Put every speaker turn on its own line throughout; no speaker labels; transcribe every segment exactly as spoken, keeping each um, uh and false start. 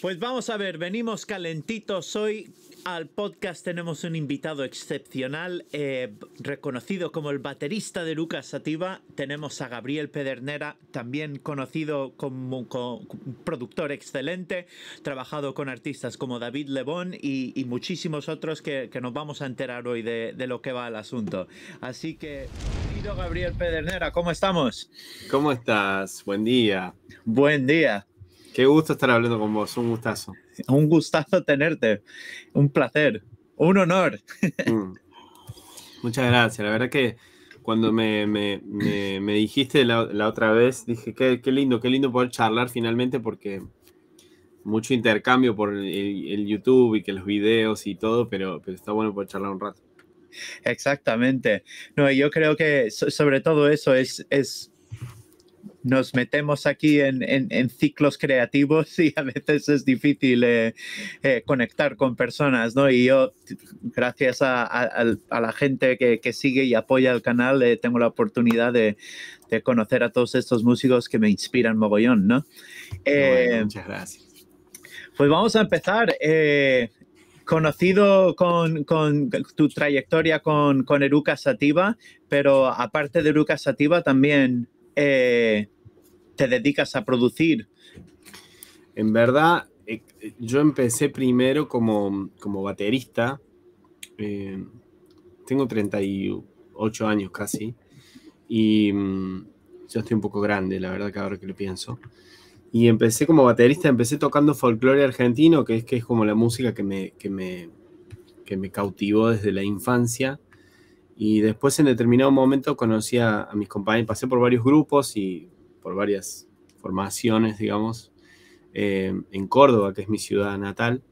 Pues vamos a ver, venimos calentitos hoy. Al podcast tenemos un invitado excepcional, eh, reconocido como el baterista de Eruca Sativa. Tenemos a Gabriel Pedernera, también conocido como, como un productor excelente, trabajado con artistas como David Lebón y, y muchísimos otros que, que nos vamos a enterar hoy de, de lo que va el asunto. Así que, querido Gabriel Pedernera, ¿cómo estamos?
¿Cómo estás? Buen día.
Buen día.
Qué gusto estar hablando con vos, un gustazo.
Un gustazo tenerte, un placer, un honor.
Mm. Muchas gracias, la verdad que cuando me, me, me, me dijiste la, la otra vez, dije qué, qué lindo, qué lindo poder charlar finalmente porque mucho intercambio por el, el YouTube y que los videos y todo, pero, pero está bueno poder charlar un rato.
Exactamente. No, yo creo que sobre todo eso es... es nos metemos aquí en, en, en ciclos creativos y a veces es difícil eh, eh, conectar con personas, ¿no? Y yo, gracias a, a, a la gente que, que sigue y apoya el canal, eh, tengo la oportunidad de, de conocer a todos estos músicos que me inspiran mogollón, ¿no? Eh,
bueno, muchas gracias.
Pues vamos a empezar. Eh, conocido con, con tu trayectoria con, con Eruca Sativa, pero aparte de Eruca Sativa también... Eh, te dedicas a producir.
En verdad, eh, yo empecé primero como, como baterista. Eh, tengo treinta y ocho años casi. Y mmm, yo estoy un poco grande, la verdad que ahora que lo pienso. Y empecé como baterista, empecé tocando folclore argentino, que es, que es como la música que me, que, me, que me cautivó desde la infancia. Y después en determinado momento conocí a, a mis compañeros, pasé por varios grupos y por varias formaciones, digamos, eh, en Córdoba, que es mi ciudad natal.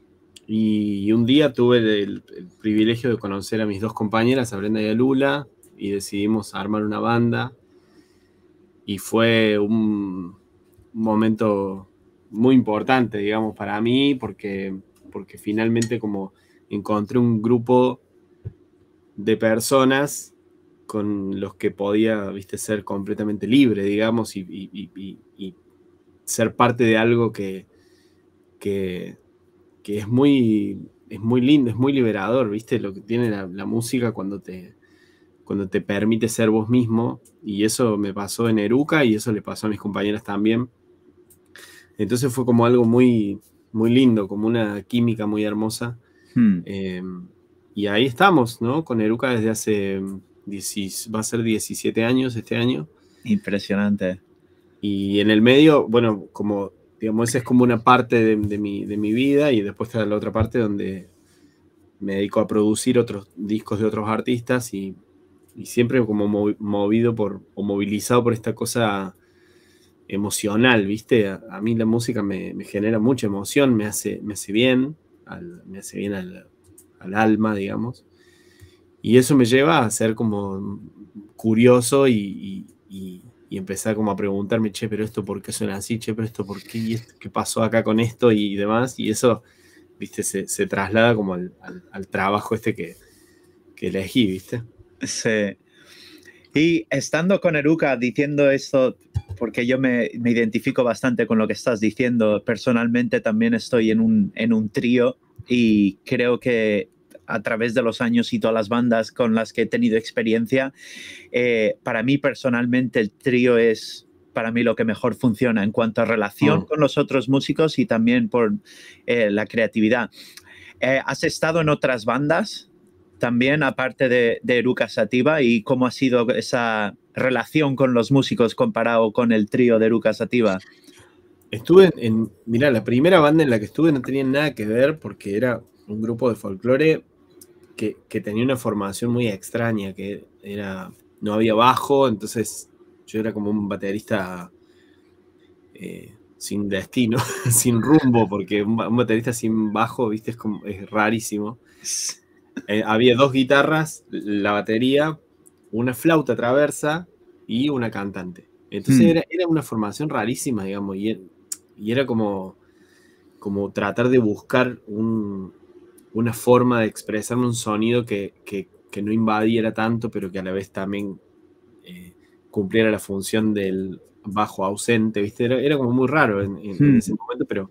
Y un día tuve el, el privilegio de conocer a mis dos compañeras, a Brenda y a Lula, y decidimos armar una banda. Y fue un, un momento muy importante, digamos, para mí, porque, porque finalmente como encontré un grupo de personas con los que podía, viste, ser completamente libre, digamos, y, y, y, y ser parte de algo que, que, que es muy, es muy lindo, es muy liberador, viste, lo que tiene la, la música cuando te, cuando te permite ser vos mismo, y eso me pasó en Eruca y eso le pasó a mis compañeras también. Entonces fue como algo muy, muy lindo, como una química muy hermosa. Hmm. Eh, y ahí estamos, ¿no? Con Eruca desde hace, diez, va a ser diecisiete años este año.
Impresionante.
Y en el medio, bueno, como, digamos, esa es como una parte de, de, mi, de mi vida, y después está la otra parte donde me dedico a producir otros discos de otros artistas y, y siempre como movido por, o movilizado por esta cosa emocional, ¿viste? A, a mí la música me, me genera mucha emoción, me hace, me hace bien, al, me hace bien al, al alma, digamos. Y eso me lleva a ser como curioso y, y, y, y empezar como a preguntarme, che, pero esto por qué suena así, che, pero esto por qué, y esto, qué pasó acá con esto y demás. Y eso, viste, se, se traslada como al, al, al trabajo este que, que elegí, ¿viste?
Sí. Y estando con Eruca diciendo esto, porque yo me, me identifico bastante con lo que estás diciendo, personalmente también estoy en un, en un trío y creo que a través de los años y todas las bandas con las que he tenido experiencia, eh, para mí personalmente el trío es para mí lo que mejor funciona en cuanto a relación mm. con los otros músicos y también por eh, la creatividad. Eh, ¿Has estado en otras bandas también, aparte de, de Eruca Sativa, y cómo ha sido esa relación con los músicos comparado con el trío de Eruca Sativa?
Estuve en, en, mirá, la primera banda en la que estuve no tenía nada que ver porque era un grupo de folclore que, que tenía una formación muy extraña, que era, no había bajo, entonces yo era como un baterista eh, sin destino, sin rumbo, porque un, un baterista sin bajo, viste, es, como, es rarísimo. Eh, había dos guitarras, la batería, una flauta traversa y una cantante. Entonces hmm. era, era una formación rarísima, digamos, y, y era como, como tratar de buscar un, una forma de expresar un sonido que, que, que no invadiera tanto, pero que a la vez también eh, cumpliera la función del bajo ausente, ¿viste? Era, era como muy raro en, en, hmm. en ese momento, pero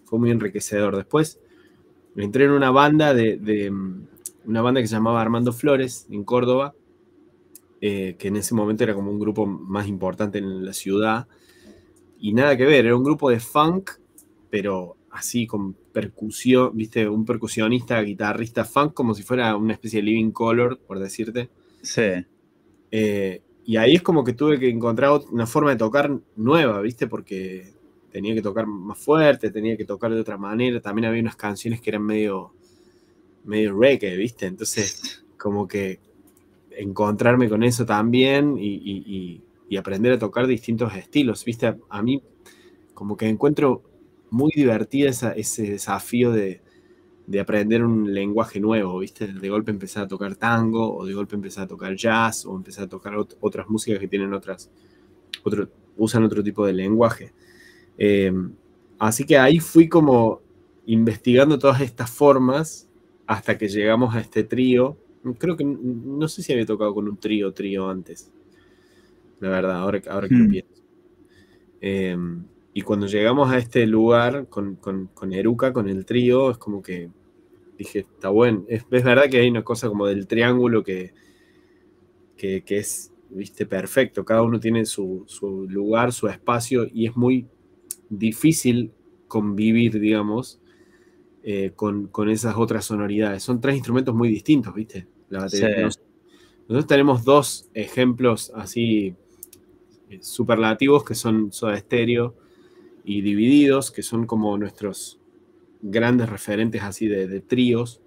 fue muy enriquecedor. Después entré en una banda de, de una banda que se llamaba Armando Flores en Córdoba, eh, que en ese momento era como un grupo más importante en la ciudad, y nada que ver, era un grupo de funk, pero así con percusión, viste, un percusionista, guitarrista funk, como si fuera una especie de Living Colour, por decirte.
Sí.
Eh, y ahí es como que tuve que encontrar una forma de tocar nueva, viste, porque tenía que tocar más fuerte, tenía que tocar de otra manera. También había unas canciones que eran medio, medio reggae, viste, entonces como que encontrarme con eso también y, y, y, y aprender a tocar distintos estilos, viste, a, a mí como que encuentro muy divertida esa, ese desafío de, de aprender un lenguaje nuevo, ¿viste? De golpe empezar a tocar tango, o de golpe empezar a tocar jazz, o empezar a tocar ot otras músicas que tienen otras, otro, usan otro tipo de lenguaje. Eh, así que ahí fui como investigando todas estas formas hasta que llegamos a este trío. Creo que no sé si había tocado con un trío, trío antes. La verdad, ahora, ahora que hmm. lo pienso. Eh, y cuando llegamos a este lugar con, con, con Eruca, con el trío, es como que dije, está bueno. Es, es verdad que hay una cosa como del triángulo que, que, que es, viste, perfecto. Cada uno tiene su, su lugar, su espacio, y es muy difícil convivir, digamos, eh, con, con esas otras sonoridades. Son tres instrumentos muy distintos, viste. La batería. Sí. Nos, nosotros tenemos dos ejemplos así superlativos, que son Soda Stereo y Divididos, que son como nuestros grandes referentes así de, de tríos,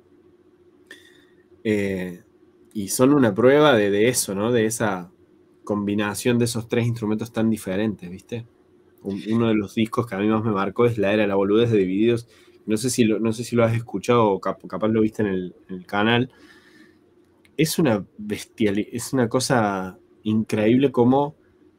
eh, y son una prueba de, de eso, ¿no? De esa combinación de esos tres instrumentos tan diferentes, ¿viste? Un, uno de los discos que a mí más me marcó es La Era de la Boludez de Divididos. No sé si lo, no sé si lo has escuchado o cap, capaz lo viste en el, en el canal. Es una bestial, es una cosa increíble como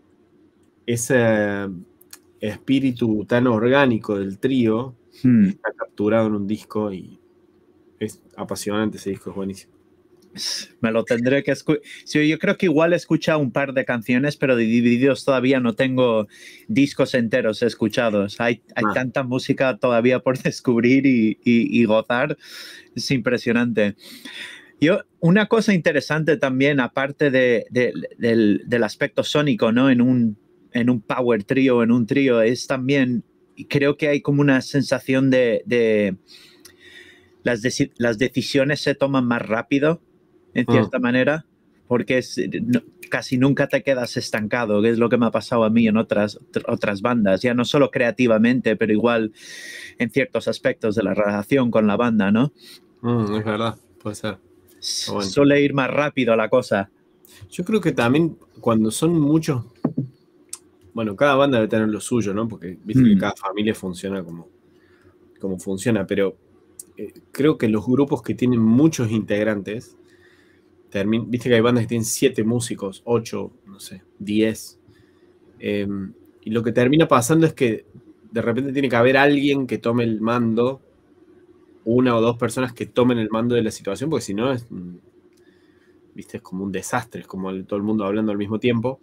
ese espíritu tan orgánico del trío hmm. está capturado en un disco, y es apasionante. Ese disco es buenísimo.
Me lo tendré que escuchar. Sí, yo creo que igual he escuchado un par de canciones, pero de Divididos todavía no tengo discos enteros escuchados. Hay, hay ah. tanta música todavía por descubrir y, y, y gozar. Es impresionante. Yo, una cosa interesante también, aparte de, de, de, del, del aspecto sónico, ¿no? En un, en un power trío, en un trío, es también, creo que hay como una sensación de, de las, de, las decisiones se toman más rápido, en cierta oh. manera, porque es, no, casi nunca te quedas estancado, que es lo que me ha pasado a mí en otras, otras bandas, ya no solo creativamente, pero igual en ciertos aspectos de la relación con la banda, ¿no?
Mm, es verdad, puede ser.
Bueno. Suele ir más rápido la cosa.
Yo creo que también cuando son muchos, bueno, cada banda debe tener lo suyo, ¿no? Porque viste mm. que cada familia funciona como, como funciona, pero eh, creo que los grupos que tienen muchos integrantes, termin, viste que hay bandas que tienen siete músicos, ocho, no sé, diez, eh, y lo que termina pasando es que de repente tiene que haber alguien que tome el mando, una o dos personas que tomen el mando de la situación, porque si no es, viste, es como un desastre, es como el, todo el mundo hablando al mismo tiempo.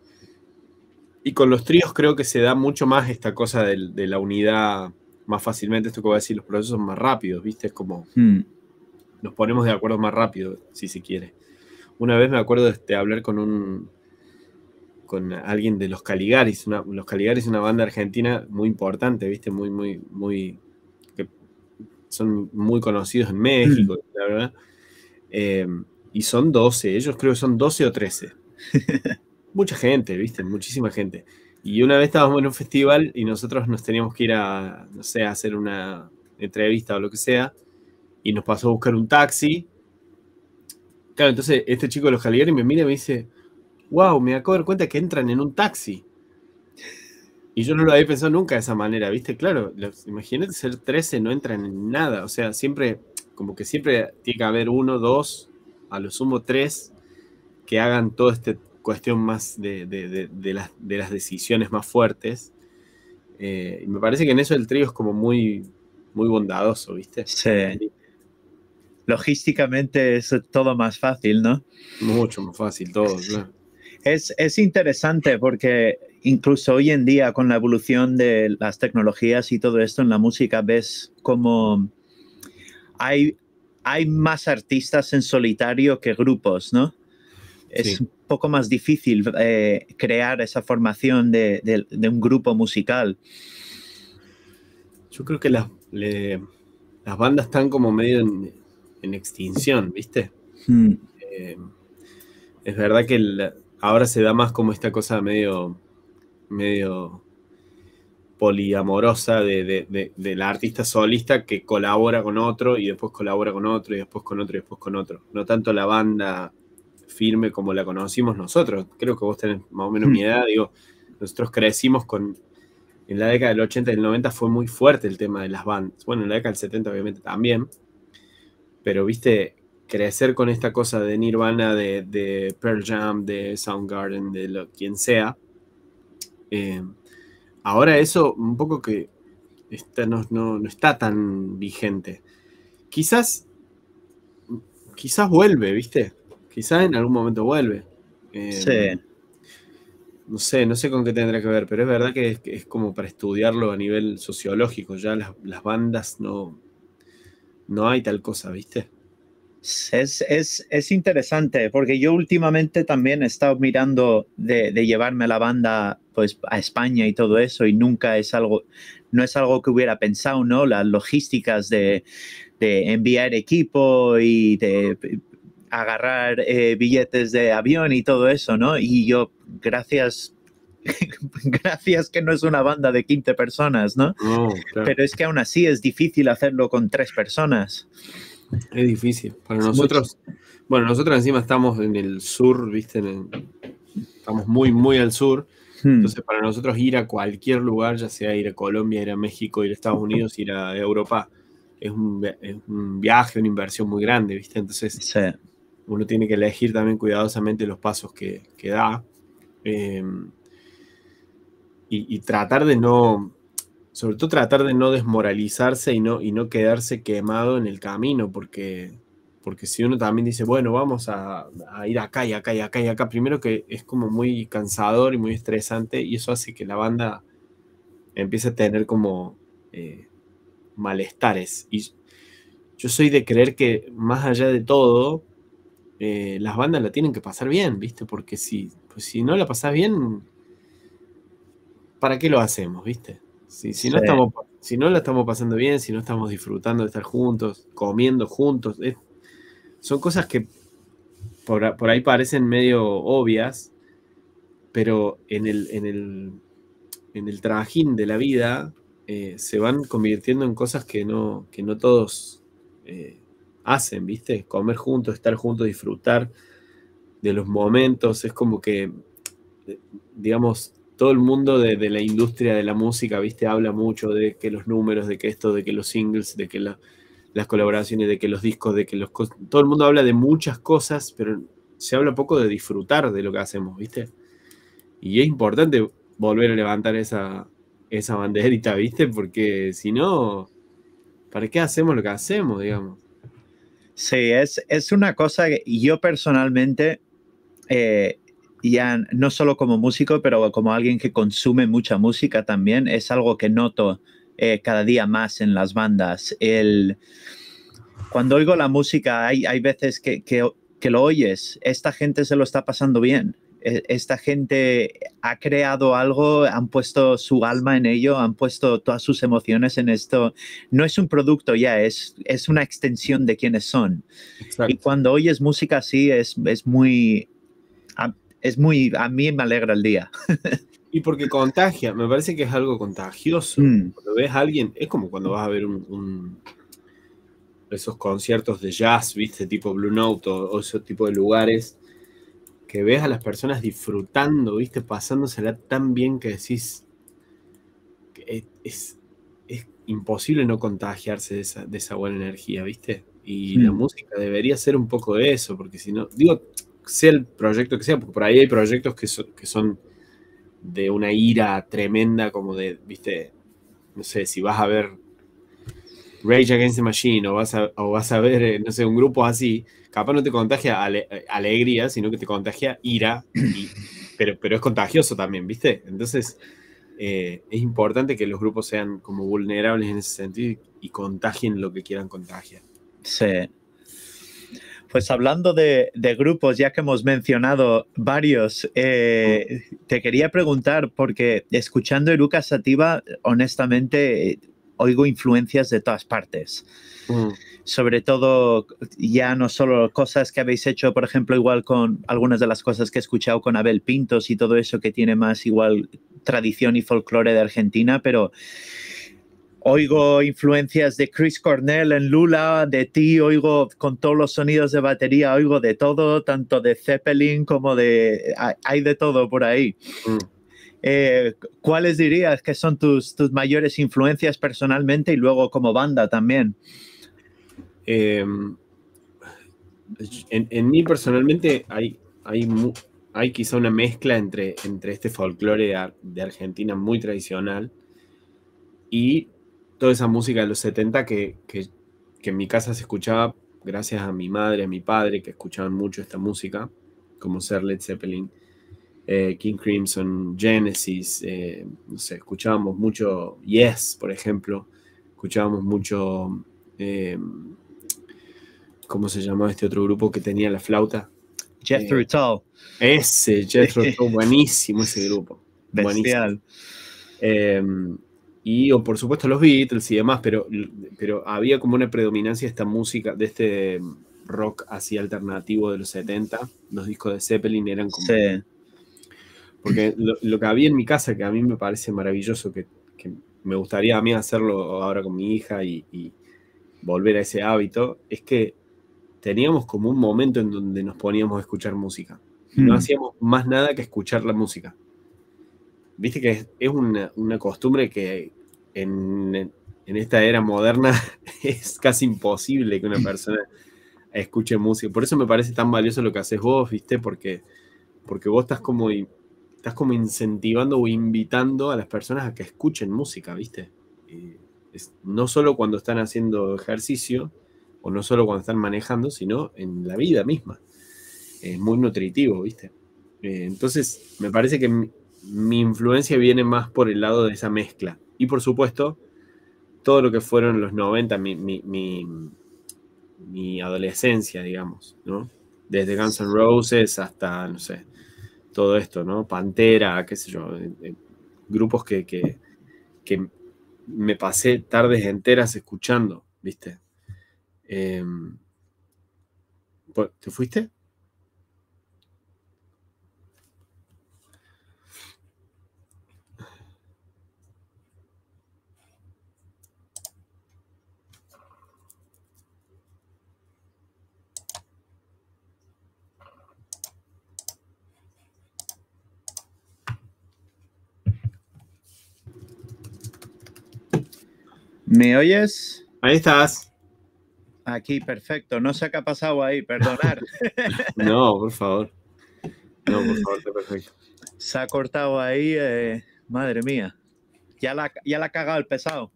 Y con los tríos creo que se da mucho más esta cosa de, de la unidad más fácilmente. Esto que voy a decir, los procesos más rápidos, viste, es como hmm. nos ponemos de acuerdo más rápido, si se quiere. Una vez me acuerdo de este, hablar con un con alguien de Los Caligaris. Una, Los Caligaris es una banda argentina muy importante, viste, muy, muy, muy, que son muy conocidos en México, mm. la verdad. Eh, y son doce, ellos creo que son doce o trece. Mucha gente, viste, muchísima gente. Y una vez estábamos en un festival y nosotros nos teníamos que ir a, no sé, a hacer una entrevista o lo que sea, y nos pasó a buscar un taxi. Claro, entonces este chico de Los Caligaris me mira y me dice, wow, me acabo de dar cuenta que entran en un taxi. Y yo no lo había pensado nunca de esa manera, ¿viste? Claro, los, imagínate ser trece, no entran en nada. O sea, siempre, como que siempre tiene que haber uno, dos, a lo sumo tres, que hagan toda esta cuestión más de, de, de, de, las, de las decisiones más fuertes. Eh, y me parece que en eso el trío es como muy, muy bondadoso, ¿viste?
Sí. Logísticamente es todo más fácil, ¿no?
Mucho más fácil todo, claro.
Es, es interesante porque incluso hoy en día, con la evolución de las tecnologías y todo esto en la música, ves como hay, hay más artistas en solitario que grupos, ¿no? Es
Sí.
un poco más difícil eh, crear esa formación de, de, de un grupo musical.
Yo creo que las, le, las bandas están como medio en, en extinción, ¿viste?
Hmm.
Eh, es verdad que el, ahora se da más como esta cosa medio, medio poliamorosa de, de, de, de la artista solista que colabora con otro y después colabora con otro y después con otro y después con otro. No tanto la banda firme como la conocimos nosotros. Creo que vos tenés más o menos
Hmm.
mi edad. Digo, nosotros crecimos con... En la década del ochenta y del noventa fue muy fuerte el tema de las bandas. Bueno, en la década del setenta obviamente también. Pero, viste, crecer con esta cosa de Nirvana, de, de Pearl Jam, de Soundgarden, de lo, quien sea. Eh, ahora eso un poco que está, no, no, no está tan vigente. Quizás, quizás vuelve, ¿viste? Quizás en algún momento vuelve. Eh,
Sí.
No sé, no sé con qué tendrá que ver, pero es verdad que es, que es como para estudiarlo a nivel sociológico. Ya las, las bandas no, no hay tal cosa, ¿viste?
Es, es, es interesante porque yo últimamente también he estado mirando de, de llevarme la banda pues, a España y todo eso y nunca es algo, no es algo que hubiera pensado, ¿no? Las logísticas de, de enviar equipo y de agarrar eh, billetes de avión y todo eso, ¿no? Y yo, gracias, gracias que no es una banda de quince personas, ¿no?
No, claro.
Pero es que aún así es difícil hacerlo con tres personas.
Es difícil. Para
Es
nosotros,
mucho.
bueno, nosotros encima estamos en el sur, ¿viste? En el, estamos muy, muy al sur.
Hmm.
Entonces, para nosotros ir a cualquier lugar, ya sea ir a Colombia, ir a México, ir a Estados Unidos, ir a Europa, es un, es un viaje, una inversión muy grande, ¿viste? Entonces,
Sí.
uno tiene que elegir también cuidadosamente los pasos que, que da. Eh, y, y tratar de no, sobre todo tratar de no desmoralizarse y no, y no quedarse quemado en el camino, porque, porque si uno también dice, bueno, vamos a, a ir acá y acá y acá y acá, primero que es como muy cansador y muy estresante, y eso hace que la banda empiece a tener como eh, malestares. Y yo soy de creer que más allá de todo, eh, las bandas la tienen que pasar bien, ¿viste? Porque si, pues si no la pasás bien, ¿para qué lo hacemos, viste? Si, si,
Sí.
no estamos, si no la estamos pasando bien, si no estamos disfrutando de estar juntos, comiendo juntos, es, son cosas que por, por ahí parecen medio obvias, pero en el, en el, en el trajín de la vida eh, se van convirtiendo en cosas que no, que no todos eh, hacen, ¿viste? Comer juntos, estar juntos, disfrutar de los momentos, es como que, digamos, todo el mundo de, de, la industria de la música, ¿viste? Habla mucho de que los números, de que esto, de que los singles, de que la, las colaboraciones, de que los discos, de que los... Todo el mundo habla de muchas cosas, pero se habla poco de disfrutar de lo que hacemos, ¿viste? Y es importante volver a levantar esa, esa banderita, ¿viste? Porque si no, ¿para qué hacemos lo que hacemos, digamos?
Sí, es, es una cosa que yo personalmente... Eh, ya no solo como músico, pero como alguien que consume mucha música también, es algo que noto eh, cada día más en las bandas. El, cuando oigo la música, hay, hay veces que, que, que lo oyes, esta gente se lo está pasando bien. Esta gente ha creado algo, han puesto su alma en ello, han puesto todas sus emociones en esto. No es un producto ya, es, es una extensión de quienes son.
Exacto.
Y cuando oyes música así, es, es muy... Es muy, a mí me alegra el día.
Y porque contagia, me parece que es algo contagioso. Mm. Cuando ves a alguien, es como cuando vas a ver un, un esos conciertos de jazz, viste, tipo Blue Note o, o ese tipo de lugares, que ves a las personas disfrutando, viste, pasándosela tan bien que decís que es, es, es imposible no contagiarse de esa, de esa buena energía, viste. Y mm. la música debería ser un poco de eso, porque si no, digo, sea el proyecto que sea, porque por ahí hay proyectos que, so, que son de una ira tremenda, como de, viste, no sé, si vas a ver Rage Against the Machine o vas a, o vas a ver, no sé, un grupo así, capaz no te contagia ale, alegría, sino que te contagia ira, y, pero, pero es contagioso también, ¿viste? Entonces, eh, es importante que los grupos sean como vulnerables en ese sentido y, y contagien lo que quieran contagiar.
Sí. Pues hablando de, de grupos, ya que hemos mencionado varios, eh, te quería preguntar, porque escuchando Eruca Sativa, honestamente, oigo influencias de todas partes. Mm. Sobre todo, ya no solo cosas que habéis hecho, por ejemplo, igual con algunas de las cosas que he escuchado con Abel Pintos y todo eso que tiene más igual tradición y folclore de Argentina, pero oigo influencias de Chris Cornell en Lula, de ti, oigo con todos los sonidos de batería, oigo de todo, tanto de Zeppelin como de... Hay de todo por ahí. Mm. Eh, ¿Cuáles dirías que son tus, tus mayores influencias personalmente y luego como banda también?
Eh, en, en mí personalmente hay, hay, hay quizá una mezcla entre, entre este folclore de Argentina muy tradicional y toda esa música de los setenta que, que, que en mi casa se escuchaba gracias a mi madre, a mi padre, que escuchaban mucho esta música, como ser Led Zeppelin, eh, King Crimson, Genesis, eh, no sé, escuchábamos mucho Yes, por ejemplo, escuchábamos mucho, eh, ¿cómo se llamaba este otro grupo que tenía la flauta?
Jethro
eh,
Tull.
Ese, Jethro Tull, buenísimo ese grupo.
Bestial.
Buenísimo. Eh, y o por supuesto los Beatles y demás, pero, pero había como una predominancia de esta música, de este rock así alternativo de los setenta. Los discos de Zeppelin eran como...
Sí.
Porque lo, lo que había en mi casa, que a mí me parece maravilloso, que, que me gustaría a mí hacerlo ahora con mi hija y, y volver a ese hábito, es que teníamos como un momento en donde nos poníamos a escuchar música. Y no hmm. hacíamos más nada que escuchar la música. Viste que es, es una, una costumbre que en, en esta era moderna es casi imposible que una persona escuche música. Por eso me parece tan valioso lo que haces vos, ¿viste? Porque, porque vos estás como, estás como incentivando o invitando a las personas a que escuchen música, ¿viste? Y es, no solo cuando están haciendo ejercicio o no solo cuando están manejando, sino en la vida misma. Es muy nutritivo, ¿viste? Eh, entonces, me parece que mi, mi influencia viene más por el lado de esa mezcla. Y por supuesto, todo lo que fueron los noventa, mi, mi, mi, mi adolescencia, digamos, ¿no? Desde Guns N' Roses hasta, no sé, todo esto, ¿no? Pantera, qué sé yo, eh, eh, grupos que, que, que me pasé tardes enteras escuchando, ¿viste? Eh, ¿Te fuiste?
¿Me oyes?
Ahí estás.
Aquí, perfecto. No sé qué ha pasado ahí, perdonar.
No, por favor. No, por favor, está perfecto.
Se ha cortado ahí, eh, madre mía. Ya la, ya la ha cagado el pesado.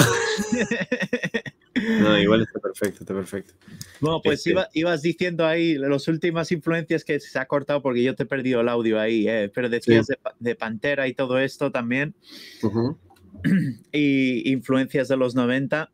No, igual está perfecto, está perfecto.
Bueno, pues este... iba, ibas diciendo ahí las últimas influencias que se ha cortado porque yo te he perdido el audio ahí, eh, pero decías sí. de, de Pantera y todo esto también. Uh-huh. Y influencias de los noventa.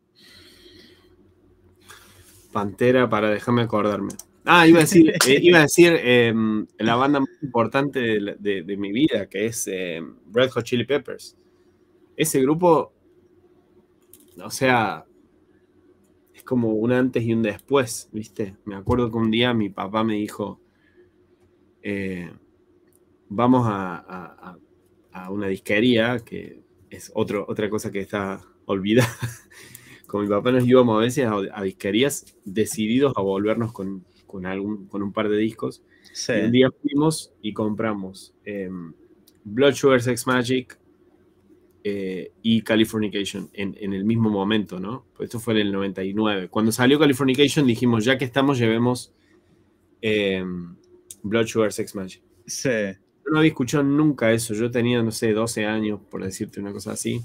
Pantera, para dejarme acordarme. Ah, iba a decir, eh, iba a decir eh, la banda más importante de, de, de mi vida, que es eh, Red Hot Chili Peppers. Ese grupo, o sea, es como un antes y un después, ¿viste? Me acuerdo que un día mi papá me dijo, eh, vamos a, a, a una disquería, que es otro, otra cosa que está olvidada. Con mi papá nos íbamos a veces a, a disquerías decididos a volvernos con, con, algún, con un par de discos. Sí. Y un día fuimos y compramos eh, Blood Sugar Sex Magik eh, y Californication en, en el mismo momento, ¿no? Pues esto fue en el noventa y nueve. Cuando salió Californication dijimos, ya que estamos, llevemos eh, Blood Sugar Sex Magik.
Sí.
Yo no había escuchado nunca eso. Yo tenía, no sé, doce años, por decirte una cosa así.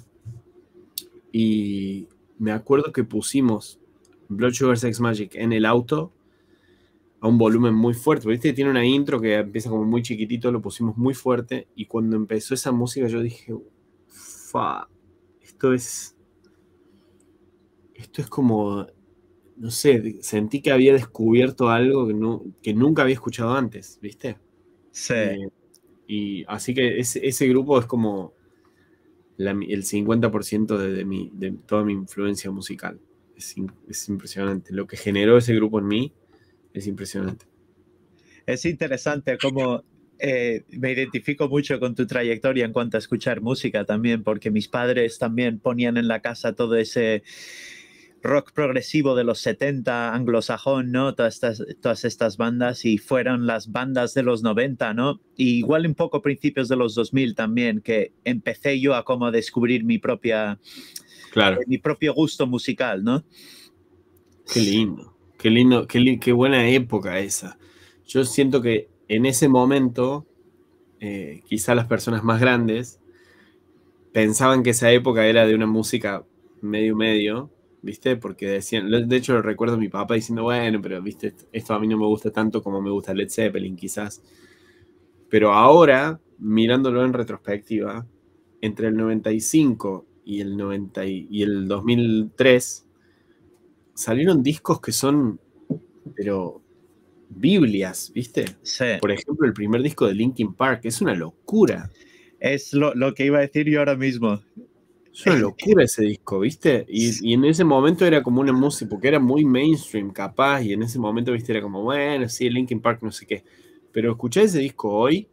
Y me acuerdo que pusimos Blood Sugar Sex Magik en el auto a un volumen muy fuerte. ¿Viste? Tiene una intro que empieza como muy chiquitito, lo pusimos muy fuerte. Y cuando empezó esa música yo dije, fa, esto es... Esto es como... No sé, sentí que había descubierto algo que, no, que nunca había escuchado antes, ¿viste?
Sí.
Eh, y así que ese, ese grupo es como la, el cincuenta por ciento de, de, mi, de toda mi influencia musical. Es, es impresionante. Lo que generó ese grupo en mí es impresionante.
Es interesante cómo eh, me identifico mucho con tu trayectoria en cuanto a escuchar música también, porque mis padres también ponían en la casa todo ese rock progresivo de los setenta, anglosajón, ¿no? Todas estas, todas estas bandas, y fueron las bandas de los noventa, ¿no? Y igual un poco principios de los dos mil también, que empecé yo a como descubrir mi propia,
claro.
eh, mi propio gusto musical, ¿no?
Qué lindo, qué lindo, qué, li qué buena época esa. Yo siento que en ese momento, eh, quizá las personas más grandes pensaban que esa época era de una música medio medio, ¿viste? Porque decían, de hecho recuerdo a mi papá diciendo, bueno, pero viste, esto a mí no me gusta tanto como me gusta Led Zeppelin, quizás. Pero ahora, mirándolo en retrospectiva, entre el noventa y cinco y el, noventa y el dos mil tres, salieron discos que son, pero, Biblias, ¿viste?
Sí.
Por ejemplo, el primer disco de Linkin Park, es una locura.
Es lo, lo que iba a decir yo ahora mismo.
Es una locura ese disco, ¿viste? Y, y en ese momento era como una música, porque era muy mainstream, capaz, y en ese momento, ¿viste? Era como, bueno, sí, Linkin Park, no sé qué. Pero escuché ese disco hoy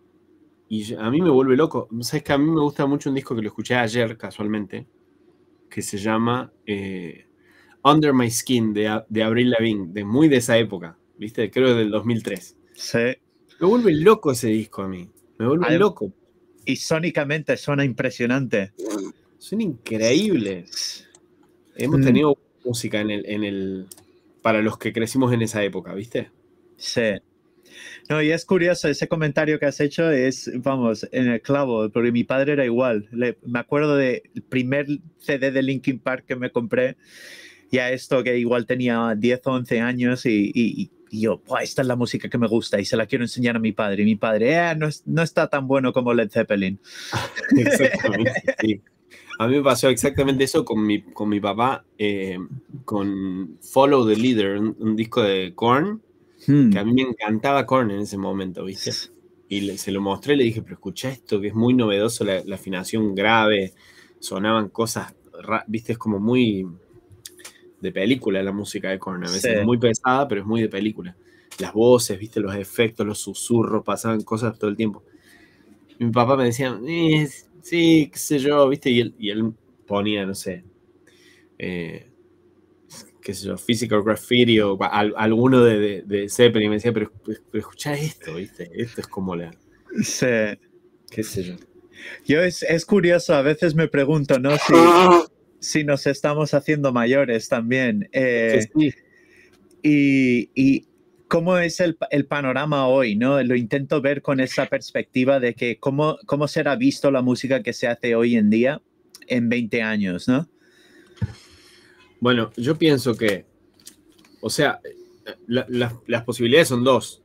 y a mí me vuelve loco. ¿Sabes que a mí me gusta mucho un disco que lo escuché ayer, casualmente, que se llama eh, Under My Skin, de, de Avril Lavigne, de muy de esa época, ¿viste? Creo del dos mil tres.
Sí.
Me vuelve loco ese disco a mí. Me vuelve Ay, loco.
Y sónicamente suena impresionante.
Son increíbles. Hemos tenido mm. música en el, en el, para los que crecimos en esa época, ¿viste?
Sí. No, y es curioso, ese comentario que has hecho es, vamos, en el clavo, porque mi padre era igual. Le, me acuerdo del primer C D de Linkin Park que me compré, ya esto que igual tenía diez o once años, y, y, y yo, esta es la música que me gusta y se la quiero enseñar a mi padre. Y mi padre, eh, no, es, no está tan bueno como Led Zeppelin.
Exactamente, sí. A mí me pasó exactamente eso con mi, con mi papá, eh, con Follow the Leader, un, un disco de Korn, hmm. que a mí me encantaba Korn en ese momento, ¿viste? Y le, se lo mostré y le dije, pero escucha esto, que es muy novedoso, la, la afinación grave, sonaban cosas, ¿viste? Es como muy de película la música de Korn, a veces sí. Es muy pesada, pero es muy de película. Las voces, ¿viste? Los efectos, los susurros, pasaban cosas todo el tiempo. Y mi papá me decía, eh, sí, qué sé yo, ¿viste? Y él, y él ponía, no sé, eh, qué sé yo, Physical Graffiti o al, alguno de, de, de Zeppelin, y me decía, pero, pero escuchá esto, ¿viste? Esto es como la...
Sí.
Qué sé yo.
Yo es, es curioso, a veces me pregunto, ¿no? Si, si nos estamos haciendo mayores también. Eh,
sí.
y, y cómo es el, el panorama hoy, ¿no? Lo intento ver con esa perspectiva de que cómo, cómo será visto la música que se hace hoy en día en veinte años, ¿no?
Bueno, yo pienso que, o sea, la, la, las posibilidades son dos.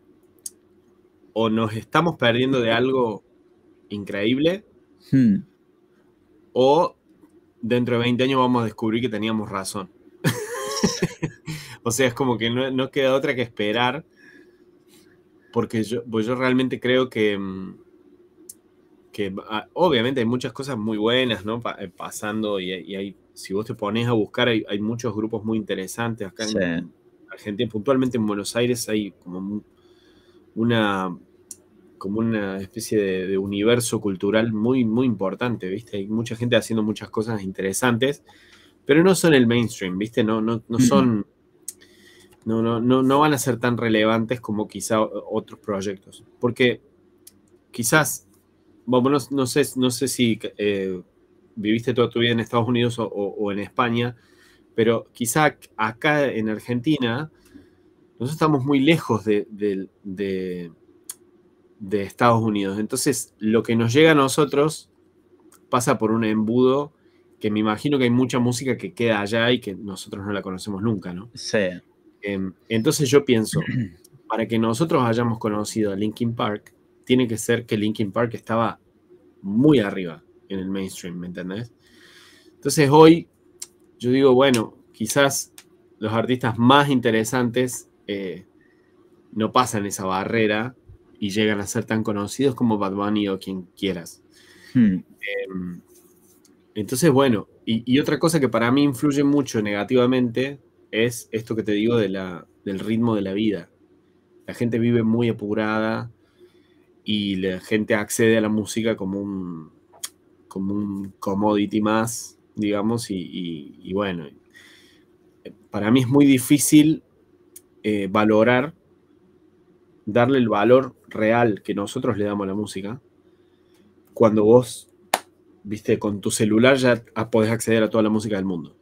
O nos estamos perdiendo de algo increíble, hmm. o dentro de veinte años vamos a descubrir que teníamos razón. O sea, es como que no, no queda otra que esperar, porque yo, pues yo realmente creo que, que obviamente hay muchas cosas muy buenas, ¿no? Pa pasando y, y hay, si vos te pones a buscar, hay, hay muchos grupos muy interesantes acá sí. en Argentina, puntualmente en Buenos Aires hay como una, como una especie de, de universo cultural muy, muy importante, ¿viste? Hay mucha gente haciendo muchas cosas interesantes, pero no son el mainstream, ¿viste? No, no, no son... No, no, no, no van a ser tan relevantes como quizá otros proyectos. Porque quizás, bueno, no, no, sé, no sé si eh, viviste toda tu vida en Estados Unidos o, o, o en España, pero quizá acá en Argentina nosotros estamos muy lejos de, de, de, de Estados Unidos. Entonces, lo que nos llega a nosotros pasa por un embudo que me imagino que hay mucha música que queda allá y que nosotros no la conocemos nunca, ¿no?
Sí.
Eh, entonces yo pienso, para que nosotros hayamos conocido a Linkin Park, tiene que ser que Linkin Park estaba muy arriba en el mainstream, ¿me entendés? Entonces hoy yo digo, bueno, quizás los artistas más interesantes eh, no pasan esa barrera y llegan a ser tan conocidos como Bad Bunny o quien quieras. Hmm. Eh, entonces, bueno, y, y otra cosa que para mí influye mucho negativamente es esto que te digo de la, del ritmo de la vida. La gente vive muy apurada y la gente accede a la música como un, como un commodity más, digamos, y, y, y bueno, para mí es muy difícil eh, valorar, darle el valor real que nosotros le damos a la música, cuando vos, viste, con tu celular ya podés acceder a toda la música del mundo.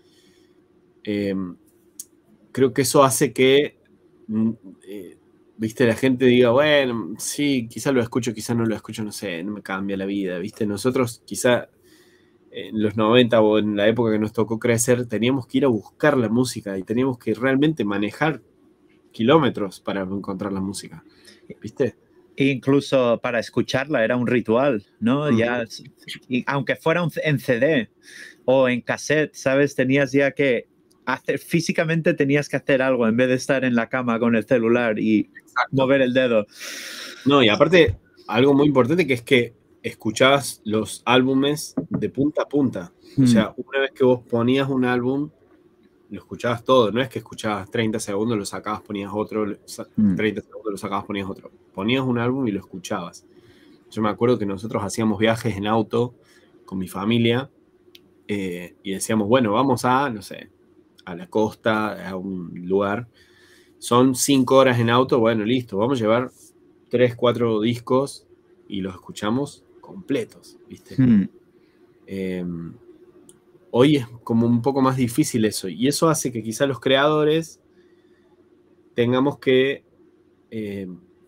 Eh, creo que eso hace que, eh, viste, la gente diga, bueno, sí, quizá lo escucho, quizá no lo escucho, no sé, no me cambia la vida, viste. Nosotros quizá en los noventa o en la época que nos tocó crecer, teníamos que ir a buscar la música y teníamos que realmente manejar kilómetros para encontrar la música, ¿viste?
Incluso para escucharla era un ritual, ¿no? Uh-huh. Ya, y aunque fuera un, en C D o en cassette, ¿sabes? Tenías ya que hacer, físicamente tenías que hacer algo en vez de estar en la cama con el celular y Exacto. mover el dedo.
No, y aparte, algo muy importante que es que escuchabas los álbumes de punta a punta. Mm. O sea, una vez que vos ponías un álbum, lo escuchabas todo. No es que escuchabas treinta segundos, lo sacabas, ponías otro, mm. treinta segundos, lo sacabas, ponías otro. Ponías un álbum y lo escuchabas. Yo me acuerdo que nosotros hacíamos viajes en auto con mi familia eh, y decíamos, bueno, vamos a, no sé, a la costa, a un lugar. Son cinco horas en auto, bueno, listo, vamos a llevar tres, cuatro discos y los escuchamos completos, ¿viste? Hmm. Eh, hoy es como un poco más difícil eso, y eso hace que quizá los creadores tengamos que eh,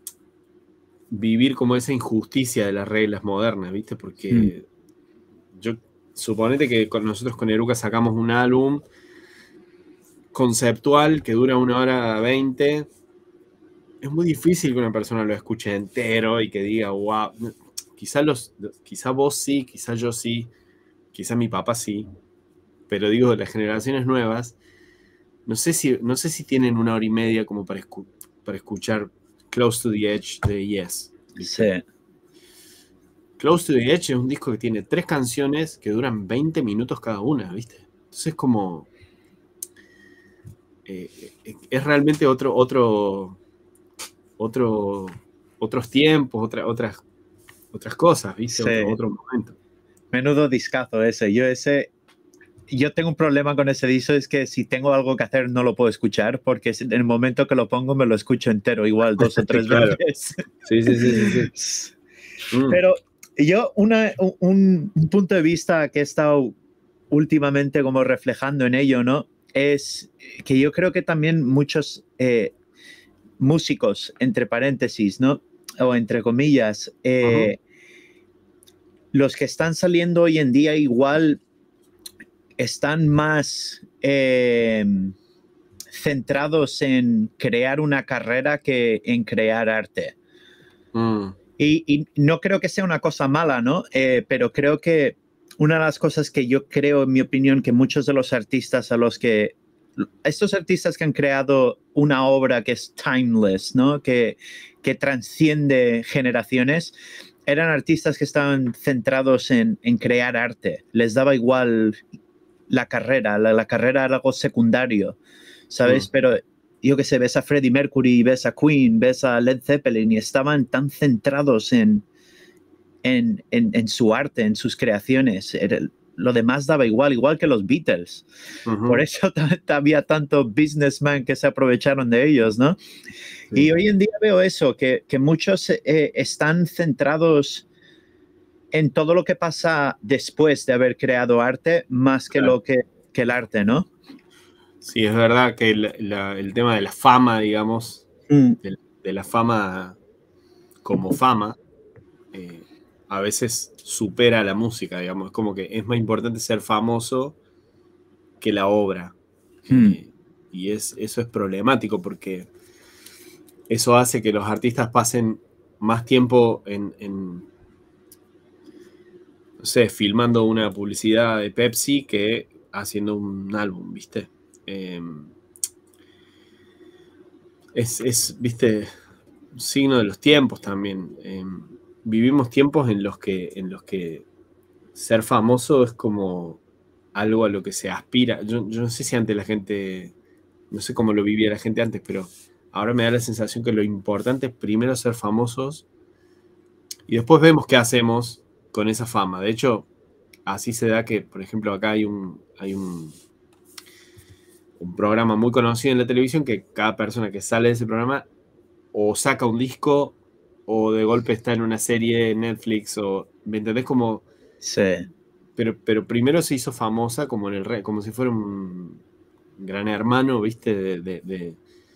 vivir como esa injusticia de las reglas modernas, ¿viste? Porque hmm. yo, suponete que con nosotros con Eruca sacamos un álbum conceptual que dura una hora veinte. Es muy difícil que una persona lo escuche entero y que diga, wow, quizá, los, quizá vos sí, quizá yo sí, quizá mi papá sí, pero digo, las generaciones nuevas, no sé si, no sé si tienen una hora y media como para, escu para escuchar Close to the Edge de Yes.
¿Viste? Sí.
Close to the Edge es un disco que tiene tres canciones que duran veinte minutos cada una, ¿viste? Entonces como... Eh, es realmente otro... otro Otro, otros tiempos, otra, otras, otras cosas, ¿viste? Sí. Otro, otro momento.
Menudo discazo ese. Yo ese, yo tengo un problema con ese disco, es que si tengo algo que hacer no lo puedo escuchar, porque en el momento que lo pongo me lo escucho entero, igual dos o tres
claro.
veces.
Sí, sí, sí, sí, sí.
Pero yo, una, un, un punto de vista que he estado últimamente como reflejando en ello, ¿no? Es que yo creo que también muchos... Eh, músicos, entre paréntesis, ¿no? O entre comillas, eh, uh-huh. los que están saliendo hoy en día igual están más eh, centrados en crear una carrera que en crear arte. Mm. Y, y no creo que sea una cosa mala, ¿no? Eh, pero creo que una de las cosas que yo creo, en mi opinión, que muchos de los artistas a los que estos artistas que han creado una obra que es timeless, ¿no? Que, que transciende generaciones, eran artistas que estaban centrados en, en crear arte. Les daba igual la carrera, la, la carrera era algo secundario, ¿sabes? Mm. Pero yo qué sé, ves a Freddie Mercury, ves a Queen, ves a Led Zeppelin y estaban tan centrados en, en, en, en su arte, en sus creaciones. Era, lo demás daba igual, igual que los Beatles. Uh-huh. Por eso había tanto businessman que se aprovecharon de ellos, ¿no? Sí. Y hoy en día veo eso, que, que muchos eh, están centrados en todo lo que pasa después de haber creado arte, más que claro. lo que, que el arte, ¿no?
Sí, es verdad que la, la, el tema de la fama, digamos, mm. de, de la fama como fama, eh, a veces supera la música, digamos. Es como que es más importante ser famoso que la obra. Hmm. Eh, y es, eso es problemático porque eso hace que los artistas pasen más tiempo en, en no sé, filmando una publicidad de Pepsi que haciendo un álbum, ¿viste? Eh, es, es, ¿viste? Un signo de los tiempos también. Eh, vivimos tiempos en los que, en los que ser famoso es como algo a lo que se aspira. Yo, yo no sé si antes la gente, no sé cómo lo vivía la gente antes, pero ahora me da la sensación que lo importante es primero ser famosos y después vemos qué hacemos con esa fama. De hecho, así se da que, por ejemplo, acá hay un, hay un, un programa muy conocido en la televisión que cada persona que sale de ese programa o saca un disco o de golpe está en una serie en Netflix o, ¿me entendés? Como...
Sí.
Pero, pero primero se hizo famosa como en el re, como si fuera un gran hermano, ¿viste? De, de, de...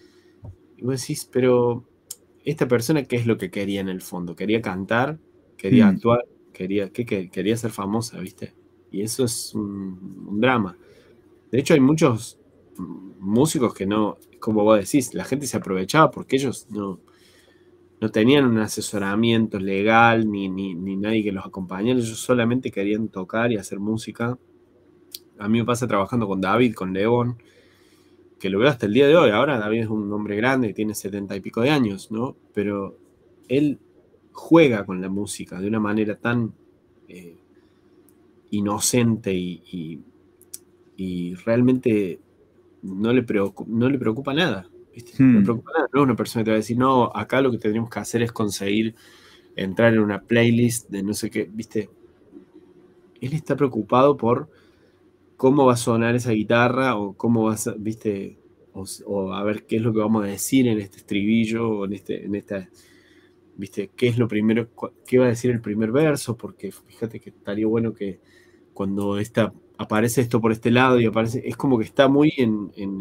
Y vos decís, pero esta persona, ¿qué es lo que quería en el fondo? ¿Quería cantar? ¿Quería
Mm.
actuar? ¿Quería, qué, qué? Quería ser famosa, ¿viste? Y eso es un, un drama. De hecho, hay muchos músicos que no, como vos decís, la gente se aprovechaba porque ellos no, no tenían un asesoramiento legal ni, ni, ni nadie que los acompañara. Ellos solamente querían tocar y hacer música. A mí me pasa trabajando con David, con León, que lo veo hasta el día de hoy. Ahora David es un hombre grande, tiene setenta y pico de años, ¿no? Pero él juega con la música de una manera tan eh, inocente y, y, y realmente no le, preocupa, no le preocupa nada. ¿Viste? No le
Mm.
preocupa nada. No es una persona que te va a decir, no, acá lo que tendríamos que hacer es conseguir entrar en una playlist de no sé qué, ¿viste? Él está preocupado por cómo va a sonar esa guitarra o cómo va a, ¿viste? O, o a ver qué es lo que vamos a decir en este estribillo o en, este, en esta, ¿viste? ¿Qué es lo primero? ¿Qué va a decir el primer verso? Porque fíjate que estaría bueno que cuando esta, aparece esto por este lado y aparece, es como que está muy en, en,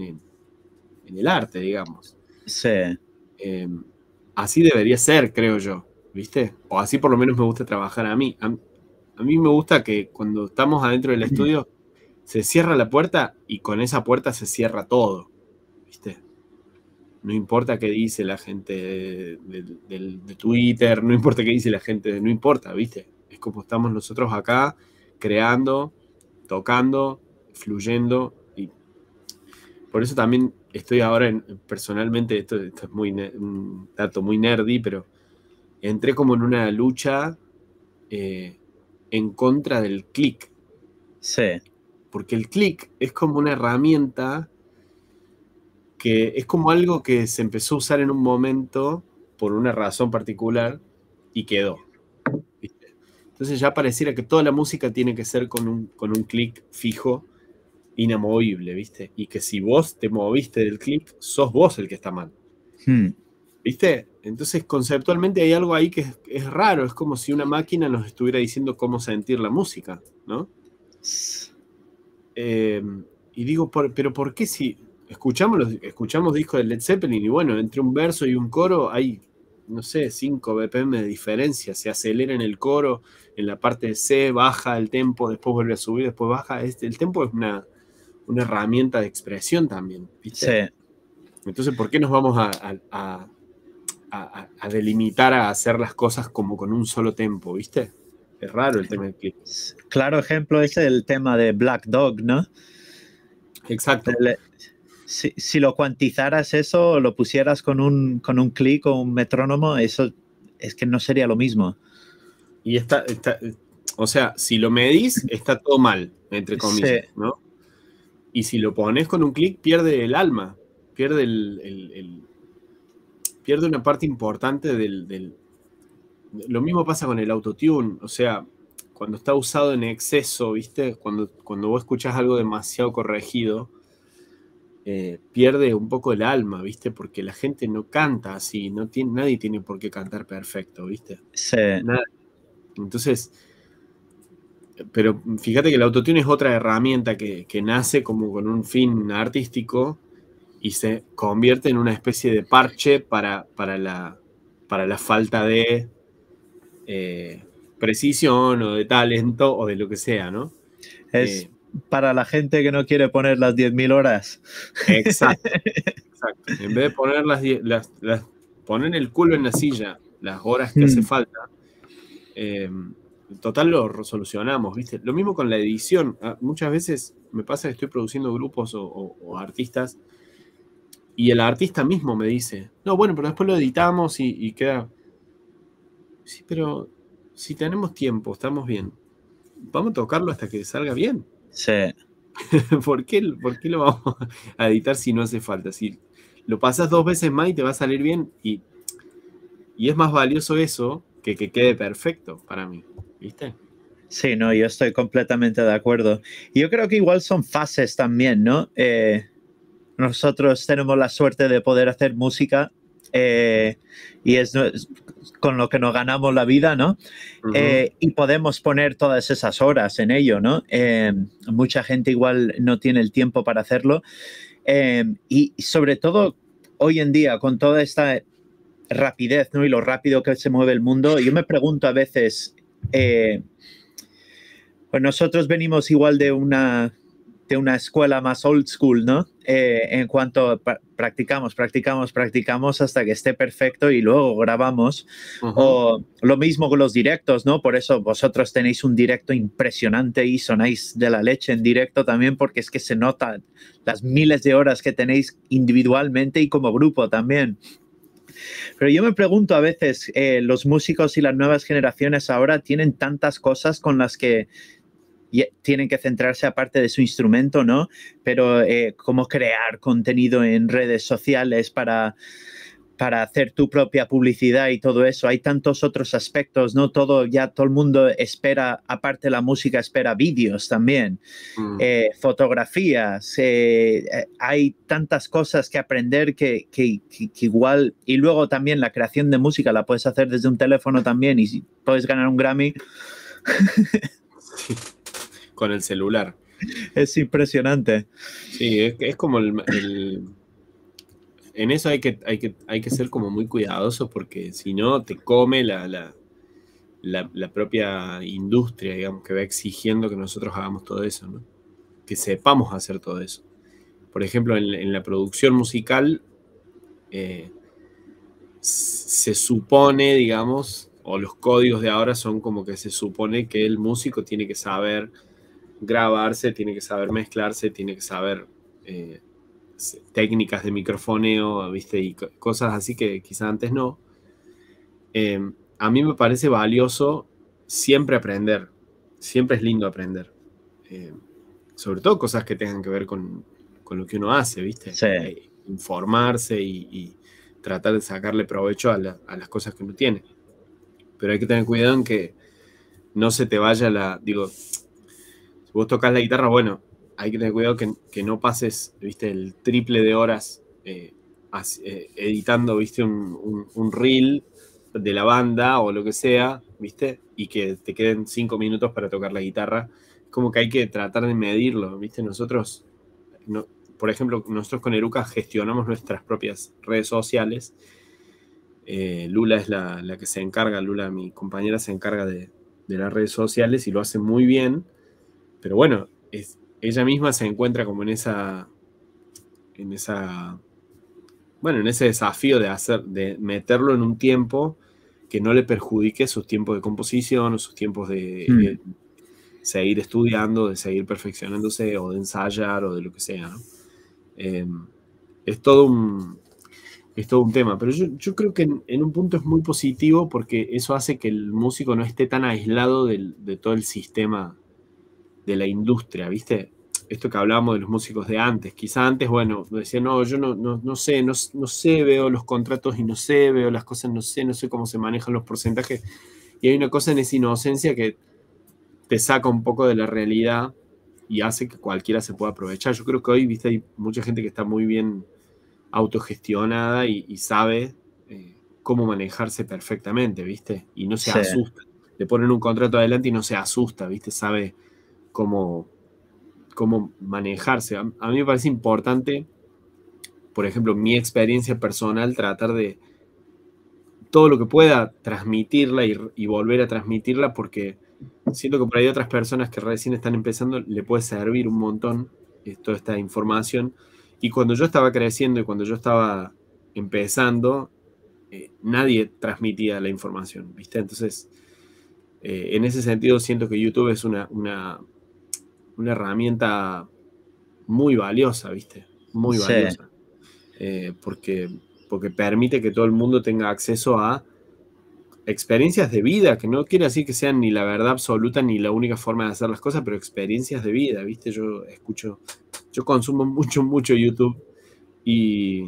en el arte, digamos.
Sí.
Eh, así debería ser, creo yo, ¿viste? O así por lo menos me gusta trabajar a mí. A, a mí me gusta que cuando estamos adentro del estudio se cierra la puerta y con esa puerta se cierra todo, ¿viste? No importa qué dice la gente de, de, de, de Twitter, no importa qué dice la gente, no importa, ¿viste? Es como estamos nosotros acá creando, tocando, fluyendo y por eso también estoy ahora en, personalmente, esto, esto es muy un dato muy nerdy, pero entré como en una lucha eh, en contra del click.
Sí.
Porque el click es como una herramienta que es como algo que se empezó a usar en un momento por una razón particular y quedó. ¿Viste? Entonces ya pareciera que toda la música tiene que ser con un, con un click fijo, inamovible, ¿viste? Y que si vos te moviste del click, sos vos el que está mal.
Hmm.
¿Viste? Entonces conceptualmente hay algo ahí que es, es raro, es como si una máquina nos estuviera diciendo cómo sentir la música, ¿no? Eh, y digo, por, pero ¿por qué si escuchamos, los, escuchamos discos de Led Zeppelin y bueno, entre un verso y un coro hay, no sé, cinco B P M de diferencia, se acelera en el coro, en la parte de C, baja el tempo, después vuelve a subir, después baja, este, el tempo es una, una herramienta de expresión también, ¿viste?
Sí.
Entonces, ¿por qué nos vamos a, a, a, a, a delimitar a hacer las cosas como con un solo tempo, ¿viste? Es raro el tema del clip.
Claro ejemplo es el tema de Black Dog, ¿no?
Exacto.
El, si, si lo cuantizaras eso, lo pusieras con un, con un clic o un metrónomo, eso es que no sería lo mismo.
Y está, está, o sea, si lo medís, está todo mal, entre comillas, sí. ¿No? Y si lo pones con un clic, pierde el alma, pierde el, el, el pierde una parte importante del, del... Lo mismo pasa con el autotune, o sea, cuando está usado en exceso, ¿viste? Cuando, cuando vos escuchás algo demasiado corregido, eh, pierde un poco el alma, ¿viste? Porque la gente no canta así, no tiene, nadie tiene por qué cantar perfecto, ¿viste?
Sí.
Nada. Entonces, pero fíjate que el autotune es otra herramienta que, que nace como con un fin artístico y se convierte en una especie de parche para, para, la, para la falta de eh, precisión o de talento o de lo que sea, ¿no?
Es
eh,
para la gente que no quiere poner las diez mil horas.
Exacto, exacto. En vez de poner las, las, las poner el culo en la silla las horas que
Mm.
hace falta, eh, total lo solucionamos, ¿viste? Lo mismo con la edición. Muchas veces me pasa que estoy produciendo grupos o, o, o artistas y el artista mismo me dice, no, bueno, pero después lo editamos y, y queda... Sí, pero si tenemos tiempo, estamos bien. Vamos a tocarlo hasta que salga bien.
Sí.
¿Por qué, ¿Por qué lo vamos a editar si no hace falta? Si lo pasas dos veces más y te va a salir bien y, y es más valioso eso que que quede perfecto para mí, ¿viste?
Sí, no, yo estoy completamente de acuerdo. Yo creo que igual son fases también, ¿no? Eh, nosotros tenemos la suerte de poder hacer música eh, y es, es con lo que nos ganamos la vida, ¿no? Uh-huh. Eh, y podemos poner todas esas horas en ello, ¿no? Eh, mucha gente igual no tiene el tiempo para hacerlo. Eh, y sobre todo hoy en día, con toda esta rapidez, ¿no? Y lo rápido que se mueve el mundo, yo me pregunto a veces... Eh, pues nosotros venimos igual de una, de una escuela más old school, ¿no? Eh, en cuanto a practicamos, practicamos, practicamos hasta que esté perfecto y luego grabamos. Uh-huh. O lo mismo con los directos, ¿no? Por eso vosotros tenéis un directo impresionante y sonáis de la leche en directo también, porque es que se notan las miles de horas que tenéis individualmente y como grupo también. Pero yo me pregunto a veces, eh, los músicos y las nuevas generaciones ahora tienen tantas cosas con las que tienen que centrarse aparte de su instrumento, ¿no? Pero eh, cómo crear contenido en redes sociales para, para hacer tu propia publicidad y todo eso. Hay tantos otros aspectos, ¿no? Todo, ya todo el mundo espera, aparte de la música, espera vídeos también, mm. eh, fotografías. Eh, hay tantas cosas que aprender que, que, que, que igual... Y luego también la creación de música la puedes hacer desde un teléfono también y puedes ganar un Grammy.
Sí. Con el celular.
Es impresionante.
Sí, es, es como el, el... En eso hay que, hay, que, hay que ser como muy cuidadoso porque si no te come la, la, la, la propia industria, digamos, que va exigiendo que nosotros hagamos todo eso, ¿no? Que sepamos hacer todo eso. Por ejemplo, en, en la producción musical eh, se supone, digamos, o los códigos de ahora son como que se supone que el músico tiene que saber grabarse, tiene que saber mezclarse, tiene que saber eh, técnicas de microfoneo, ¿viste? Y cosas así que quizás antes no. Eh, a mí me parece valioso siempre aprender, siempre es lindo aprender. Eh, sobre todo cosas que tengan que ver con, con lo que uno hace, ¿viste?
Sí.
Eh, informarse y, y tratar de sacarle provecho a, la, a las cosas que uno tiene. Pero hay que tener cuidado en que no se te vaya la... Digo, vos tocas la guitarra, bueno, hay que tener cuidado que, que no pases, viste, el triple de horas eh, as, eh, editando, viste, un, un, un reel de la banda o lo que sea, viste, y que te queden cinco minutos para tocar la guitarra. Es como que hay que tratar de medirlo, viste. Nosotros, no, por ejemplo, nosotros con Eruca gestionamos nuestras propias redes sociales. Eh, Lula es la, la que se encarga, Lula, mi compañera, se encarga de, de las redes sociales y lo hace muy bien. Pero bueno, es, ella misma se encuentra como en esa, en esa, bueno, en ese desafío de hacer, de meterlo en un tiempo que no le perjudique sus tiempos de composición o sus tiempos de, mm. de seguir estudiando, de seguir perfeccionándose o de ensayar o de lo que sea, ¿no? Eh, es todo un, es todo un tema, pero yo, yo creo que en, en un punto es muy positivo porque eso hace que el músico no esté tan aislado del, de todo el sistema de la industria, ¿viste? Esto que hablábamos de los músicos de antes. Quizá antes, bueno, decían, no, yo no, no, no sé, no, no sé, veo los contratos y no sé, veo las cosas, no sé, no sé cómo se manejan los porcentajes. Y hay una cosa en esa inocencia que te saca un poco de la realidad y hace que cualquiera se pueda aprovechar. Yo creo que hoy, ¿viste? Hay mucha gente que está muy bien autogestionada y, y sabe eh, cómo manejarse perfectamente, ¿viste? Y no se sí. asusta. Le ponen un contrato adelante y no se asusta, ¿viste? Sabe cómo, cómo manejarse. A, a mí me parece importante, por ejemplo, mi experiencia personal, tratar de todo lo que pueda transmitirla y, y volver a transmitirla, porque siento que por ahí otras personas que recién están empezando le puede servir un montón eh, toda esta información. Y cuando yo estaba creciendo y cuando yo estaba empezando, eh, nadie transmitía la información, ¿viste? Entonces, eh, en ese sentido siento que YouTube es una, una, una herramienta muy valiosa, ¿viste? Muy
Sí,
valiosa. Eh, porque, porque permite que todo el mundo tenga acceso a experiencias de vida, que no quiere decir que sean ni la verdad absoluta ni la única forma de hacer las cosas, pero experiencias de vida, ¿viste? Yo escucho, yo consumo mucho, mucho YouTube y,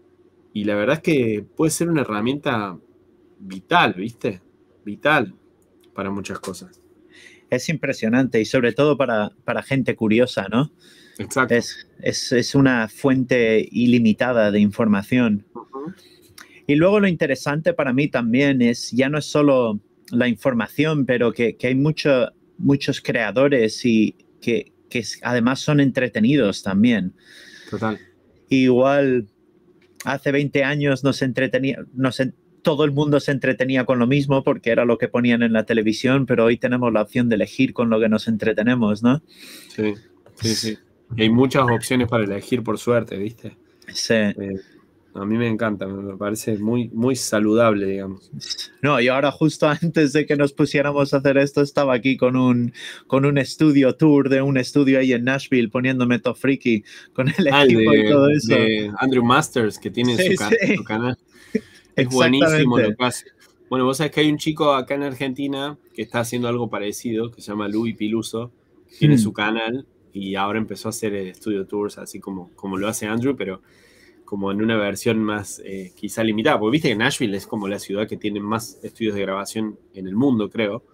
y la verdad es que puede ser una herramienta vital, ¿viste? Vital para muchas cosas.
es impresionante y sobre todo para, para gente curiosa, ¿no?
Exacto.
Es, es, es una fuente ilimitada de información.
Uh-huh.
Y luego lo interesante para mí también es, ya no es solo la información, pero que, que hay mucho, muchos creadores y que, que además son entretenidos también.
Total.
Igual hace veinte años nos entretenía, nos, todo el mundo se entretenía con lo mismo porque era lo que ponían en la televisión, pero hoy tenemos la opción de elegir con lo que nos entretenemos, ¿no?
Sí, sí, sí. Y hay muchas opciones para elegir, por suerte, ¿viste?
Sí.
Eh, a mí me encanta, me parece muy, muy saludable, digamos.
No, y ahora justo antes de que nos pusiéramos a hacer esto, estaba aquí con un, con un estudio tour de un estudio ahí en Nashville, poniéndome todo friki con el
Ah, el
equipo y
de,
todo eso.
de Andrew Masters, que tiene
Sí,
su, ca-
sí.
su canal. Es buenísimo lo
Exactamente.
que hace. Bueno, vos sabés que hay un chico acá en Argentina que está haciendo algo parecido, que se llama Luis Piluso, que tiene
Hmm.
su canal y ahora empezó a hacer eh, studio tours, así como, como lo hace Andrew, pero como en una versión más eh, quizá limitada, porque viste que Nashville es como la ciudad que tiene más estudios de grabación en el mundo, creo.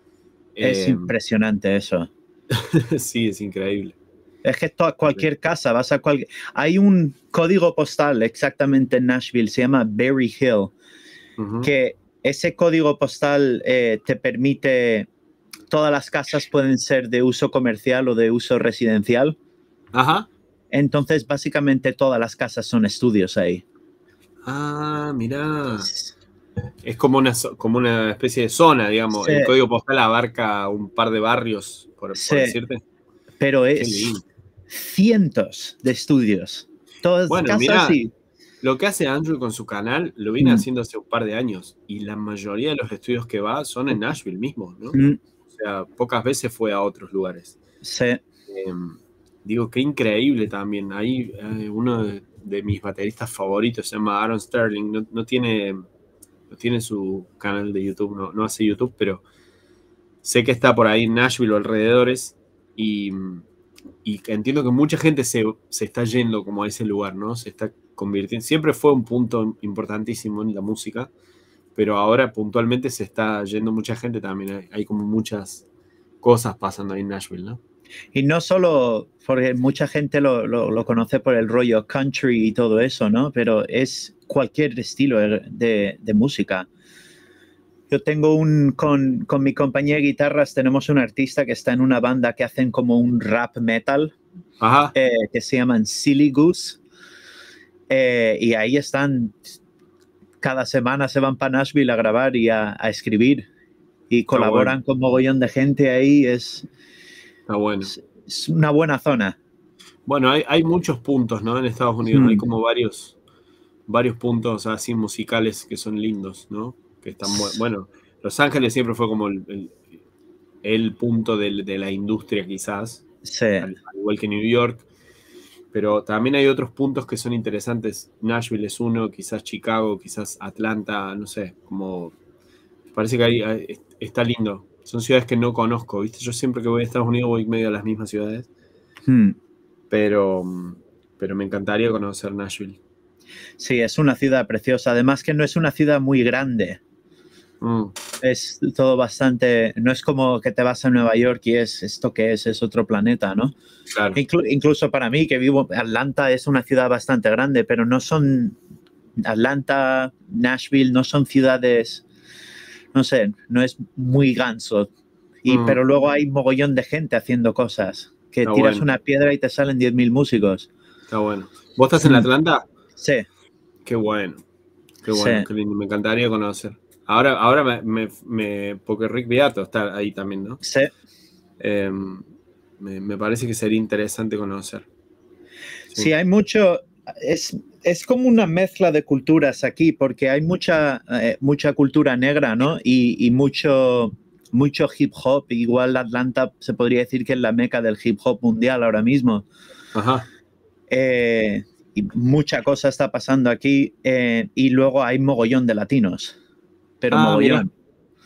Es
Eh,
impresionante eso.
sí, es increíble.
Es que toda, cualquier casa, vas a cualquier... Hay un código postal exactamente en Nashville, se llama Berry Hill,
Uh-huh.
que ese código postal eh, te permite... Todas las casas pueden ser de uso comercial o de uso residencial.
Ajá.
Entonces, básicamente todas las casas son estudios ahí.
Ah, mirá. Es como una, como una especie de zona, digamos.
Sí,
El código postal abarca un par de barrios, por,
sí,
por decirte.
pero
Qué
es
lindo.
cientos de estudios. Todas
Bueno,
casas
mirá,
y...
lo que hace Andrew con su canal lo viene
Mm.
haciendo hace un par de años. Y la mayoría de los estudios que va son en Nashville mismo, ¿no?
Mm.
O sea, pocas veces fue a otros lugares.
Sí.
Eh, digo, qué increíble también. Ahí eh, uno de, de mis bateristas favoritos se llama Aaron Sterling. No, no tiene... no tiene su canal de YouTube, no, no hace YouTube, pero sé que está por ahí en Nashville o alrededores y, y entiendo que mucha gente se, se está yendo como a ese lugar, ¿no? Se está convirtiendo, siempre fue un punto importantísimo en la música, pero ahora puntualmente se está yendo mucha gente también, hay, hay como muchas cosas pasando ahí en Nashville, ¿no?
Y no solo porque mucha gente lo, lo, lo conoce por el rollo country y todo eso, ¿no? Pero es cualquier estilo de, de música. Yo tengo un, con, con mi compañía de guitarras, tenemos un artista que está en una banda que hacen como un rap metal,
Ajá.
eh, que se llaman Silly Goose. Eh, y ahí están, cada semana se van para Nashville a grabar y a, a escribir. Y colaboran
bueno.
con mogollón de gente ahí. Es,
Está bueno.
es, es una buena zona.
Bueno, hay, hay muchos puntos, ¿no? En Estados Unidos,
Hmm.
hay como varios, varios puntos así musicales que son lindos, ¿no? Que están bu- bueno, Los Ángeles siempre fue como el, el, el punto de, de la industria quizás,
Sí.
al, al igual que New York, pero también hay otros puntos que son interesantes. Nashville es uno, quizás Chicago, quizás Atlanta, no sé, como parece que ahí hay, está lindo. Son ciudades que no conozco, ¿viste? Yo siempre que voy a Estados Unidos voy medio a las mismas ciudades,
Hmm.
pero, pero me encantaría conocer Nashville.
Sí, es una ciudad preciosa. Además que no es una ciudad muy grande.
Mm.
Es todo bastante... No es como que te vas a Nueva York y es esto que es, es otro planeta, ¿no?
Claro.
Inclu incluso para mí, que vivo... Atlanta es una ciudad bastante grande, pero no son... Atlanta, Nashville, no son ciudades... No sé, no es muy ganso. Y,
Mm.
Pero luego hay mogollón de gente haciendo cosas. Que
Está
tiras
bueno.
una piedra y te salen diez mil músicos.
Está bueno. ¿Vos estás en Atlanta?
Sí.
Qué bueno. Qué bueno,
Sí.
qué lindo. Me encantaría conocer. Ahora, ahora me, me, me porque Rick Beato está ahí también, ¿no?
Sí.
Eh, me, me parece que sería interesante conocer.
Sí, hay mucho... es, es como una mezcla de culturas aquí, porque hay mucha, eh, mucha cultura negra, ¿no? Y, y mucho, mucho hip hop. Igual Atlanta se podría decir que es la meca del hip hop mundial ahora mismo.
Ajá.
Eh, y mucha cosa está pasando aquí. Eh, y luego hay mogollón de latinos, pero
Ah, mira.
mogollón.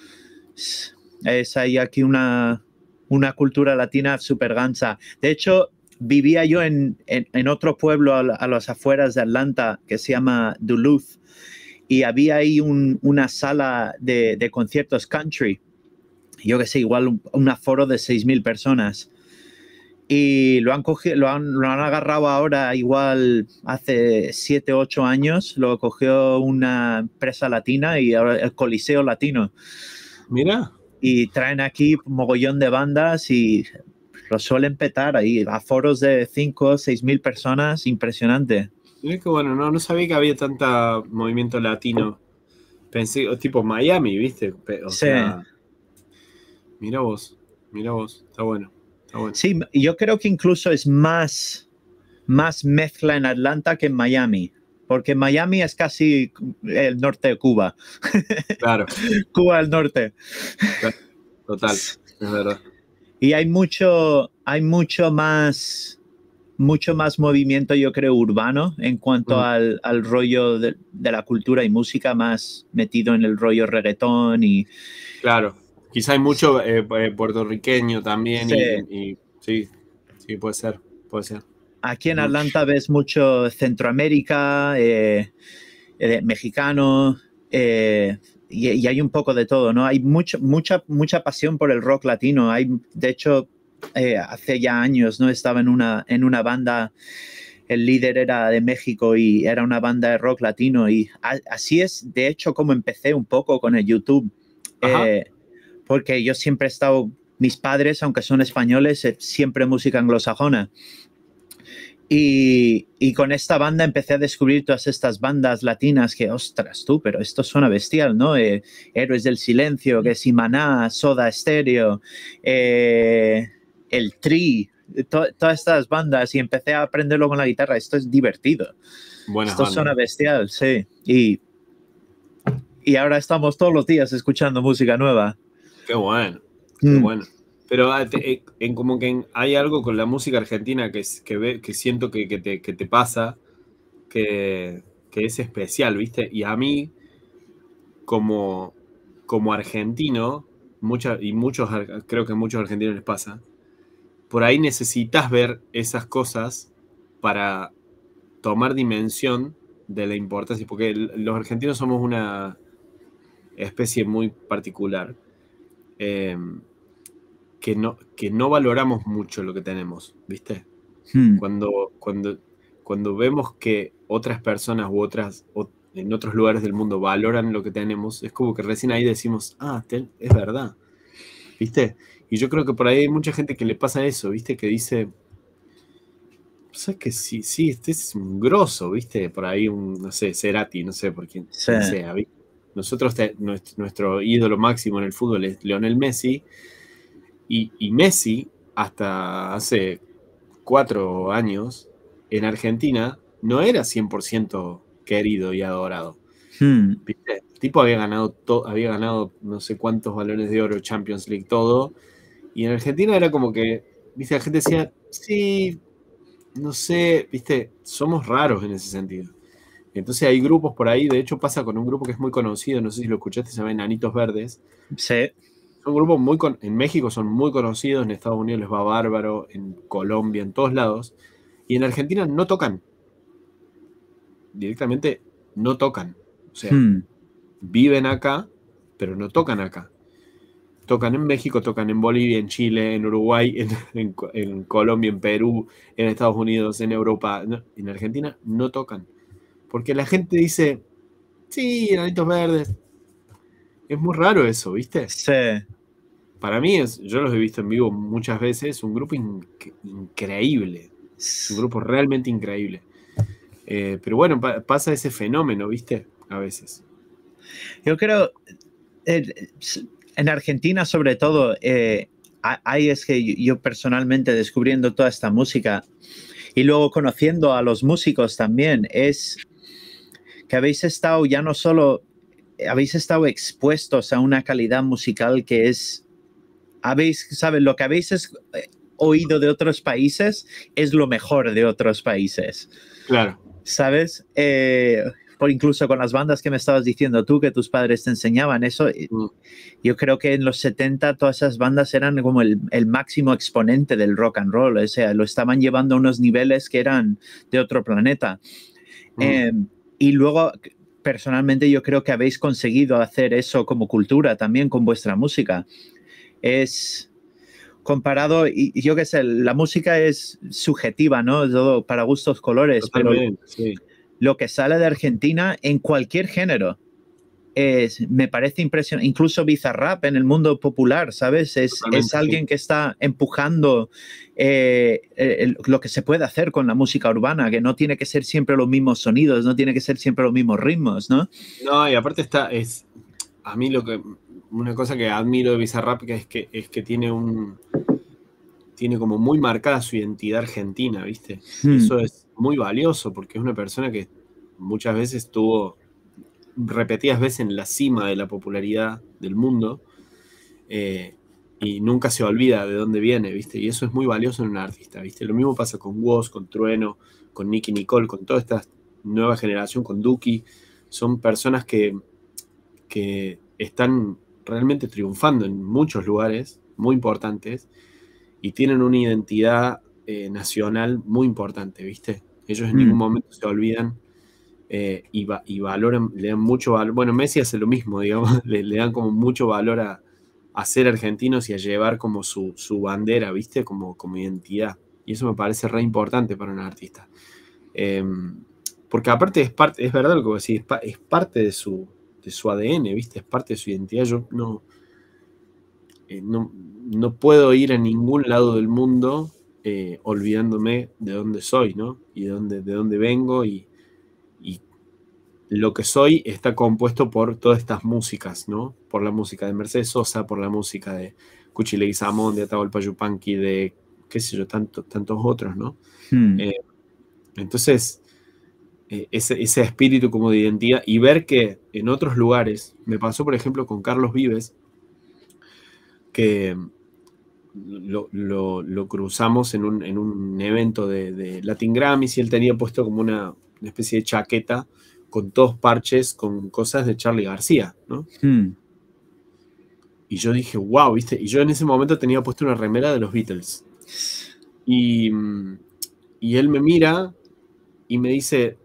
Es hay aquí una, una cultura latina súper gansa. De hecho, vivía yo en, en, en otro pueblo a, a las afueras de Atlanta que se llama Duluth, y había ahí un, una sala de, de conciertos country, yo que sé, igual un, un aforo de seis mil personas. Y lo han, cogido, lo, han, lo han agarrado ahora, igual hace siete, ocho años, lo cogió una empresa latina y ahora el Coliseo Latino.
Mira.
Y traen aquí mogollón de bandas y lo suelen petar ahí, a foros de cinco o seis mil personas, impresionante.
Mira que bueno, no, no sabía que había tanta movimiento latino. Pensé, tipo Miami, ¿viste? O
Sí.
sea, mira vos, mira vos, está bueno, está bueno.
Sí, yo creo que incluso es más, más mezcla en Atlanta que en Miami, porque Miami es casi el norte de Cuba.
Claro.
Cuba del norte.
Claro, total, es verdad.
Y hay mucho, hay mucho más, mucho más movimiento, yo creo, urbano en cuanto mm. al, al rollo de, de la cultura y música, más metido en el rollo reggaetón y...
Claro, quizá hay mucho eh, puertorriqueño también.
Sí.
Y, y sí, sí, puede ser, puede ser.
Aquí en Atlanta ves mucho Centroamérica, eh, eh, mexicano, eh, y, y hay un poco de todo, ¿no? Hay mucho, mucha, mucha pasión por el rock latino. Hay, de hecho, eh, hace ya años, ¿no? Estaba en una, en una banda, el líder era de México y era una banda de rock latino. Y a, así es, de hecho, como empecé un poco con el YouTube. Eh, porque yo siempre he estado, mis padres, aunque son españoles, eh, siempre música anglosajona. Y, y con esta banda empecé a descubrir todas estas bandas latinas que, ostras, tú, pero esto suena bestial, ¿no? Eh, Héroes del Silencio, que es Maná, Soda Stereo, eh, El Tri, to, todas estas bandas, y empecé a aprenderlo con la guitarra. Esto es divertido. Buenas esto bandas. Suena bestial, sí. Y, y ahora estamos todos los días escuchando música nueva.
Qué bueno, qué mm. bueno. Pero en, en, como que en, hay algo con la música argentina que, que, ve, que siento que, que, te, que te pasa, que, que es especial, ¿viste? Y a mí, como, como argentino, mucha, y muchos, creo que a muchos argentinos les pasa, por ahí necesitas ver esas cosas para tomar dimensión de la importancia, porque los argentinos somos una especie muy particular. Eh, Que no, que no valoramos mucho lo que tenemos, ¿viste? Hmm. Cuando, cuando, cuando vemos que otras personas u otras o en otros lugares del mundo valoran lo que tenemos, es como que recién ahí decimos, ah, te, es verdad, ¿viste? Y yo creo que por ahí hay mucha gente que le pasa eso, ¿viste? Que dice, ¿sabes que sí, sí, este es un grosso, ¿viste? Por ahí un, no sé, Cerati, no sé por quién, sí. quién sea, ¿viste? Nosotros, te, nuestro, nuestro ídolo máximo en el fútbol es Lionel Messi. Y, y Messi, hasta hace cuatro años, en Argentina, no era cien por ciento querido y adorado. Hmm. ¿Viste? El tipo había ganado, to, había ganado no sé cuántos balones de oro, Champions League, todo. Y en Argentina era como que, ¿viste? La gente decía, sí, no sé, ¿viste? Somos raros en ese sentido. Entonces hay grupos por ahí, de hecho pasa con un grupo que es muy conocido, no sé si lo escuchaste, se llama Enanitos Verdes.
Sí.
Son grupos muy con, en México son muy conocidos, en Estados Unidos les va bárbaro, en Colombia, en todos lados. Y en Argentina no tocan. Directamente no tocan. O sea, hmm. viven acá, pero no tocan acá. Tocan en México, tocan en Bolivia, en Chile, en Uruguay, en, en, en Colombia, en Perú, en Estados Unidos, en Europa. No, en Argentina no tocan. Porque la gente dice, sí, Enanitos Verdes. Es muy raro eso, ¿viste?
Sí.
Para mí, es, yo los he visto en vivo muchas veces, un grupo in, increíble, un grupo realmente increíble. Eh, pero bueno, pa, pasa ese fenómeno, ¿viste? A veces.
Yo creo, eh, en Argentina sobre todo, eh, hay es que yo personalmente descubriendo toda esta música, y luego conociendo a los músicos también, es que habéis estado ya no solo, habéis estado expuestos a una calidad musical que es, habéis, ¿sabes? Lo que habéis es, eh, oído de otros países es lo mejor de otros países.
Claro.
¿Sabes? Eh, por incluso con las bandas que me estabas diciendo tú, que tus padres te enseñaban eso, mm. yo creo que en los setenta todas esas bandas eran como el, el máximo exponente del rock and roll, o sea, lo estaban llevando a unos niveles que eran de otro planeta. Mm. Eh, y luego, personalmente, yo creo que habéis conseguido hacer eso como cultura también con vuestra música. Es... comparado, y, y yo qué sé, la música es subjetiva, ¿no? Todo para gustos, colores,
Totalmente,
pero
sí.
Lo que sale de Argentina en cualquier género es, me parece impresionante, incluso Bizarrap en el mundo popular, ¿sabes? Es, es alguien sí. que está empujando eh, el, lo que se puede hacer con la música urbana, que no tiene que ser siempre los mismos sonidos, no tiene que ser siempre los mismos ritmos, ¿no?
No, y aparte está, es, a mí lo que, una cosa que admiro de Bizarrap que es que, es que tiene un, tiene como muy marcada su identidad argentina, ¿viste? Hmm. Eso es muy valioso porque es una persona que muchas veces estuvo repetidas veces en la cima de la popularidad del mundo eh, y nunca se olvida de dónde viene, ¿viste? Y eso es muy valioso en un artista, ¿viste? Lo mismo pasa con Woz, con Trueno, con Nicki Nicole, con toda esta nueva generación, con Duki. Son personas que, que están realmente triunfando en muchos lugares muy importantes y tienen una identidad eh, nacional muy importante, ¿viste? Ellos en mm. ningún momento se olvidan eh, y, va, y valoran, le dan mucho valor. Bueno, Messi hace lo mismo, digamos, le, le dan como mucho valor a, a ser argentinos y a llevar como su, su bandera, ¿viste? Como, como identidad. Y eso me parece re importante para un artista. Eh, porque aparte es parte, es verdad lo que vos decís, es, pa, es parte de su, de su A D N, ¿viste? Es parte de su identidad. Yo no... Eh, no, no puedo ir a ningún lado del mundo eh, olvidándome de dónde soy, ¿no? Y de dónde, de dónde vengo y, y lo que soy está compuesto por todas estas músicas, ¿no? Por la música de Mercedes Sosa, por la música de Cuchi Leguizamón, de Atahualpa Yupanqui, de qué sé yo, tanto, tantos otros, ¿no? Hmm. Eh, entonces, eh, ese, ese espíritu como de identidad y ver que en otros lugares, me pasó por ejemplo con Carlos Vives, que lo, lo, lo cruzamos en un, en un evento de, de Latin Grammys y él tenía puesto como una, una especie de chaqueta con todos parches, con cosas de Charly García, ¿no? Hmm. Y yo dije, wow, ¿viste? Y yo en ese momento tenía puesto una remera de los Beatles. Y, y él me mira y me dice,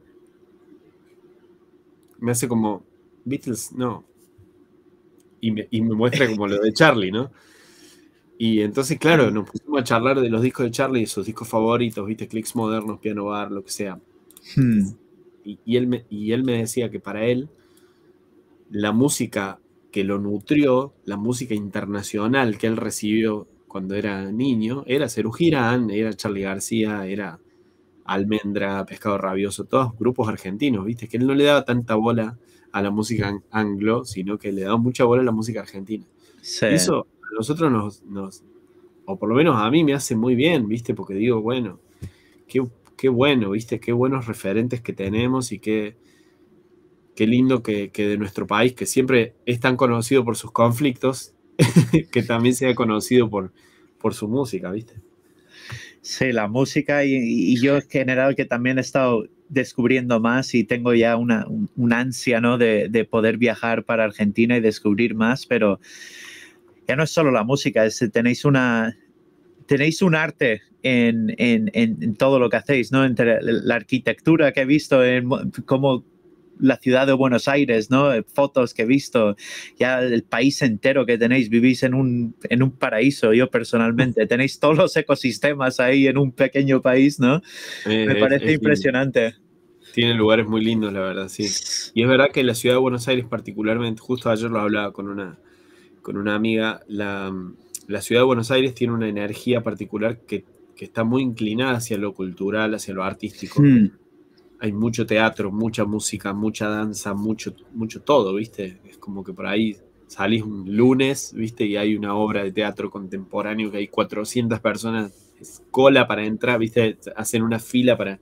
me hace como, Beatles, no. Y me, y me muestra como lo de Charly, ¿no? Y entonces, claro, nos pusimos a charlar de los discos de Charly, sus discos favoritos, ¿viste? Clicks modernos, Piano Bar, lo que sea. Hmm. Y, y, él me, y él me decía que para él, la música que lo nutrió, la música internacional que él recibió cuando era niño, era Serú Girán, era Charly García, era Almendra, Pescado Rabioso, todos grupos argentinos, ¿viste? Que él no le daba tanta bola a la música anglo, sino que le daba mucha bola a la música argentina. Sí. Y eso a nosotros nos, nos, o por lo menos a mí me hace muy bien, ¿viste? Porque digo, bueno, qué, qué bueno, ¿viste? Qué buenos referentes que tenemos y qué, qué lindo que, que de nuestro país, que siempre es tan conocido por sus conflictos, que también sea conocido por, por su música, ¿viste?
Sí, la música y, y yo en general que también he estado descubriendo más y tengo ya una, un, un ansia, ¿no? de, de poder viajar para Argentina y descubrir más, pero ya no es solo la música, es, tenéis una... Tenéis un arte en, en, en todo lo que hacéis, ¿no? Entre la arquitectura que he visto, en cómo la ciudad de Buenos Aires, ¿no? Fotos que he visto, ya el país entero que tenéis, vivís en un, en un paraíso, yo personalmente. Tenéis todos los ecosistemas ahí en un pequeño país, ¿no? Eh, Me parece es, es impresionante.
Lindo. Tiene lugares muy lindos, la verdad, sí. Y es verdad que la ciudad de Buenos Aires particularmente, justo ayer lo hablaba con una, con una amiga, la... La ciudad de Buenos Aires tiene una energía particular que, que está muy inclinada hacia lo cultural, hacia lo artístico. Hmm. Hay mucho teatro, mucha música, mucha danza, mucho, mucho todo, ¿viste? Es como que por ahí salís un lunes, ¿viste? Y hay una obra de teatro contemporáneo que hay cuatrocientas personas cola para entrar, ¿viste? Hacen una fila para...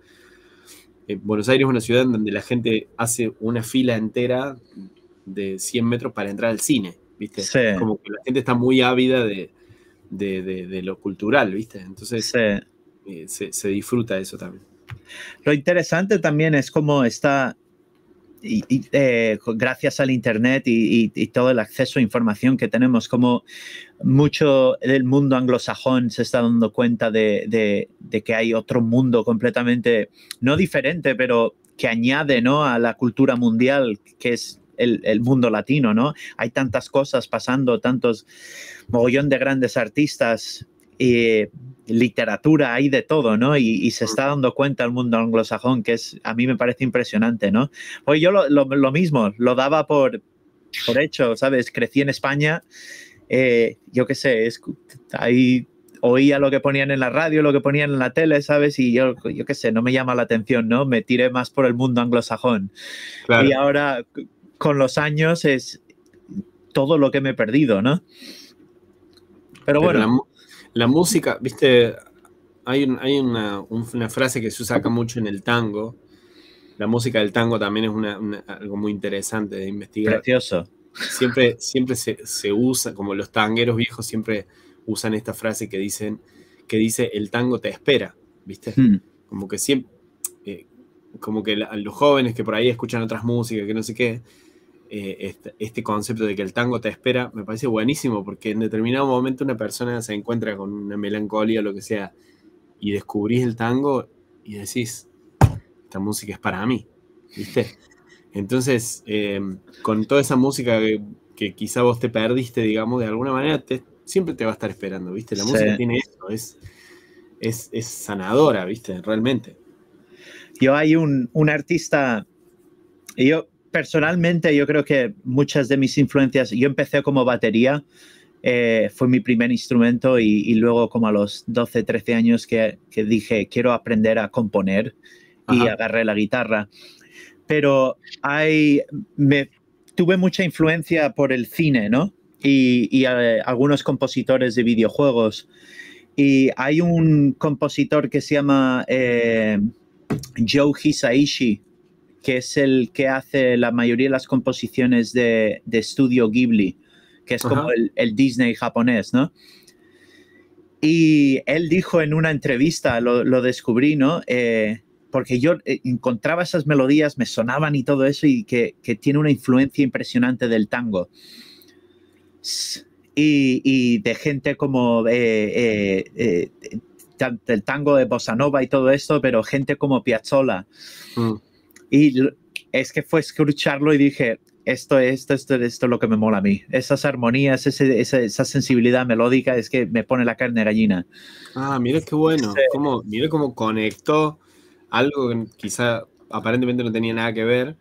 Eh, Buenos Aires es una ciudad en donde la gente hace una fila entera de cien metros para entrar al cine, ¿viste?
Sí,
Como que la gente está muy ávida de, de, de, de lo cultural, ¿viste? Entonces
sí.
eh, se, se disfruta eso también.
Lo interesante también es cómo está, y, y, eh, gracias al Internet y, y, y todo el acceso a información que tenemos, como mucho del mundo anglosajón se está dando cuenta de, de, de que hay otro mundo completamente, no diferente, pero que añade, ¿no?, a la cultura mundial, que es el, el mundo latino, ¿no? Hay tantas cosas pasando, tantos mogollón de grandes artistas, eh, literatura, hay de todo, ¿no? Y, y se está dando cuenta el mundo anglosajón, que es, a mí me parece impresionante, ¿no? Pues yo lo, lo, lo mismo, lo daba por, por hecho, ¿sabes? Crecí en España, eh, yo qué sé, es, ahí oía lo que ponían en la radio, lo que ponían en la tele, ¿sabes? Y yo, yo qué sé, no me llama la atención, ¿no? Me tiré más por el mundo anglosajón. Claro. Y ahora, con los años, es todo lo que me he perdido, ¿no? Pero, Pero bueno.
La, la música, viste, hay, un, hay una, una frase que se usa acá mucho en el tango. La música del tango también es una, una, algo muy interesante de investigar.
Precioso.
Siempre, siempre se, se usa, como los tangueros viejos siempre usan esta frase que dicen, que dice el tango te espera, ¿viste? Hmm. Como que siempre, eh, como que la, los jóvenes que por ahí escuchan otras músicas, que no sé qué, eh, este, este concepto de que el tango te espera me parece buenísimo, porque en determinado momento una persona se encuentra con una melancolía o lo que sea, y descubrís el tango y decís, esta música es para mí, ¿viste? Entonces, eh, con toda esa música que, que quizá vos te perdiste, digamos, de alguna manera, te, siempre te va a estar esperando, ¿viste? La sí. música tiene eso, es, es, es sanadora, ¿viste? Realmente.
Yo hay un, un artista, yo personalmente, yo creo que muchas de mis influencias, yo empecé como batería, eh, fue mi primer instrumento y, y luego como a los doce, trece años que, que dije, quiero aprender a componer. Ajá. Y agarré la guitarra. Pero hay, me, tuve mucha influencia por el cine, ¿no? Y, y uh, algunos compositores de videojuegos. Y hay un compositor que se llama eh, Joe Hisaishi, que es el que hace la mayoría de las composiciones de, de Studio Ghibli, que es como el, el Disney japonés, ¿no? Y él dijo en una entrevista, lo, lo descubrí, ¿no? Eh, porque yo encontraba esas melodías, me sonaban y todo eso, y que, que tiene una influencia impresionante del tango. Y, y de gente como eh, eh, eh, del tango de bossa nova y todo esto, pero gente como Piazzolla. Mm. Y es que fue escucharlo y dije, esto, esto, esto, esto es lo que me mola a mí. Esas armonías, ese, esa, esa sensibilidad melódica es que me pone la carne de gallina.
Ah, mira qué bueno. Sí. Cómo, mira cómo conectó algo que quizá aparentemente no tenía nada que ver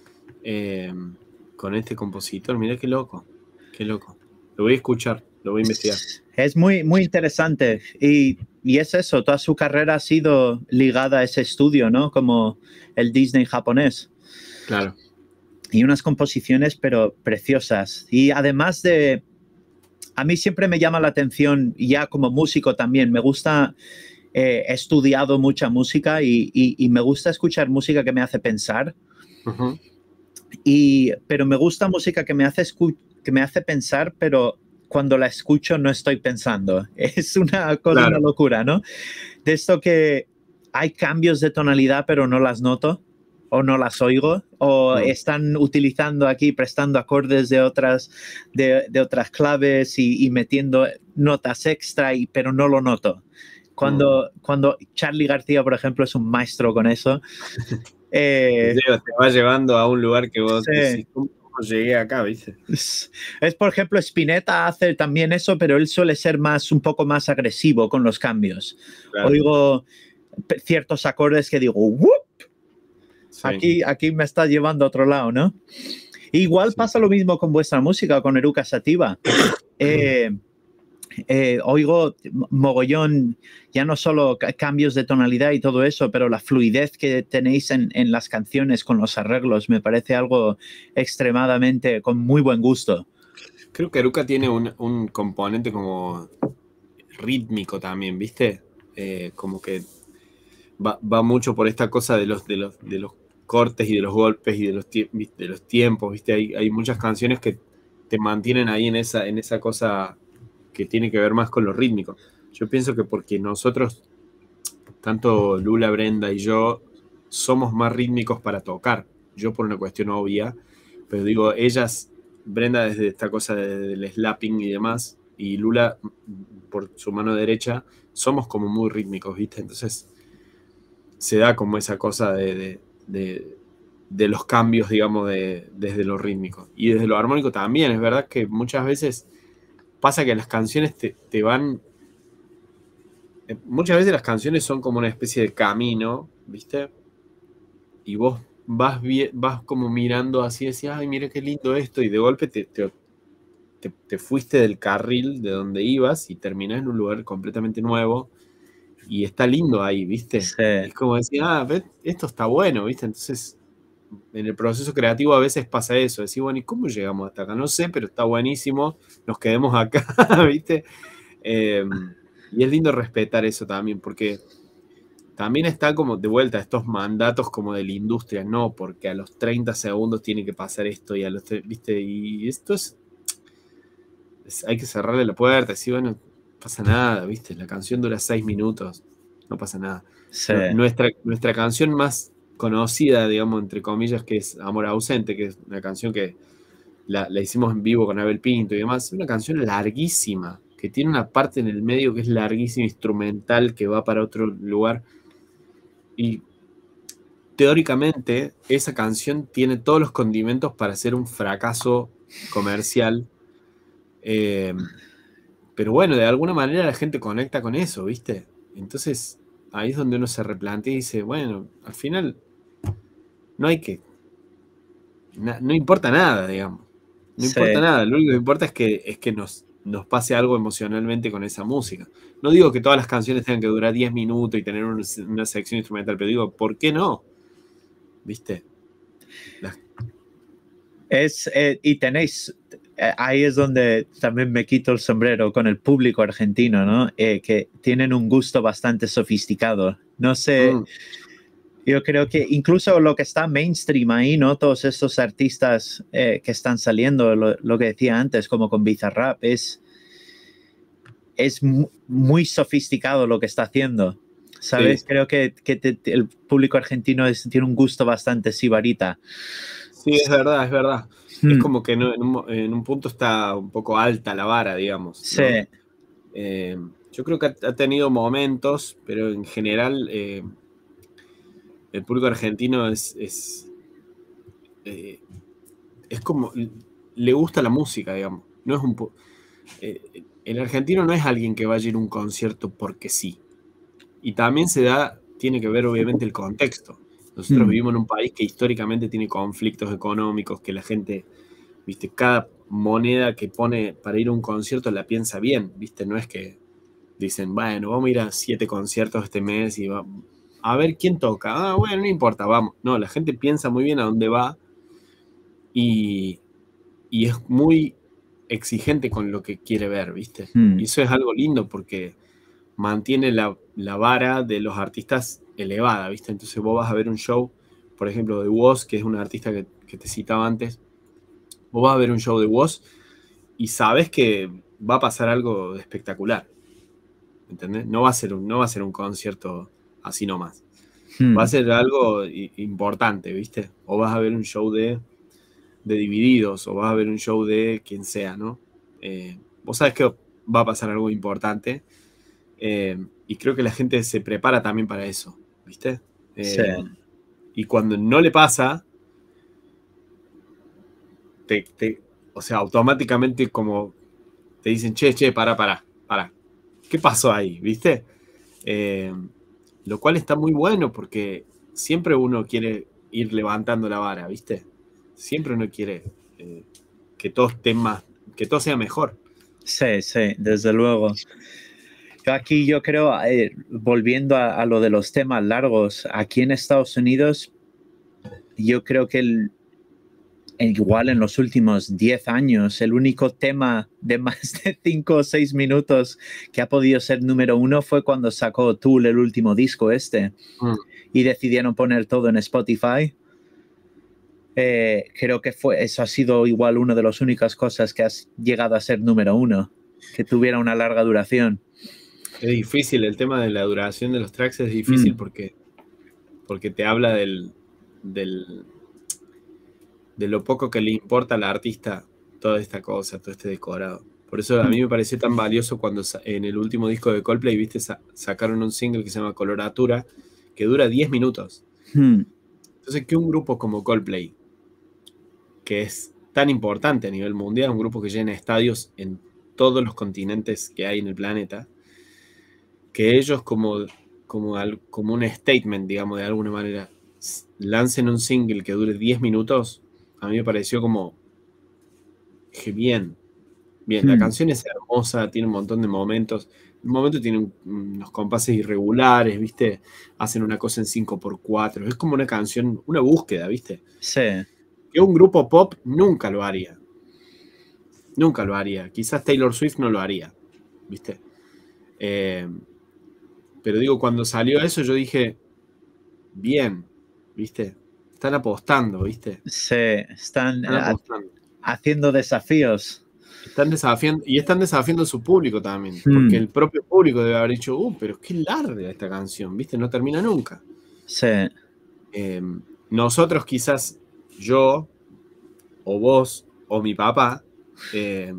eh, con este compositor. Mira qué loco, qué loco. Lo voy a escuchar, lo voy a investigar.
Es muy, muy interesante y, y es eso, toda su carrera ha sido ligada a ese estudio, ¿no? Como el Disney japonés.
Claro.
Y unas composiciones, pero preciosas. Y además de... A mí siempre me llama la atención, ya como músico también, me gusta... Eh, he estudiado mucha música y, y, y me gusta escuchar música que me hace pensar. Uh-huh. Y, pero me gusta música que me hace, que me hace pensar, pero cuando la escucho no estoy pensando. Es una cosa, claro. Una locura, ¿no? De esto que hay cambios de tonalidad, pero no las noto o no las oigo, o uh-huh. están utilizando aquí, prestando acordes de otras, de, de otras claves y, y metiendo notas extra, y, pero no lo noto. Cuando, mm. cuando Charly García, por ejemplo, es un maestro con eso.
Eh, te va llevando a un lugar que vos sí. decís, ¿cómo llegué acá? ¿Viste?
Es, es, por ejemplo, Spinetta hace también eso, pero él suele ser más, un poco más agresivo con los cambios. Claro. Oigo ciertos acordes que digo, ¡wup! Sí. Aquí, aquí me está llevando a otro lado, ¿no? Igual sí. pasa lo mismo con vuestra música, con Eruca Sativa. eh, Eh, oigo mogollón, ya no solo cambios de tonalidad y todo eso, pero la fluidez que tenéis en, en las canciones con los arreglos me parece algo extremadamente, con muy buen gusto.
Creo que Eruca tiene un, un componente como rítmico también, ¿viste? Eh, como que va, va mucho por esta cosa de los, de los, de los cortes y de los golpes y de los, de los tiempos, ¿viste? Hay, hay muchas canciones que te mantienen ahí en esa, en esa cosa que tiene que ver más con lo rítmico. Yo pienso que porque nosotros, tanto Lula, Brenda y yo, somos más rítmicos para tocar. Yo por una cuestión obvia, pero digo, ellas, Brenda desde esta cosa del slapping y demás, y Lula por su mano derecha, somos como muy rítmicos, ¿viste? Entonces se da como esa cosa de, de, de, de los cambios, digamos, de, desde lo rítmico. Y desde lo armónico también, es verdad que muchas veces pasa que las canciones te, te van... Muchas veces las canciones son como una especie de camino, ¿viste? Y vos vas, vas como mirando así, decís, ay, mira qué lindo esto, y de golpe te, te, te, te fuiste del carril de donde ibas y terminás en un lugar completamente nuevo, y está lindo ahí, ¿viste?
Sí.
Es como decir, ah, esto está bueno, ¿viste? Entonces, en el proceso creativo a veces pasa eso, decir, bueno, ¿y cómo llegamos hasta acá? No sé, pero está buenísimo, nos quedemos acá, ¿viste? Eh, y es lindo respetar eso también, porque también está como de vuelta estos mandatos como de la industria, no, porque a los treinta segundos tiene que pasar esto y a los, ¿viste? Y esto es, es hay que cerrarle la puerta, decir, bueno, no pasa nada, ¿viste? La canción dura seis minutos, no pasa nada.
Sí.
No, nuestra, nuestra canción más conocida, digamos, entre comillas, que es Amor Ausente, que es una canción que la, la hicimos en vivo con Abel Pinto y demás, es una canción larguísima, que tiene una parte en el medio que es larguísima, instrumental, que va para otro lugar. Y teóricamente esa canción tiene todos los condimentos para ser un fracaso comercial. Eh, pero bueno, de alguna manera la gente conecta con eso, ¿viste? Entonces ahí es donde uno se replantea y dice, bueno, al final no hay que... Na, no importa nada, digamos. No
Sí.
importa nada. Lo único que importa es que, es que nos, nos pase algo emocionalmente con esa música. No digo que todas las canciones tengan que durar diez minutos y tener un, una sección instrumental, pero digo, ¿por qué no? ¿Viste? Las...
Es, eh, y tenéis, eh, ahí es donde también me quito el sombrero con el público argentino, ¿no? Eh, que tienen un gusto bastante sofisticado. No sé, mm. yo creo que incluso lo que está mainstream ahí, ¿no? Todos estos artistas eh, que están saliendo, lo, lo que decía antes, como con Bizarrap, es, es muy sofisticado lo que está haciendo. ¿Sabes? Sí. Creo que, que te, el público argentino es, tiene un gusto bastante sibarita.
Sí, es verdad, es verdad. Hmm. Es como que no, en, un, en un punto está un poco alta la vara, digamos.
Sí.
¿No? Eh, yo creo que ha, ha tenido momentos, pero en general eh, el público argentino es, es, eh, es como, le gusta la música, digamos. No es un eh, el argentino no es alguien que vaya a ir a un concierto porque sí. Y también se da, tiene que ver obviamente el contexto. Nosotros mm. vivimos en un país que históricamente tiene conflictos económicos, que la gente, viste, cada moneda que pone para ir a un concierto la piensa bien, viste, no es que dicen, bueno, vamos a ir a siete conciertos este mes y va, a ver quién toca. Ah, bueno, no importa, vamos. No, la gente piensa muy bien a dónde va y, y es muy exigente con lo que quiere ver, viste. Mm. Y eso es algo lindo porque mantiene la, la vara de los artistas elevada, ¿viste? Entonces vos vas a ver un show, por ejemplo, de Woz, que es un artista que, que te citaba antes, vos vas a ver un show de Woz y sabes que va a pasar algo espectacular, ¿entendés? No va a ser un, no va a ser un concierto así nomás. Hmm. Va a ser algo importante, ¿viste? O vas a ver un show de, de Divididos, o vas a ver un show de quien sea, ¿no? Eh, vos sabés que va a pasar algo importante. Eh, y creo que la gente se prepara también para eso, ¿viste? Eh,
sí.
Y cuando no le pasa, te, te, o sea, automáticamente como te dicen, che, che, para, para, para. ¿Qué pasó ahí, viste? Eh, lo cual está muy bueno porque siempre uno quiere ir levantando la vara, ¿viste? Siempre uno quiere eh, que todo esté más, que todo sea mejor.
Sí, sí, desde luego. Aquí yo creo, eh, volviendo a, a lo de los temas largos, aquí en Estados Unidos, yo creo que el, igual en los últimos diez años, el único tema de más de cinco o seis minutos que ha podido ser número uno fue cuando sacó Tool el último disco este mm. y decidieron poner todo en Spotify. Eh, creo que fue, eso ha sido igual una de las únicas cosas que has llegado a ser número uno, que tuviera una larga duración.
Es difícil, el tema de la duración de los tracks es difícil mm. porque, porque te habla del, del, de lo poco que le importa al artista toda esta cosa, todo este decorado. Por eso a mí me pareció tan valioso cuando en el último disco de Coldplay, viste, sacaron un single que se llama Coloratura, que dura diez minutos. Mm. Entonces, que un grupo como Coldplay, que es tan importante a nivel mundial, un grupo que llena estadios en todos los continentes que hay en el planeta, que ellos como, como, al, como un statement, digamos, de alguna manera, lancen un single que dure diez minutos, a mí me pareció como, dije, bien, bien, hmm. la canción es hermosa, tiene un montón de momentos, un momento tiene un, unos compases irregulares, ¿viste? Hacen una cosa en cinco por cuatro, es como una canción, una búsqueda, ¿viste?
Sí.
Que un grupo pop nunca lo haría. Nunca lo haría. Quizás Taylor Swift no lo haría, ¿viste? Eh, pero digo, cuando salió eso yo dije, bien, ¿viste? Están apostando, ¿viste?
Sí, están, están apostando. Haciendo desafíos.
Están desafiando, y están desafiando a su público también, hmm. porque el propio público debe haber dicho, uh, pero qué larga esta canción, ¿viste? No termina nunca.
Sí.
Eh, nosotros quizás, yo, o vos, o mi papá, eh,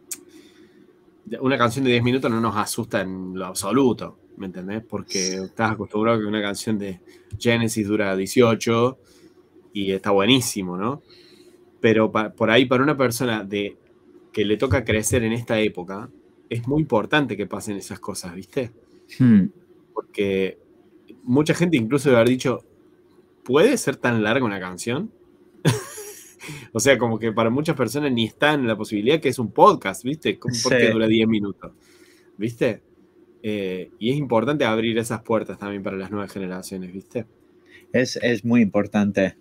una canción de diez minutos no nos asusta en lo absoluto, ¿me entendés? Porque estás acostumbrado a que una canción de Genesis dura dieciocho y está buenísimo, ¿no? Pero pa, por ahí para una persona de, que le toca crecer en esta época, es muy importante que pasen esas cosas, ¿viste? Hmm. Porque mucha gente incluso debe haber dicho, ¿puede ser tan larga una canción? O sea, como que para muchas personas ni está en la posibilidad que es un podcast, ¿viste? ¿Por qué sí. dura diez minutos? ¿Viste? Eh, y es importante abrir esas puertas también para las nuevas generaciones, ¿viste?
Es, es muy importante.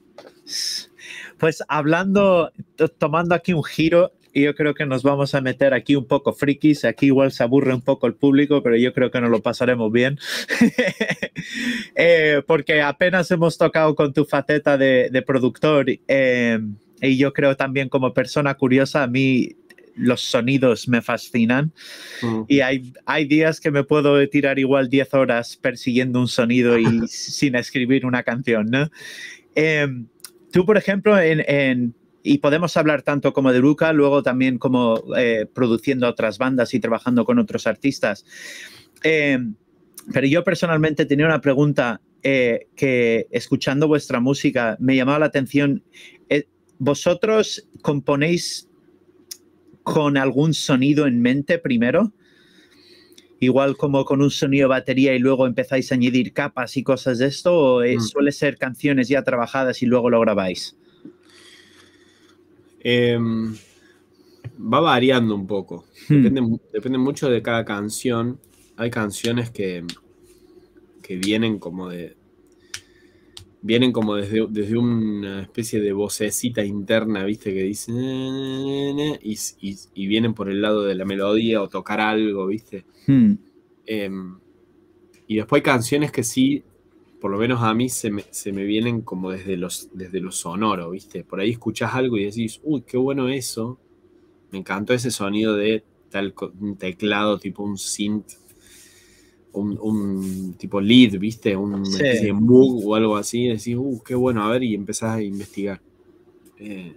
Pues hablando, tomando aquí un giro, yo creo que nos vamos a meter aquí un poco frikis. Aquí igual se aburre un poco el público, pero yo creo que nos lo pasaremos bien. eh, porque apenas hemos tocado con tu faceta de, de productor. Eh, y yo creo también como persona curiosa, a mí los sonidos me fascinan. Mm. Y hay, hay días que me puedo tirar igual diez horas persiguiendo un sonido y sin escribir una canción, ¿no? Eh, tú, por ejemplo, en, en, y podemos hablar tanto como de Eruca, luego también como eh, produciendo otras bandas y trabajando con otros artistas. Eh, pero yo personalmente tenía una pregunta eh, que, escuchando vuestra música, me llamaba la atención. Eh, ¿Vosotros componéis con algún sonido en mente primero? Igual como con un sonido de batería y luego empezáis a añadir capas y cosas de esto, ¿o mm. suele ser canciones ya trabajadas y luego lo grabáis?
Eh, va variando un poco. Hmm. Depende, depende mucho de cada canción. Hay canciones que, que vienen como de... Vienen como desde, desde una especie de vocecita interna, ¿viste? Que dice... Y, y, y vienen por el lado de la melodía o tocar algo, ¿viste? Hmm. Eh, y después hay canciones que sí, por lo menos a mí, se me, se me vienen como desde, los, desde lo sonoro, ¿viste? Por ahí escuchás algo y decís, uy, qué bueno eso. Me encantó ese sonido de tal un teclado tipo un synth, un, un tipo lead, ¿viste? Un sí. especie de Moog o algo así. Y decís, uh, qué bueno, a ver, y empezás a investigar. Eh,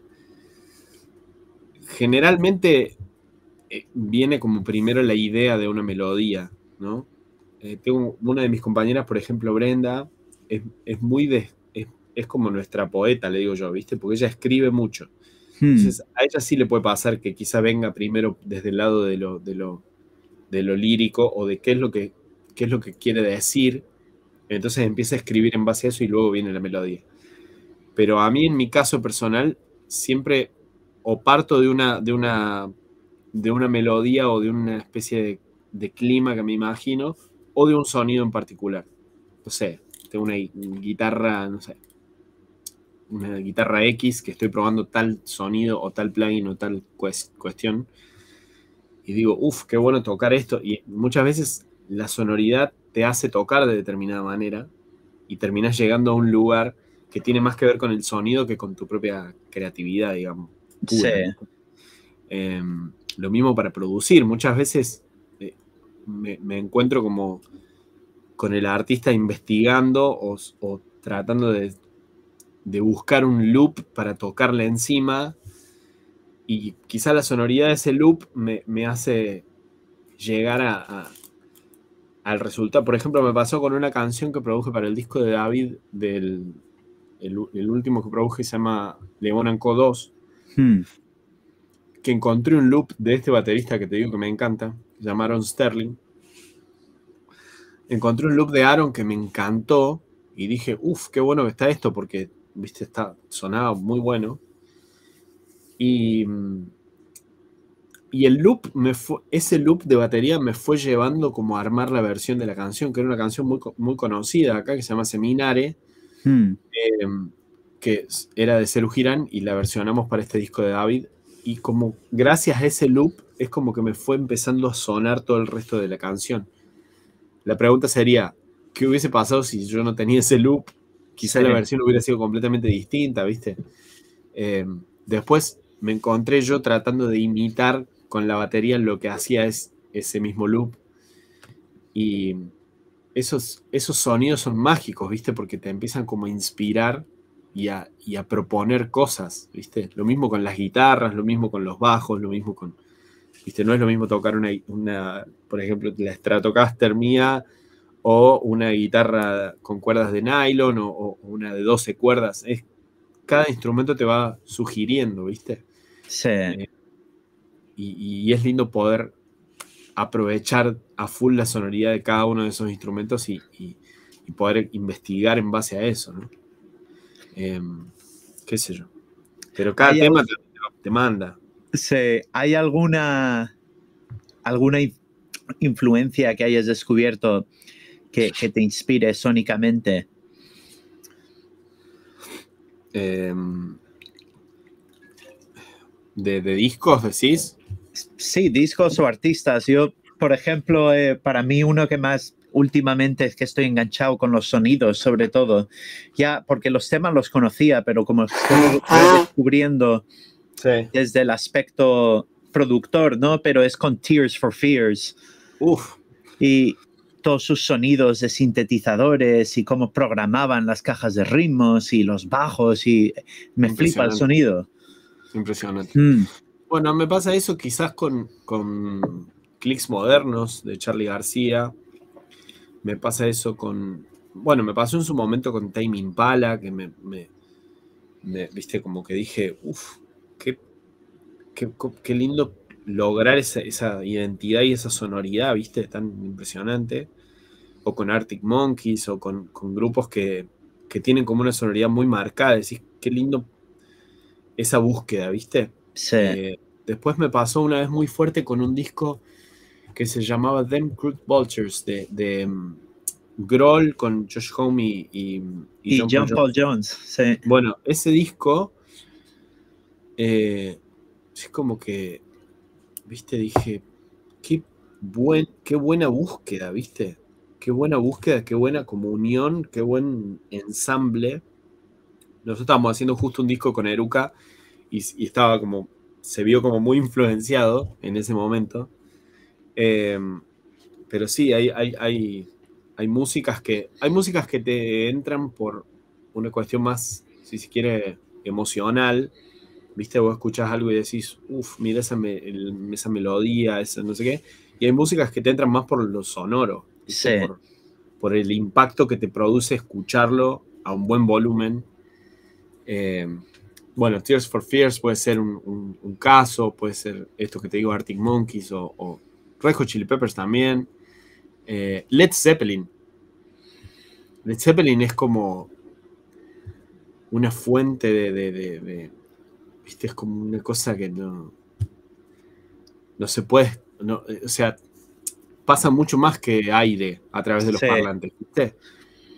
generalmente eh, viene como primero la idea de una melodía, ¿no? Eh, tengo una de mis compañeras, por ejemplo, Brenda, es, es muy de, es, es como nuestra poeta, le digo yo, ¿viste? Porque ella escribe mucho. Hmm. Entonces, a ella sí le puede pasar que quizá venga primero desde el lado de lo, de lo, de lo lírico o de qué es lo que, qué es lo que quiere decir. Entonces empieza a escribir en base a eso y luego viene la melodía. Pero a mí, en mi caso personal, siempre o parto de una, de una, de una melodía o de una especie de, de clima que me imagino, o de un sonido en particular. No sé, tengo una guitarra, no sé, una guitarra X, que estoy probando tal sonido o tal plugin o tal cuestión, y digo, uff, qué bueno tocar esto, y muchas veces la sonoridad te hace tocar de determinada manera, y terminas llegando a un lugar que tiene más que ver con el sonido que con tu propia creatividad, digamos, pura.
Sí.
Eh, lo mismo para producir, muchas veces eh, me, me encuentro como con el artista investigando o, o tratando de, de buscar un loop para tocarle encima, y quizá la sonoridad de ese loop me, me hace llegar a, a, al resultado. Por ejemplo, me pasó con una canción que produje para el disco de David, del el, el último que produje, se llama Lemon and Co dos, hmm. que encontré un loop de este baterista que te digo que me encanta, se llama Aaron Sterling. Encontré un loop de Aaron que me encantó y dije, uff, qué bueno que está esto, porque, viste, está, sonaba muy bueno. Y, y el loop, me fue, ese loop de batería me fue llevando como a armar la versión de la canción, que era una canción muy, muy conocida acá, que se llama Seminare, hmm. eh, que era de Serú Girán, y la versionamos para este disco de David. Y como gracias a ese loop es como que me fue empezando a sonar todo el resto de la canción. La pregunta sería, ¿qué hubiese pasado si yo no tenía ese loop? Quizá sí. La versión hubiera sido completamente distinta, ¿viste? Eh, después me encontré yo tratando de imitar con la batería lo que hacía es ese mismo loop. Y esos, esos sonidos son mágicos, ¿viste? Porque te empiezan como a inspirar y a, y a proponer cosas, ¿viste? Lo mismo con las guitarras, lo mismo con los bajos, lo mismo con... ¿Viste? No es lo mismo tocar una, una por ejemplo, la Stratocaster mía o una guitarra con cuerdas de nylon o, o una de doce cuerdas. Es, cada instrumento te va sugiriendo, ¿viste?
Sí.
Eh, y, y es lindo poder aprovechar a full la sonoridad de cada uno de esos instrumentos y, y, y poder investigar en base a eso, ¿no? Eh, qué sé yo. Pero cada tema te, te manda.
Sí. ¿Hay alguna, alguna influencia que hayas descubierto que, que te inspire sónicamente?
Eh, de, ¿De discos decís?
Sí, discos o artistas. Yo, por ejemplo, eh, para mí uno que más últimamente es que estoy enganchado con los sonidos, sobre todo. Ya, porque los temas los conocía, pero como estoy descubriendo sí. desde el aspecto productor, ¿no? Pero es con Tears for Fears.
Uf.
Y todos sus sonidos de sintetizadores y cómo programaban las cajas de ritmos y los bajos, y me flipa el sonido.
Impresionante. Mm. Bueno, me pasa eso quizás con, con Clicks Modernos de Charly García. Me pasa eso con... Bueno, me pasó en su momento con Tame Impala, que me, me, me viste, como que dije, uff, qué, qué, qué lindo lograr esa, esa identidad y esa sonoridad, viste, tan impresionante. O con Arctic Monkeys, o con, con grupos que, que tienen como una sonoridad muy marcada. Decís, qué lindo esa búsqueda, ¿viste?
Sí.
Eh, después me pasó una vez muy fuerte con un disco que se llamaba Them Crooked Vultures, de, de um, Grohl con Josh Homme y, y,
y, y John, John Paul, Paul Jones. Sí.
Bueno, ese disco eh, es como que, ¿viste? Dije, qué, buen, qué buena búsqueda, ¿viste? Qué buena búsqueda, qué buena comunión, qué buen ensamble. Nosotros estábamos haciendo justo un disco con Eruca y, y estaba como, se vio como muy influenciado en ese momento. Eh, pero sí, hay, hay, hay, hay músicas que hay músicas que te entran por una cuestión más, si se quiere, emocional. ¿Viste? Vos escuchás algo y decís, uff, mira esa, me, el, esa melodía, esa no sé qué. Y hay músicas que te entran más por lo sonoro, ¿viste?
Sí.
Por, por el impacto que te produce escucharlo a un buen volumen. Eh, bueno, Tears for Fears puede ser un, un, un caso, puede ser esto que te digo, Arctic Monkeys o, o Red Hot Chili Peppers también. Eh, Led Zeppelin. Led Zeppelin es como una fuente de, de, de, de ¿viste? Es como una cosa que no no se puede, no, o sea, pasa mucho más que aire a través de los sí. parlantes, ¿viste?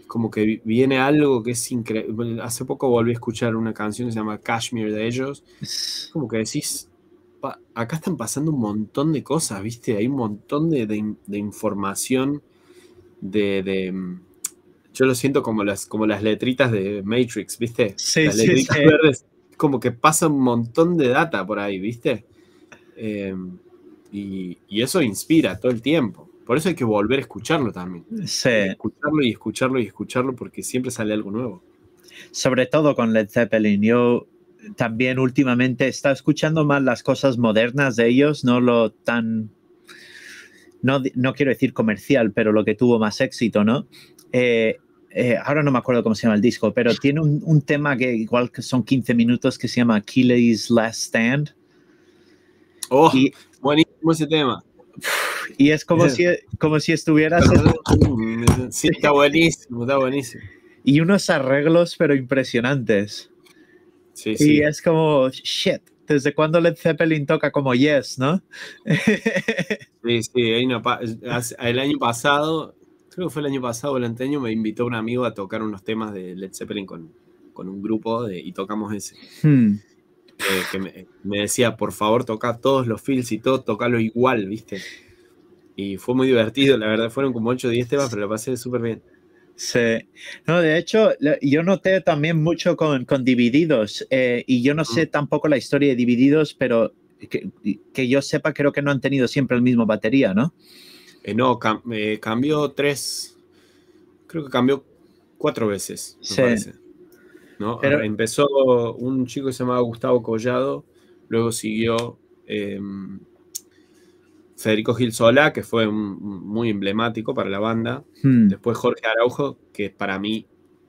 como que viene algo que es increíble. Hace poco volví a escuchar una canción que se llama Kashmir de ellos. Como que decís, pa, acá están pasando un montón de cosas, ¿viste? Hay un montón de, de, de información, de, de... Yo lo siento como las, como las letritas de Matrix, ¿viste?
Sí,
las
sí,
letritas
sí.
verdes. Como que pasa un montón de data por ahí, ¿viste? Eh, y, y eso inspira todo el tiempo. Por eso hay que volver a escucharlo también.
Sí.
Hay que escucharlo y escucharlo y escucharlo porque siempre sale algo nuevo.
Sobre todo con Led Zeppelin. Yo también últimamente he estado escuchando más las cosas modernas de ellos, no lo tan... No, no quiero decir comercial, pero lo que tuvo más éxito, ¿no? Eh, eh, ahora no me acuerdo cómo se llama el disco, pero tiene un, un tema que igual que son quince minutos que se llama Achilles' Last Stand.
Oh,
y,
buenísimo ese tema.
Y es como si, como si estuvieras... En...
Sí, está buenísimo, está buenísimo.
Y unos arreglos, pero impresionantes.
Sí,
y
sí.
es como, shit, ¿desde cuándo Led Zeppelin toca como Yes, no?
Sí, sí, hay una, el año pasado, creo que fue el año pasado o el anteaño, me invitó un amigo a tocar unos temas de Led Zeppelin con, con un grupo de, y tocamos ese.
Hmm.
Eh, que me, me decía, por favor, toca todos los fills y todo, tocalo igual, ¿viste? Y fue muy divertido, la verdad, fueron como ocho o diez temas, pero lo pasé súper bien.
Sí. No, de hecho, yo noté también mucho con, con Divididos, eh, y yo no sé tampoco la historia de Divididos, pero que, que yo sepa, creo que no han tenido siempre el mismo batería, ¿no?
Eh, no, cam eh, cambió tres, creo que cambió cuatro veces, me
sí.
parece. ¿No? Pero... Empezó un chico que se llamaba Gustavo Collado, luego siguió eh, Federico Gil Solá, que fue un, muy emblemático para la banda. Hmm. Después Jorge Araujo, que para mí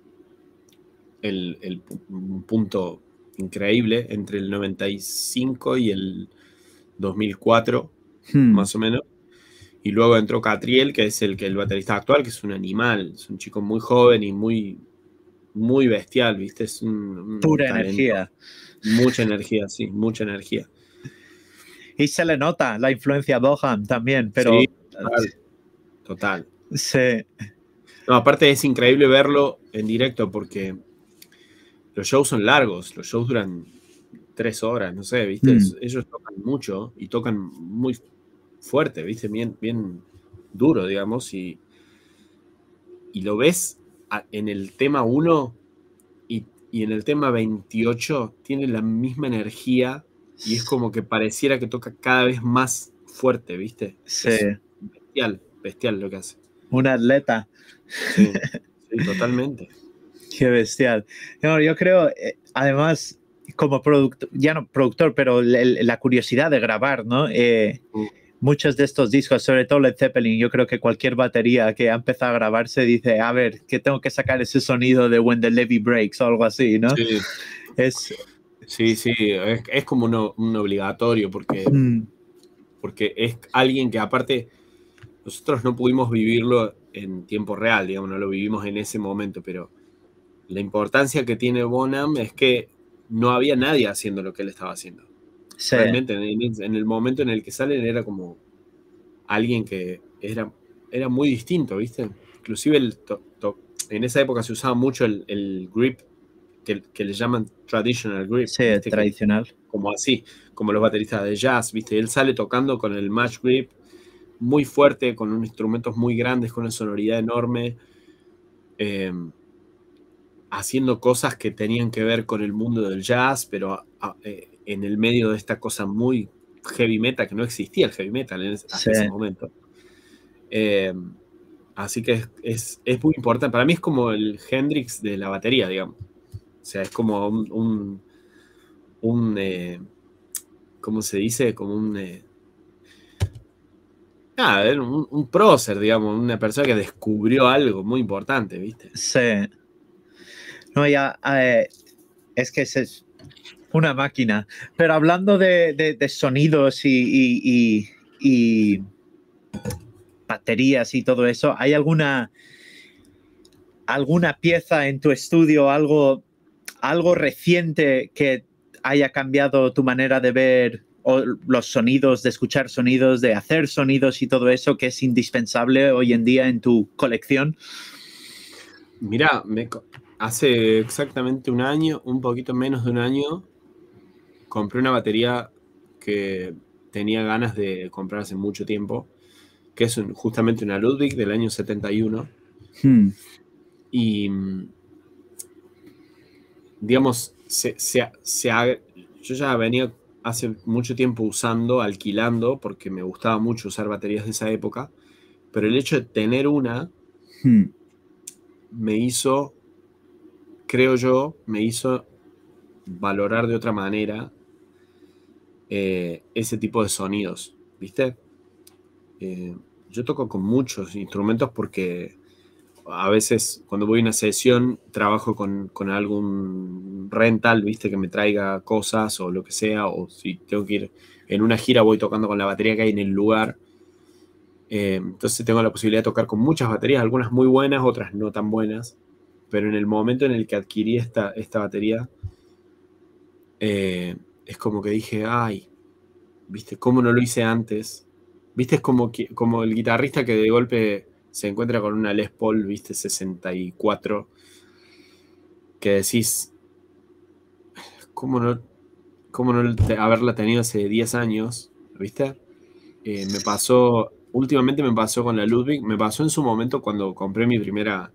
el, el un punto increíble entre el noventa y cinco y el dos mil cuatro, hmm. más o menos. Y luego entró Catriel, que es el, que el baterista actual, que es un animal, es un chico muy joven y muy, muy bestial, ¿viste? Es un, un
pura
talento.
Energía.
Mucha energía, sí, mucha energía.
Y se le nota la influencia Boham también, pero...
Sí, total. Total.
Sí.
No, aparte es increíble verlo en directo porque los shows son largos, los shows duran tres horas, no sé, ¿viste? Mm. Ellos tocan mucho y tocan muy fuerte, ¿viste? Bien, bien duro, digamos, y, y lo ves en el tema uno y, y en el tema veintiocho tiene la misma energía y es como que pareciera que toca cada vez más fuerte, ¿viste?
Sí.
Es bestial, bestial lo que hace.
Un atleta.
Sí, sí, totalmente.
Qué bestial. No, yo creo, eh, además, como productor, ya no productor, pero la, la curiosidad de grabar, ¿no? Eh, mm. Muchos de estos discos, sobre todo Led Zeppelin, yo creo que cualquier batería que ha empezado a grabarse dice, a ver, que tengo que sacar ese sonido de When the Levee Breaks o algo así, ¿no?
Sí,
es,
sí, sí, es, es como un, un obligatorio porque, mm. porque es alguien que aparte nosotros no pudimos vivirlo en tiempo real, digamos, no lo vivimos en ese momento, pero la importancia que tiene Bonham es que no había nadie haciendo lo que él estaba haciendo. Sí. Realmente, en, en el momento en el que salen era como alguien que era, era muy distinto, ¿viste? Inclusive el to, to, en esa época se usaba mucho el, el grip que, que le llaman traditional grip.
Sí,
¿viste?
tradicional.
Que, como así, como los bateristas de jazz, ¿viste? Él sale tocando con el match grip muy fuerte, con unos instrumentos muy grandes, con una sonoridad enorme, eh, haciendo cosas que tenían que ver con el mundo del jazz, pero a, eh, en el medio de esta cosa muy heavy metal, que no existía el heavy metal en ese, hasta sí. ese momento. Eh, así que es, es, es muy importante. Para mí es como el Hendrix de la batería, digamos. O sea, es como un, un, un eh, ¿cómo se dice? Como un... Eh, Ah, un, un prócer, digamos, una persona que descubrió algo muy importante, ¿viste?
Sí. No, ya, eh, es que es una máquina. Pero hablando de, de, de sonidos y, y, y, y baterías y todo eso, ¿hay alguna, alguna pieza en tu estudio, algo, algo reciente que haya cambiado tu manera de ver o los sonidos, de escuchar sonidos, de hacer sonidos y todo eso que es indispensable hoy en día en tu colección?
Mirá, me, hace exactamente un año, un poquito menos de un año, compré una batería que tenía ganas de comprar hace mucho tiempo, que es un, justamente una Ludwig del año setenta y uno.
Hmm.
Y, digamos, se, se, se ha, yo ya venía hace mucho tiempo usando, alquilando, porque me gustaba mucho usar baterías de esa época, pero el hecho de tener una
Hmm.
me hizo, creo yo, me hizo valorar de otra manera eh, ese tipo de sonidos, ¿viste? Eh, yo toco con muchos instrumentos porque a veces cuando voy a una sesión trabajo con, con algún rental, ¿viste? Que me traiga cosas o lo que sea, o si tengo que ir en una gira voy tocando con la batería que hay en el lugar. Eh, entonces tengo la posibilidad de tocar con muchas baterías, algunas muy buenas, otras no tan buenas. Pero en el momento en el que adquirí esta, esta batería, eh, es como que dije, ay, ¿viste? ¿Cómo no lo hice antes? ¿Viste? Es como, que, como el guitarrista que de golpe se encuentra con una Les Paul, ¿viste? sesenta y cuatro, que decís, ¿cómo no, cómo no haberla tenido hace diez años? ¿Viste? Eh, me pasó, últimamente me pasó con la Ludwig, me pasó en su momento cuando compré mi primera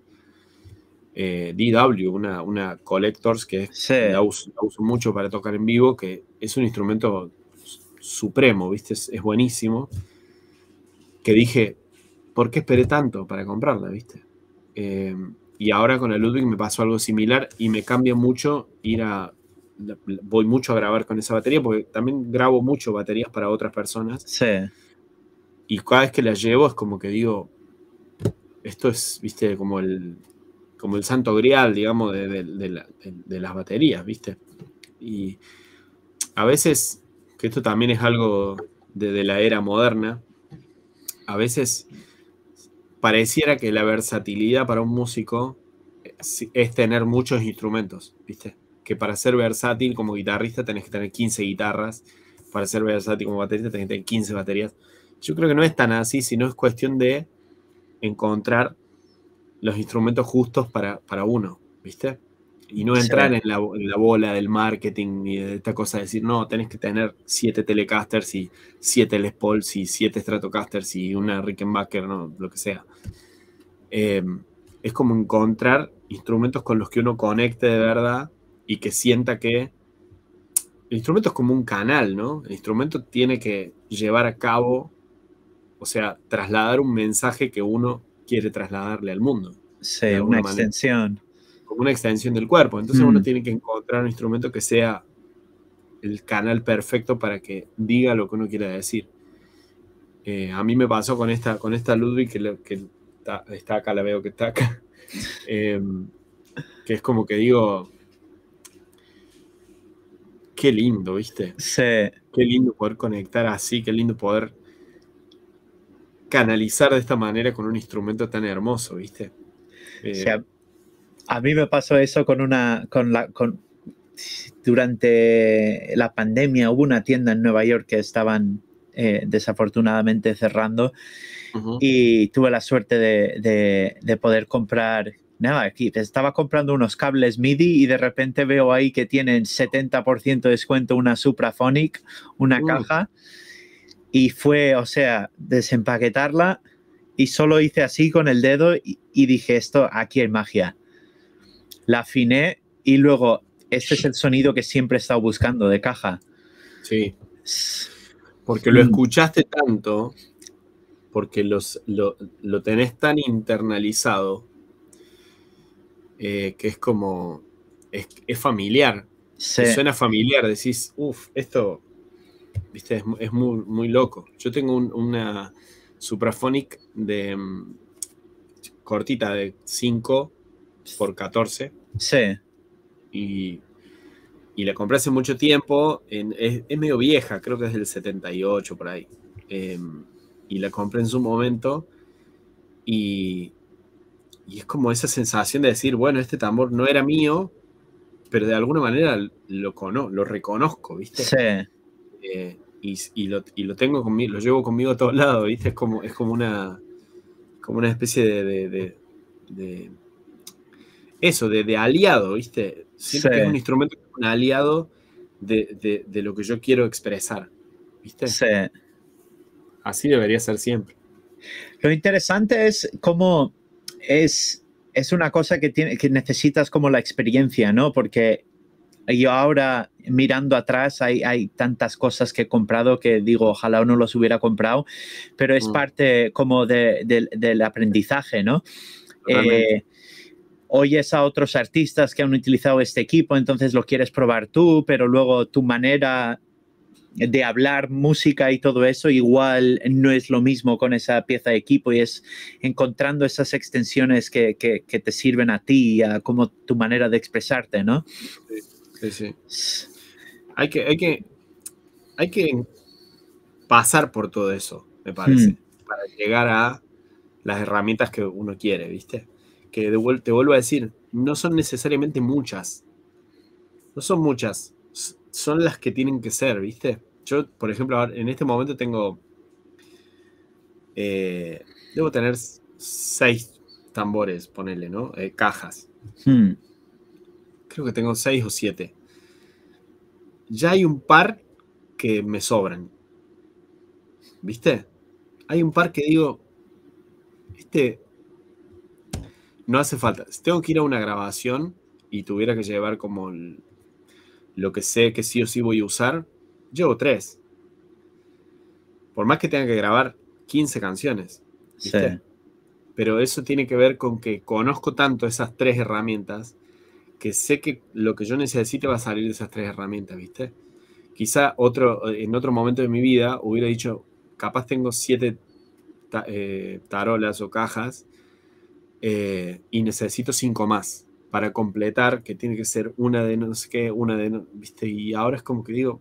eh, D W, una, una Collectors, que es,
Sí,
la, uso, la uso mucho para tocar en vivo, que es un instrumento supremo, ¿viste? Es, es buenísimo. Que dije, ¿por qué esperé tanto para comprarla, viste? Eh, y ahora con la Ludwig me pasó algo similar y me cambia mucho ir a... Voy mucho a grabar con esa batería porque también grabo mucho baterías para otras personas
sí,
y cada vez que la llevo es como que digo, esto es, viste, como el, como el santo grial, digamos, de, de, de, la, de, de las baterías, viste. Y a veces, que esto también es algo de, de la era moderna, a veces pareciera que la versatilidad para un músico es, es tener muchos instrumentos, ¿viste? Que para ser versátil como guitarrista tenés que tener quince guitarras, para ser versátil como baterista tenés que tener quince baterías. Yo creo que no es tan así, sino es cuestión de encontrar los instrumentos justos para, para uno, ¿viste? Y no
sí,
entrar en la, en la bola del marketing ni de esta cosa de decir, no, tenés que tener siete Telecasters y siete Les Pauls y siete Stratocasters y una Rickenbacker, no, lo que sea. Eh, es como encontrar instrumentos con los que uno conecte de verdad y que sienta que el instrumento es como un canal, ¿no? El instrumento tiene que llevar a cabo, o sea, trasladar un mensaje que uno quiere trasladarle al mundo, de
sí, una
alguna manera,
extensión.
como una extensión del cuerpo. Entonces uno
Hmm.
tiene que encontrar un instrumento que sea el canal perfecto para que diga lo que uno quiere decir. Eh, a mí me pasó con esta, con esta Ludwig, que, le, que está, está acá, la veo que está acá. Eh, que es como que digo, qué lindo, ¿viste?
Sí,
Qué lindo poder conectar así, qué lindo poder canalizar de esta manera con un instrumento tan hermoso, ¿viste?
sí,
Eh,
a, a mí me pasó eso con una, con la, con, durante la pandemia hubo una tienda en Nueva York que estaban eh, desafortunadamente cerrando
uh-huh.
y tuve la suerte de, de, de poder comprar, nada, aquí estaba comprando unos cables MIDI y de repente veo ahí que tienen setenta por ciento de descuento una Supraphonic, una
uh.
caja, y fue, o sea, desempaquetarla y solo hice así con el dedo y, y dije, esto, aquí hay magia. La afiné y luego, este es el sonido que siempre he estado buscando de caja.
Sí. Porque lo escuchaste tanto, porque los, lo, lo tenés tan internalizado, eh, que es como, es, es familiar.
Sí.
Te suena familiar, decís, uff, esto, viste, es, es muy, muy loco. Yo tengo un, una Supraphonic de um, cortita de cinco por catorce.
Sí.
Y, y la compré hace mucho tiempo. En, es, es, medio vieja, creo que es del setenta y ocho por ahí. Eh, y la compré en su momento. Y, y es como esa sensación de decir, bueno, este tambor no era mío, pero de alguna manera lo, cono lo reconozco, ¿viste?
Sí.
Eh, y, y, lo, y lo tengo conmigo, lo llevo conmigo a todos lados, ¿viste? Es como, es como una como una especie de, de, de, de eso, de, de aliado, ¿viste? Siento
Sí.
que es un instrumento, un aliado de, de, de lo que yo quiero expresar, ¿viste?
Sí.
Así debería ser siempre.
Lo interesante es cómo es, es una cosa que, tiene, que necesitas como la experiencia, ¿no? Porque yo ahora, mirando atrás, hay, hay tantas cosas que he comprado que digo, ojalá no los hubiera comprado, pero es
Mm.
parte como de, de, del aprendizaje, ¿no?
Totalmente.
Eh, oyes a otros artistas que han utilizado este equipo, entonces lo quieres probar tú, pero luego tu manera de hablar música y todo eso igual no es lo mismo con esa pieza de equipo, y es encontrando esas extensiones que, que, que te sirven a ti y a como tu manera de expresarte, ¿no?
Sí, sí, sí. Hay que, hay que, hay que pasar por todo eso, me parece,
Hmm.
para llegar a las herramientas que uno quiere, ¿viste? Que de vuel- te vuelvo a decir, no son necesariamente muchas. No son muchas. S- Son las que tienen que ser, ¿viste? Yo, por ejemplo, ahora- en este momento tengo... eh, debo tener s- seis tambores, ponele, ¿no? Eh, cajas.
Hmm.
Creo que tengo seis o siete. Ya hay un par que me sobran. ¿Viste? Hay un par que digo, este, no hace falta. Si tengo que ir a una grabación y tuviera que llevar como el- lo que sé que sí o sí voy a usar, llevo tres. Por más que tenga que grabar quince canciones,
Sí.
¿viste? Pero eso tiene que ver con que conozco tanto esas tres herramientas que sé que lo que yo necesite va a salir de esas tres herramientas, ¿viste? Quizá otro, en otro momento de mi vida hubiera dicho, capaz tengo siete ta- eh, tarolas o cajas eh, y necesito cinco más para completar, que tiene que ser una de no sé qué, una de no, ¿viste? Y ahora es como que digo,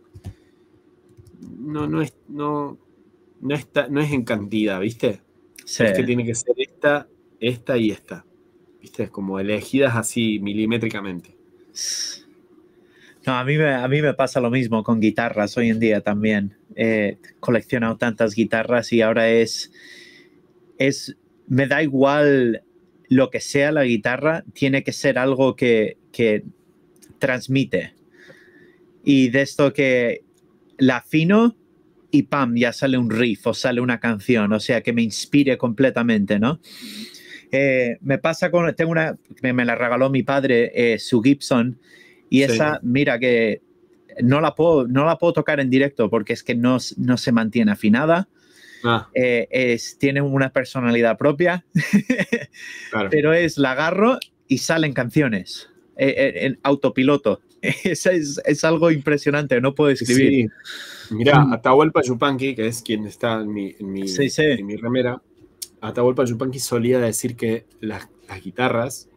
no, no es, no, no está, no es en cantidad, ¿viste?
Sí.
Es que tiene que ser esta, esta y esta, ¿viste? Es como elegidas así milimétricamente.
No, a mí, me, a mí me pasa lo mismo con guitarras hoy en día también. He coleccionado tantas guitarras y ahora es, es, me da igual lo que sea la guitarra, tiene que ser algo que, que transmite. Y de esto que la afino y pam, ya sale un riff o sale una canción, o sea, que me inspire completamente, ¿no? Eh, me pasa con, tengo una, me, me la regaló mi padre, eh, su Gibson, y
Sí.
esa, mira que no la puedo, no la puedo tocar en directo porque es que no, no se mantiene afinada.
Ah,
Eh, es, tiene una personalidad propia,
claro.
pero es la agarro y salen canciones eh, eh, en autopiloto. Es, es, es algo impresionante, no puedo escribir.
Sí. Mirá, Atahualpa Yupanqui, que es quien está en mi, en mi,
Sí, sí.
en mi remera, Atahualpa Yupanqui solía decir que las, las guitarras,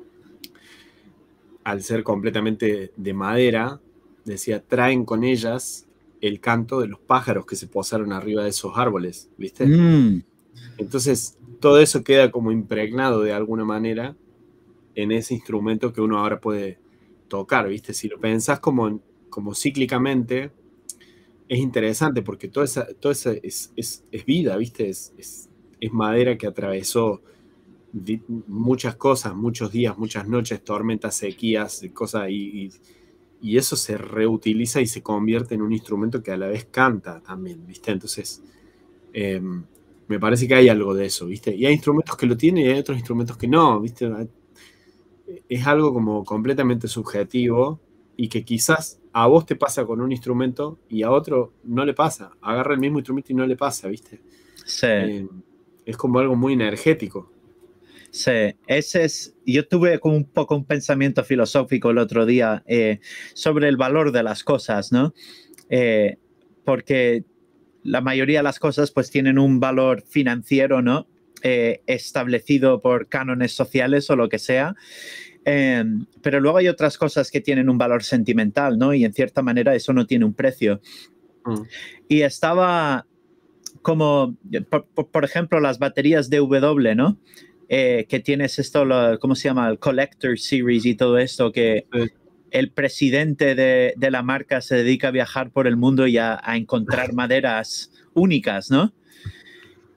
al ser completamente de madera, decía, traen con ellas el canto de los pájaros que se posaron arriba de esos árboles, ¿viste?
Mm,
Entonces, todo eso queda como impregnado de alguna manera en ese instrumento que uno ahora puede tocar, ¿viste? Si lo pensás como, como cíclicamente, es interesante porque toda esa, toda esa es, es, es vida, ¿viste? Es, es, es madera que atravesó di- muchas cosas, muchos días, muchas noches, tormentas, sequías, cosas, y, y, y eso se reutiliza y se convierte en un instrumento que a la vez canta también, ¿viste? Entonces, eh, me parece que hay algo de eso, ¿viste? Y hay instrumentos que lo tienen y hay otros instrumentos que no, ¿viste? Es algo como completamente subjetivo y que quizás a vos te pasa con un instrumento y a otro no le pasa. Agarra el mismo instrumento y no le pasa, ¿viste?
sí.
Eh, es como algo muy energético.
Sí, ese es, yo tuve como un poco un pensamiento filosófico el otro día eh, sobre el valor de las cosas, ¿no? Eh, porque la mayoría de las cosas pues tienen un valor financiero, ¿no? Eh, establecido por cánones sociales o lo que sea. Eh, pero luego hay otras cosas que tienen un valor sentimental, ¿no? Y en cierta manera eso no tiene un precio.
Mm.
Y estaba como, por, por ejemplo, las baterías D W, ¿no? Eh, que tienes esto, lo, ¿cómo se llama? El Collector Series y todo esto, que
Sí.
el presidente de, de la marca se dedica a viajar por el mundo y a, a encontrar maderas únicas, ¿no?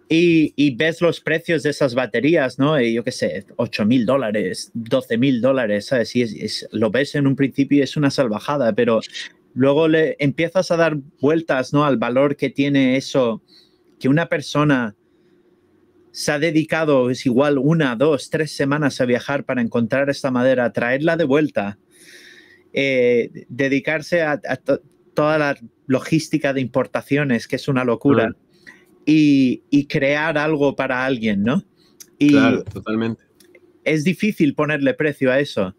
Y, y ves los precios de esas baterías, ¿no? Y yo qué sé, ocho mil dólares, doce mil dólares, ¿sabes? Y es, es, lo ves en un principio y es una salvajada, pero luego le empiezas a dar vueltas, ¿no? Al valor que tiene eso, que una persona se ha dedicado, es igual, una, dos, tres semanas a viajar para encontrar esta madera, traerla de vuelta, eh, dedicarse a, a to toda la logística de importaciones, que es una locura. Mm. Y, y crear algo para alguien, ¿no? Y
claro, totalmente.
Es difícil ponerle precio a eso.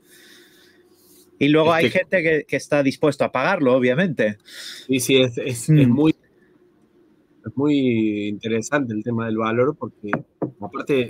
Y luego es hay que, gente que, que está dispuesto a pagarlo, obviamente.
Sí, sí, es, es, mm. es, muy, es muy interesante el tema del valor porque, aparte,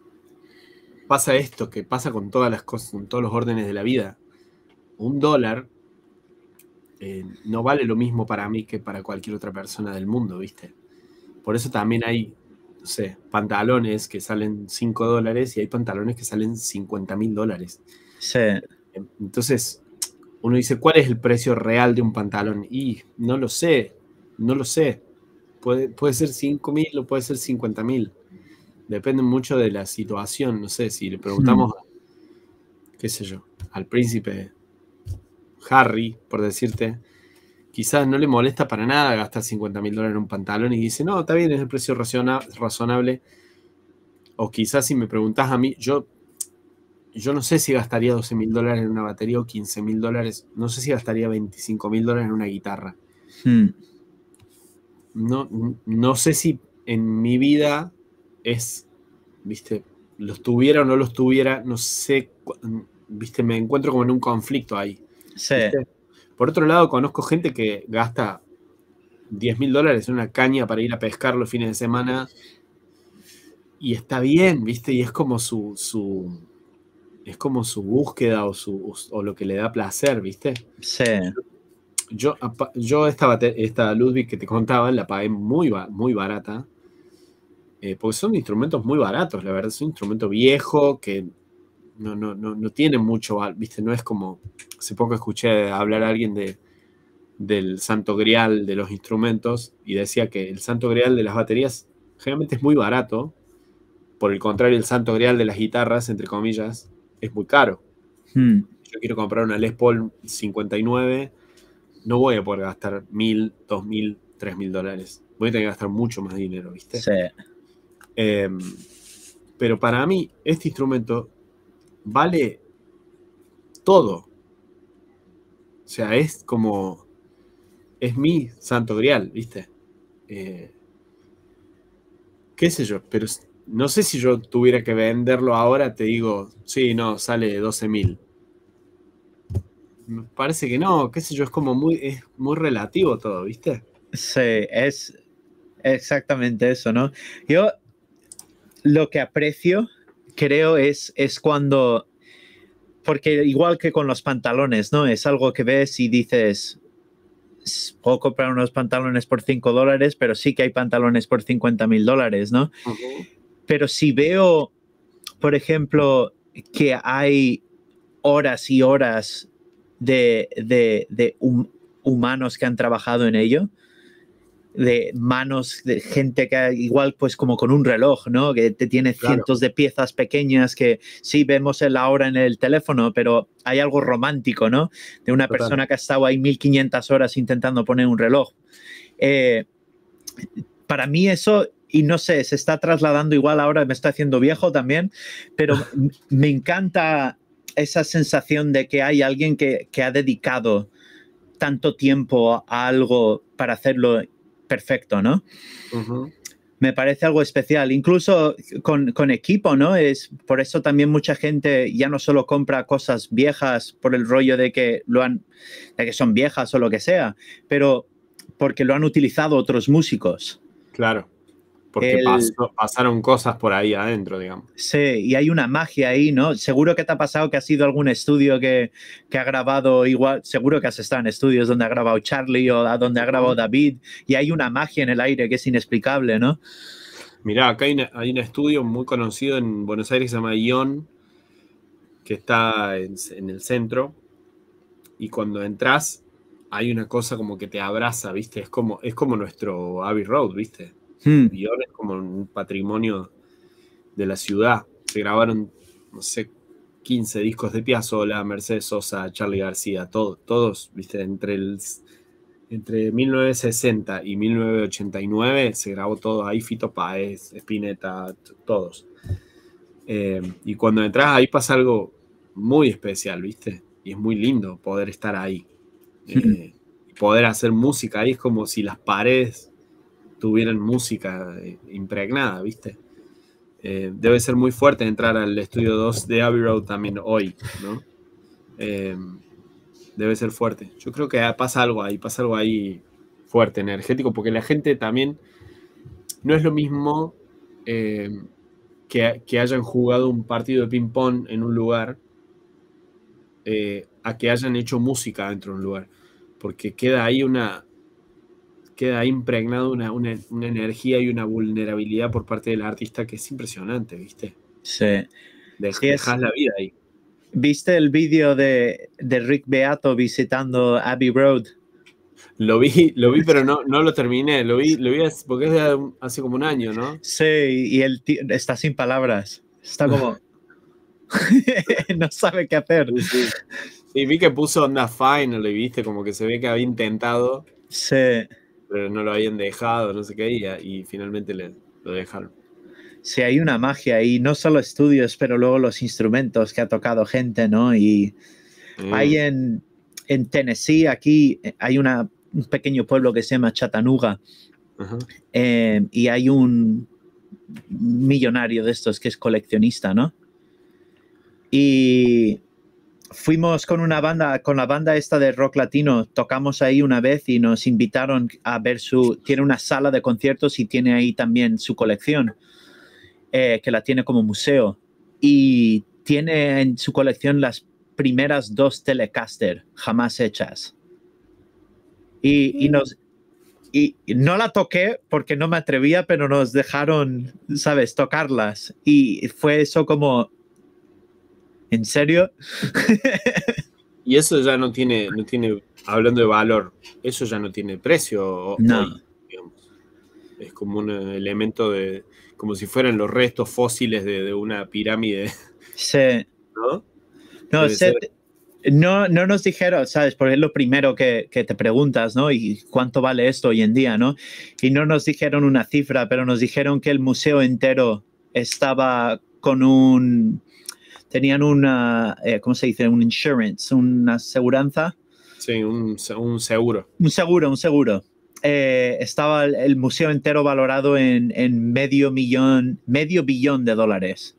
pasa esto, que pasa con todas las cosas, con todos los órdenes de la vida. Un dólar eh, no vale lo mismo para mí que para cualquier otra persona del mundo, ¿viste? Por eso también hay, no sé, pantalones que salen cinco dólares y hay pantalones que salen cincuenta mil dólares.
Sí.
Entonces, uno dice, ¿cuál es el precio real de un pantalón? Y no lo sé, no lo sé. Puede, puede ser cinco mil o puede ser cincuenta mil. Depende mucho de la situación. No sé, si le preguntamos, hmm. qué sé yo, al príncipe Harry, por decirte, quizás no le molesta para nada gastar cincuenta mil dólares en un pantalón y dice, no, está bien, es el precio razonable. O quizás si me preguntás a mí, yo, yo no sé si gastaría doce mil dólares en una batería o quince mil dólares. No sé si gastaría veinticinco mil dólares en una guitarra. Hmm. No, no sé si en mi vida es, viste, los tuviera o no los tuviera, no sé, viste, me encuentro como en un conflicto ahí.
Sí.
¿Viste? Por otro lado, conozco gente que gasta diez mil dólares en una caña para ir a pescar los fines de semana y está bien, ¿viste? Y es como su, su es como su búsqueda o, su, o lo que le da placer, ¿viste?
Sí.
Yo, yo esta, esta Ludwig que te contaba la pagué muy, muy barata eh, porque son instrumentos muy baratos, la verdad. Es un instrumento viejo que no, no, no, no tiene mucho, ¿viste? No es como, hace poco escuché hablar a alguien de del santo grial de los instrumentos y decía que el santo grial de las baterías generalmente es muy barato, por el contrario el santo grial de las guitarras, entre comillas, es muy caro. Hmm. Yo quiero comprar una Les Paul cincuenta y nueve, no voy a poder gastar mil, dos mil, tres mil dólares. Voy a tener que gastar mucho más dinero, ¿viste?
Sí.
Eh, pero para mí este instrumento vale todo. O sea, es como es mi santo grial, ¿viste? Eh, qué sé yo, pero no sé si yo tuviera que venderlo ahora, te digo, sí, no, sale doce mil. Me parece que no, qué sé yo, es como muy, es muy relativo todo, ¿viste?
Sí, es exactamente eso, ¿no? Yo lo que aprecio, creo, es, es cuando, porque igual que con los pantalones, ¿no? Es algo que ves y dices, puedo comprar unos pantalones por cinco dólares, pero sí que hay pantalones por cincuenta mil dólares, ¿no? Uh-huh. Pero si veo, por ejemplo, que hay horas y horas de, de, de hum, humanos que han trabajado en ello, de manos de gente que igual pues como con un reloj, ¿no? Que te tiene cientos claro. de piezas pequeñas que sí vemos la hora en el teléfono, pero hay algo romántico, ¿no? De una Total. persona que ha estado ahí mil quinientas horas intentando poner un reloj. Eh, para mí eso, y no sé, se está trasladando igual ahora, me estoy haciendo viejo también, pero me encanta esa sensación de que hay alguien que, que ha dedicado tanto tiempo a algo para hacerlo perfecto, ¿no? Uh-huh. Me parece algo especial, incluso con, con equipo, ¿no? Es por eso también mucha gente ya no solo compra cosas viejas por el rollo de que lo han, de que son viejas o lo que sea, pero porque lo han utilizado otros músicos.
Claro, porque el, pasó, pasaron cosas por ahí adentro, digamos.
Sí, y hay una magia ahí, ¿no? Seguro que te ha pasado que has ido a algún estudio que, que ha grabado igual, seguro que has estado en estudios donde ha grabado Charlie o a donde ha grabado David, y hay una magia en el aire que es inexplicable, ¿no?
Mirá, acá hay, una, hay un estudio muy conocido en Buenos Aires que se llama Ion, que está en, en el centro, y cuando entras hay una cosa como que te abraza, ¿viste? Es como, es como nuestro Abbey Road, ¿viste?
Hmm.
Y ahora es como un patrimonio de la ciudad. Se grabaron, no sé, quince discos de Piazzolla, Mercedes Sosa, Charly García, todo, todos, viste, entre el entre mil novecientos sesenta y mil novecientos ochenta y nueve se grabó todo ahí, Fito Páez, Spinetta, todos. Eh, y cuando entras ahí pasa algo muy especial, ¿viste? Y es muy lindo poder estar ahí. Eh, poder hacer música ahí es como si las paredes tuvieran música eh, impregnada, ¿viste? Eh, debe ser muy fuerte entrar al estudio dos de Abbey Road también hoy, ¿no? Eh, debe ser fuerte. Yo creo que pasa algo ahí, pasa algo ahí fuerte, energético, porque la gente también no es lo mismo eh, que, que hayan jugado un partido de ping-pong en un lugar eh, a que hayan hecho música dentro de un lugar, porque queda ahí una queda ahí impregnado una, una, una energía y una vulnerabilidad por parte del artista que es impresionante, ¿viste?
Sí.
De,
Sí, es-
dejas la vida ahí.
¿Viste el vídeo de, de Rick Beato visitando Abbey Road?
Lo vi, lo vi, pero no, no lo terminé. Lo vi, lo vi porque es de hace como un año, ¿no?
Sí, y él ti- está sin palabras. Está como... no sabe qué hacer.
Sí, sí. Sí, vi que puso onda Final, y viste, como que se ve que había intentado,
Sí.
pero no lo habían dejado, no sé qué, y, y finalmente le, lo dejaron.
Sí, hay una magia ahí, no solo estudios, pero luego los instrumentos que ha tocado gente, ¿no? Y
Mm.
hay en, en Tennessee, aquí hay una, un pequeño pueblo que se llama Chattanooga,
Ajá.
eh, y hay un millonario de estos que es coleccionista, ¿no? Y fuimos con una banda, con la banda esta de rock latino, tocamos ahí una vez y nos invitaron a ver su, tiene una sala de conciertos y tiene ahí también su colección, eh, que la tiene como museo. Y tiene en su colección las primeras dos Telecaster jamás hechas. Y, y nos... Y no la toqué porque no me atrevía, pero nos dejaron, ¿sabes?, tocarlas. Y fue eso como, ¿en serio?
Y eso ya no tiene, no tiene, hablando de valor, eso ya no tiene precio
No.
hoy, digamos. Es como un elemento de, como si fueran los restos fósiles de, de una pirámide,
Sí.
¿no?
No,
Debe
se,
ser.
no, no nos dijeron, ¿sabes? Porque es lo primero que, que te preguntas, ¿no? ¿Y cuánto vale esto hoy en día, no? Y no nos dijeron una cifra, pero nos dijeron que el museo entero estaba con un... Tenían una, eh, ¿cómo se dice? Un insurance, una aseguranza.
Sí, un, un seguro.
Un seguro, un seguro. Eh, estaba el, el museo entero valorado en, en medio millón, medio billón de dólares.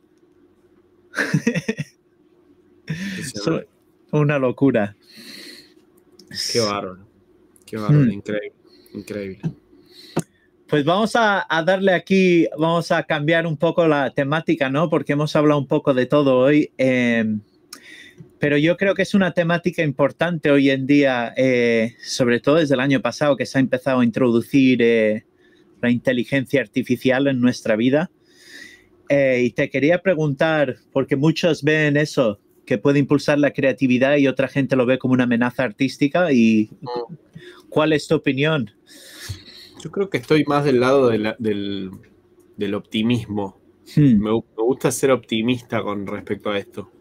So, una locura.
Qué bárbaro. Qué bárbaro, hmm. increíble, increíble.
Pues vamos a, a darle aquí, vamos a cambiar un poco la temática, ¿no? Porque hemos hablado un poco de todo hoy. Eh, pero yo creo que es una temática importante hoy en día, eh, sobre todo desde el año pasado, que se ha empezado a introducir eh, la inteligencia artificial en nuestra vida. Eh, y te quería preguntar, porque muchos ven eso, que puede impulsar la creatividad y otra gente lo ve como una amenaza artística. Y ¿cuál es tu opinión?
Yo creo que estoy más del lado de la, del, del optimismo. Hmm. Me, me gusta ser optimista con respecto a esto.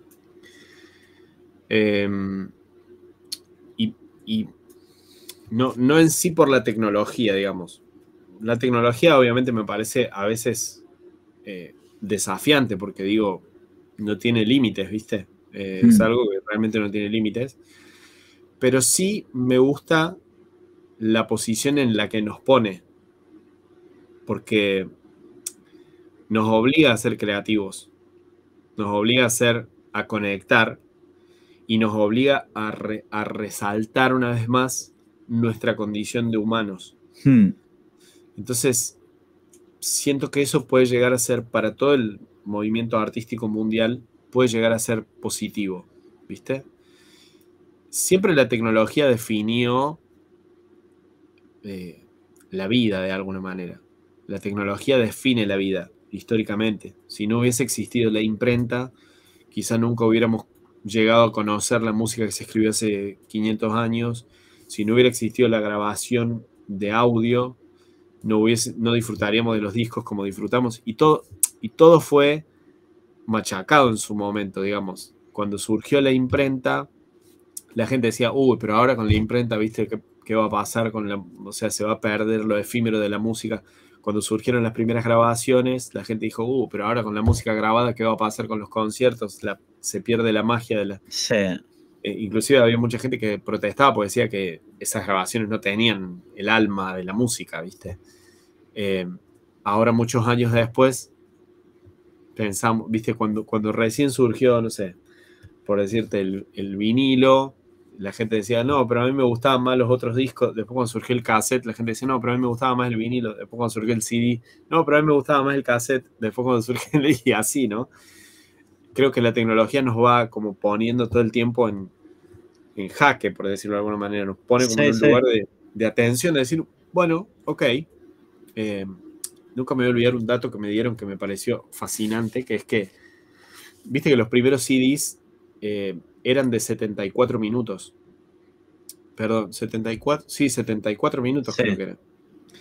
Eh, y y no, no en sí por la tecnología, digamos. La tecnología obviamente me parece a veces eh, desafiante porque digo, no tiene límites, ¿viste? Eh, hmm. Es algo que realmente no tiene límites. Pero sí me gusta la posición en la que nos pone. Porque nos obliga a ser creativos. Nos obliga a ser, a conectar. Y nos obliga a, re, a resaltar una vez más nuestra condición de humanos. Hmm. Entonces, siento que eso puede llegar a ser, para todo el movimiento artístico mundial, puede llegar a ser positivo, ¿viste? Siempre la tecnología definió eh, la vida de alguna manera. La tecnología define la vida, históricamente. Si no hubiese existido la imprenta, quizá nunca hubiéramos llegado a conocer la música que se escribió hace quinientos años. Si no hubiera existido la grabación de audio, no, hubiese, no disfrutaríamos de los discos como disfrutamos. Y todo, y todo fue machacado en su momento, digamos. Cuando surgió la imprenta, la gente decía, uy, pero ahora con la imprenta, ¿viste qué, qué va a pasar con la... O sea, se va a perder lo efímero de la música. Cuando surgieron las primeras grabaciones, la gente dijo, uh, pero ahora con la música grabada, ¿qué va a pasar con los conciertos? La, se pierde la magia de la...
Sí.
Eh, inclusive había mucha gente que protestaba porque decía que esas grabaciones no tenían el alma de la música, ¿viste? Eh, ahora, muchos años después, pensamos, ¿viste? Cuando, cuando recién surgió, no sé, por decirte, el, el vinilo, la gente decía, no, pero a mí me gustaban más los otros discos. Después cuando surgió el cassette, la gente decía, no, pero a mí me gustaba más el vinilo. Después cuando surgió el C D, no, pero a mí me gustaba más el cassette. Después cuando surgió el... y así, ¿no? Creo que la tecnología nos va como poniendo todo el tiempo en, en jaque, por decirlo de alguna manera. Nos pone como
Sí,
en un
sí.
lugar de, de atención, de decir, bueno, ok. Eh, nunca me voy a olvidar un dato que me dieron que me pareció fascinante, que es que, viste que los primeros C Ds eh, eran de setenta y cuatro minutos. Perdón, setenta y cuatro, sí, setenta y cuatro minutos
Sí.
creo que era.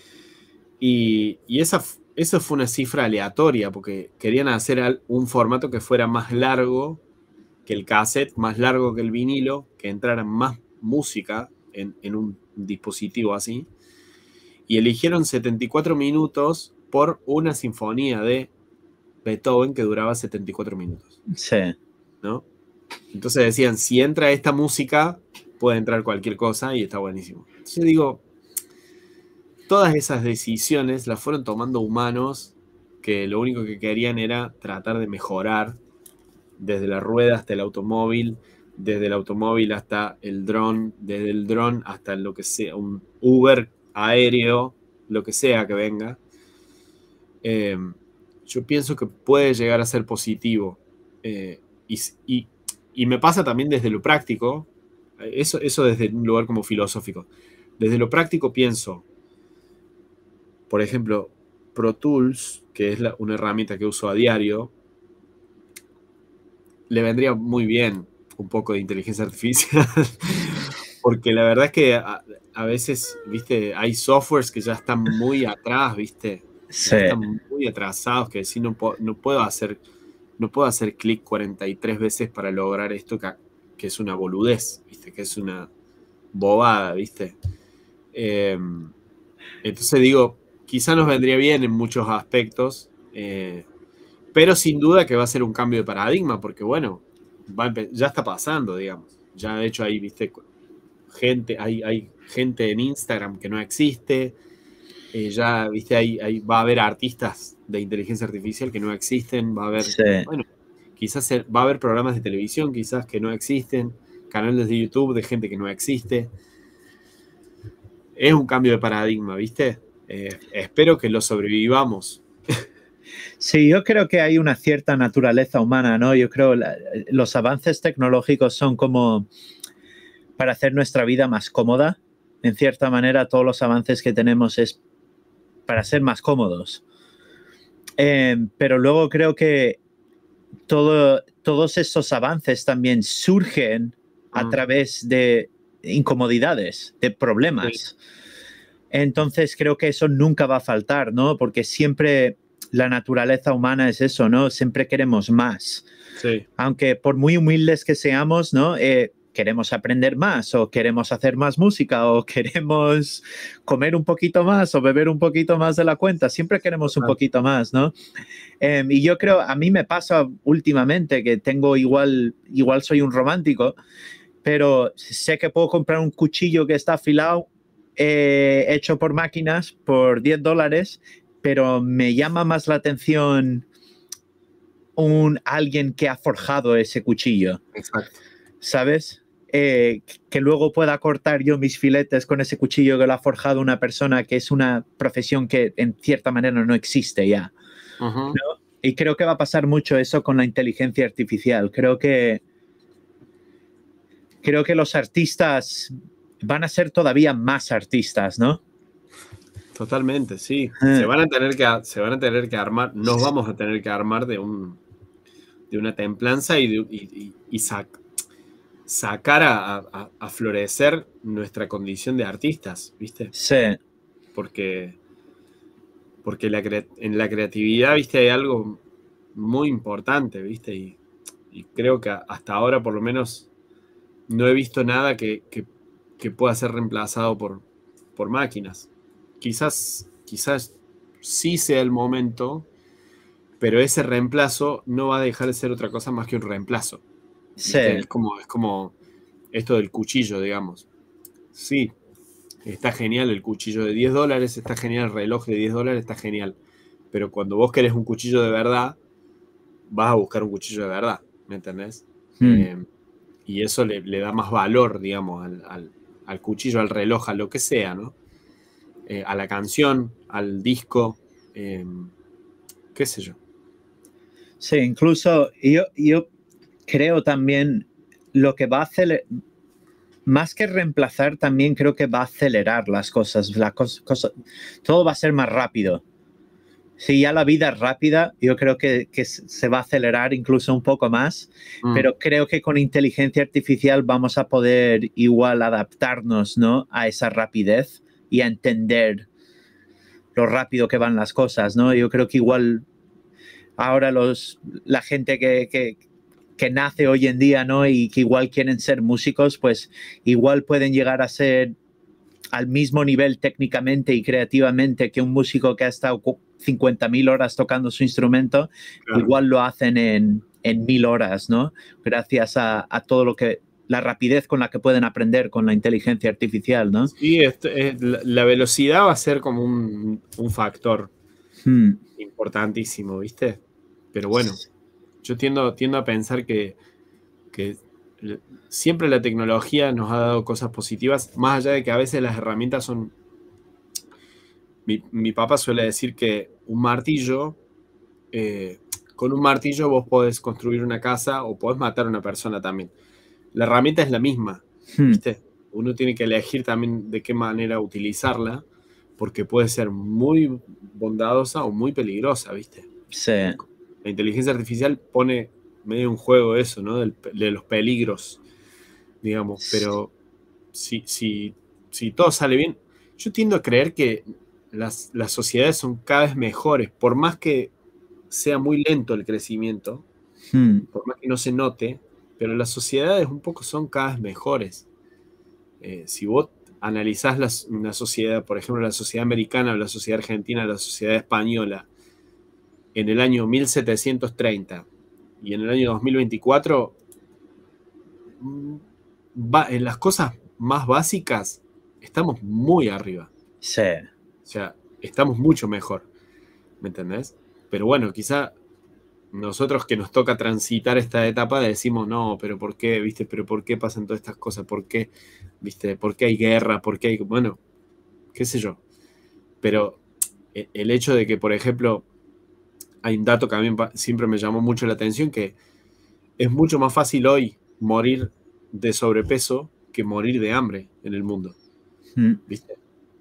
Y, y esa, esa fue una cifra aleatoria, porque querían hacer un formato que fuera más largo que el cassette, más largo que el vinilo, que entrara más música en, en un dispositivo así. Y eligieron setenta y cuatro minutos por una sinfonía de Beethoven que duraba setenta y cuatro minutos.
Sí.
¿No? Entonces decían, si entra esta música, puede entrar cualquier cosa y está buenísimo. Entonces digo, todas esas decisiones las fueron tomando humanos que lo único que querían era tratar de mejorar desde la rueda hasta el automóvil, desde el automóvil hasta el dron, desde el dron hasta lo que sea, un Uber aéreo, lo que sea que venga. Eh, yo pienso que puede llegar a ser positivo. Eh, y, y, y me pasa también desde lo práctico, eso, eso desde un lugar como filosófico. Desde lo práctico pienso, por ejemplo, Pro Tools, que es la, una herramienta que uso a diario, le vendría muy bien un poco de inteligencia artificial, porque la verdad es que a, a veces, viste, hay softwares que ya están muy atrás, viste,
Sí.
ya están muy atrasados, que decir, no, no puedo hacer, no puedo hacer clic cuarenta y tres veces para lograr esto, que, que es una boludez, viste, que es una bobada, viste. Eh, entonces digo, quizá nos vendría bien en muchos aspectos, eh, pero sin duda que va a ser un cambio de paradigma, porque bueno, va ya está pasando, digamos. Ya de hecho hay, viste, gente, hay, hay gente en Instagram que no existe, eh, ya, viste, hay, hay, va a haber artistas de inteligencia artificial que no existen, va a haber,
Sí.
bueno, quizás va a haber programas de televisión quizás que no existen, canales de YouTube de gente que no existe. Es un cambio de paradigma, ¿viste? Eh, espero que lo sobrevivamos.
Sí, yo creo que hay una cierta naturaleza humana, ¿no? Yo creo que los avances tecnológicos son como para hacer nuestra vida más cómoda. En cierta manera, todos los avances que tenemos es para ser más cómodos. Eh, pero luego creo que todo, todos estos avances también surgen a
Mm.
través de incomodidades, de problemas. Sí. Entonces creo que eso nunca va a faltar, ¿no? Porque siempre la naturaleza humana es eso, ¿no? Siempre queremos más.
Sí.
Aunque por muy humildes que seamos, ¿no? Eh, queremos aprender más o queremos hacer más música o queremos comer un poquito más o beber un poquito más de la cuenta. Siempre queremos un poquito más, ¿no? Eh, y yo creo, a mí me pasa últimamente que tengo igual, igual soy un romántico, pero sé que puedo comprar un cuchillo que está afilado, eh, hecho por máquinas, por diez dólares, pero me llama más la atención un alguien que ha forjado ese cuchillo.
Exacto.
¿Sabes? Eh, que luego pueda cortar yo mis filetes con ese cuchillo que lo ha forjado una persona, que es una profesión que en cierta manera no existe ya.
Uh-huh.
¿No? Y creo que va a pasar mucho eso con la inteligencia artificial. Creo que creo que los artistas van a ser todavía más artistas, ¿no?
Totalmente, sí. Se van a tener que, se van a tener que armar, nos vamos a tener que armar de un de una templanza y, de, y, y, y sac, sacar a, a, a florecer nuestra condición de artistas, ¿viste?
Sí.
Porque porque la cre- en la creatividad, viste, hay algo muy importante, viste, y, y creo que hasta ahora por lo menos no he visto nada que, que- que pueda ser reemplazado por, por máquinas. Quizás, quizás sí sea el momento, pero ese reemplazo no va a dejar de ser otra cosa más que un reemplazo.
Sí,
¿Viste? Es como, es como esto del cuchillo, digamos. Sí, está genial el cuchillo de diez dólares, está genial el reloj de diez dólares, está genial. Pero cuando vos querés un cuchillo de verdad, vas a buscar un cuchillo de verdad, ¿me entendés?
mm,
Eh, y eso le, le da más valor, digamos, al, al- al cuchillo, al reloj, a lo que sea, ¿no? Eh, a la canción, al disco, eh, qué sé yo.
sí, incluso yo, yo creo también lo que va a hacer, más que reemplazar, también creo que va a acelerar las cosas, la cos- cosa- todo va a ser más rápido. Si ya la vida es rápida, yo creo que, que se va a acelerar incluso un poco más,
Mm,
pero creo que con inteligencia artificial vamos a poder igual adaptarnos, ¿no?, a esa rapidez y a entender lo rápido que van las cosas, ¿no? Yo creo que igual ahora los, la gente que, que, que nace hoy en día, ¿no?, y que igual quieren ser músicos, pues igual pueden llegar a ser al mismo nivel técnicamente y creativamente que un músico que ha estado cincuenta mil horas tocando su instrumento,
claro.
igual lo hacen en, en mil horas, ¿no? Gracias a, a todo lo que, la rapidez con la que pueden aprender con la inteligencia artificial, ¿no?
Sí, esto es- la la velocidad va a ser como un, un factor
Hmm.
importantísimo, ¿viste? Pero bueno, yo tiendo, tiendo a pensar que, que l- siempre la tecnología nos ha dado cosas positivas, más allá de que a veces las herramientas son... Mi, mi papá suele decir que un martillo, eh, con un martillo vos podés construir una casa o podés matar a una persona también. La herramienta es la misma,
Hmm.
¿viste? Uno tiene que elegir también de qué manera utilizarla, porque puede ser muy bondadosa o muy peligrosa, ¿viste?
Sí,
Eh, la inteligencia artificial pone medio un juego eso, ¿no? Del- de los peligros, digamos, pero si, si, si todo sale bien, yo tiendo a creer que las, las sociedades son cada vez mejores, por más que sea muy lento el crecimiento,
hmm.
por más que no se note, pero las sociedades un poco son cada vez mejores. Eh, si vos analizás las- una sociedad, por ejemplo, la sociedad americana, la sociedad argentina, la sociedad española, en el año mil setecientos treinta y en el año dos mil veinticuatro, mm, va, en las cosas más básicas estamos muy arriba.
Sí,
O sea, estamos mucho mejor, ¿me entendés? Pero bueno, quizá nosotros que nos toca transitar esta etapa decimos, no, pero ¿por qué? ¿Viste? ¿Pero por qué pasan todas estas cosas? ¿Por qué? ¿Viste? ¿Por qué hay guerra? ¿Por qué hay...? Bueno, qué sé yo. Pero e- el hecho de que, por ejemplo, hay un dato que a mí pa- siempre me llamó mucho la atención, que es mucho más fácil hoy morir de sobrepeso que morir de hambre en el mundo,
hmm.
¿viste?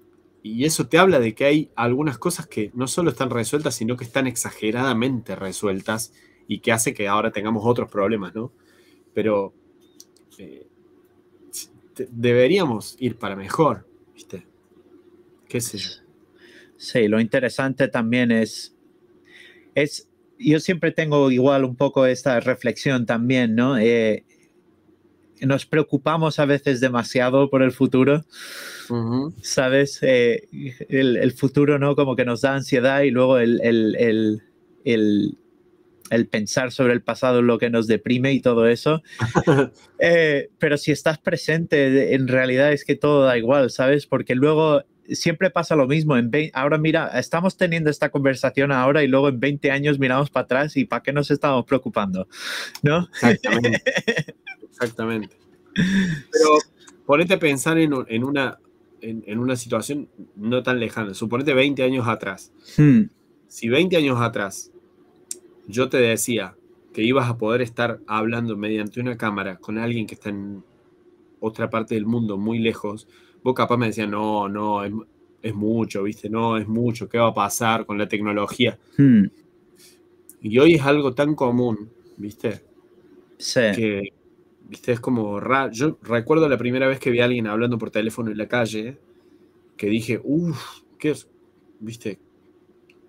Y eso te habla de que hay algunas cosas que no solo están resueltas, sino que están exageradamente resueltas y que hace que ahora tengamos otros problemas, ¿no? Pero eh, te- deberíamos ir para mejor, ¿viste? ¿Qué sé yo?
Sí, lo interesante también es, es, yo siempre tengo igual un poco esta reflexión también, ¿no? Eh, nos preocupamos a veces demasiado por el futuro,
Ujú.
¿sabes? Eh, el, el, futuro, ¿no? Como que nos da ansiedad y luego el, el, el, el, el pensar sobre el pasado es lo que nos deprime y todo eso. Eh, pero si estás presente, en realidad es que todo da igual, ¿sabes? Porque luego siempre pasa lo mismo. En veinte, ahora mira, estamos teniendo esta conversación ahora y luego en veinte años miramos para atrás y ¿para qué nos estamos preocupando? ¿No?
Exactamente, exactamente. Pero ponete a pensar en, en una, en, en una situación no tan lejana. Suponete veinte años atrás.
Hmm.
Si veinte años atrás yo te decía que ibas a poder estar hablando mediante una cámara con alguien que está en otra parte del mundo, muy lejos, vos capaz me decías, no, no, es, es mucho, ¿viste? No, es mucho, ¿qué va a pasar con la tecnología?
Hmm.
Y hoy es algo tan común, ¿viste?
Sí.
Que, ¿viste? Es como raro. Yo recuerdo la primera vez que vi a alguien hablando por teléfono en la calle, que dije, uff, ¿qué es? ¿Viste?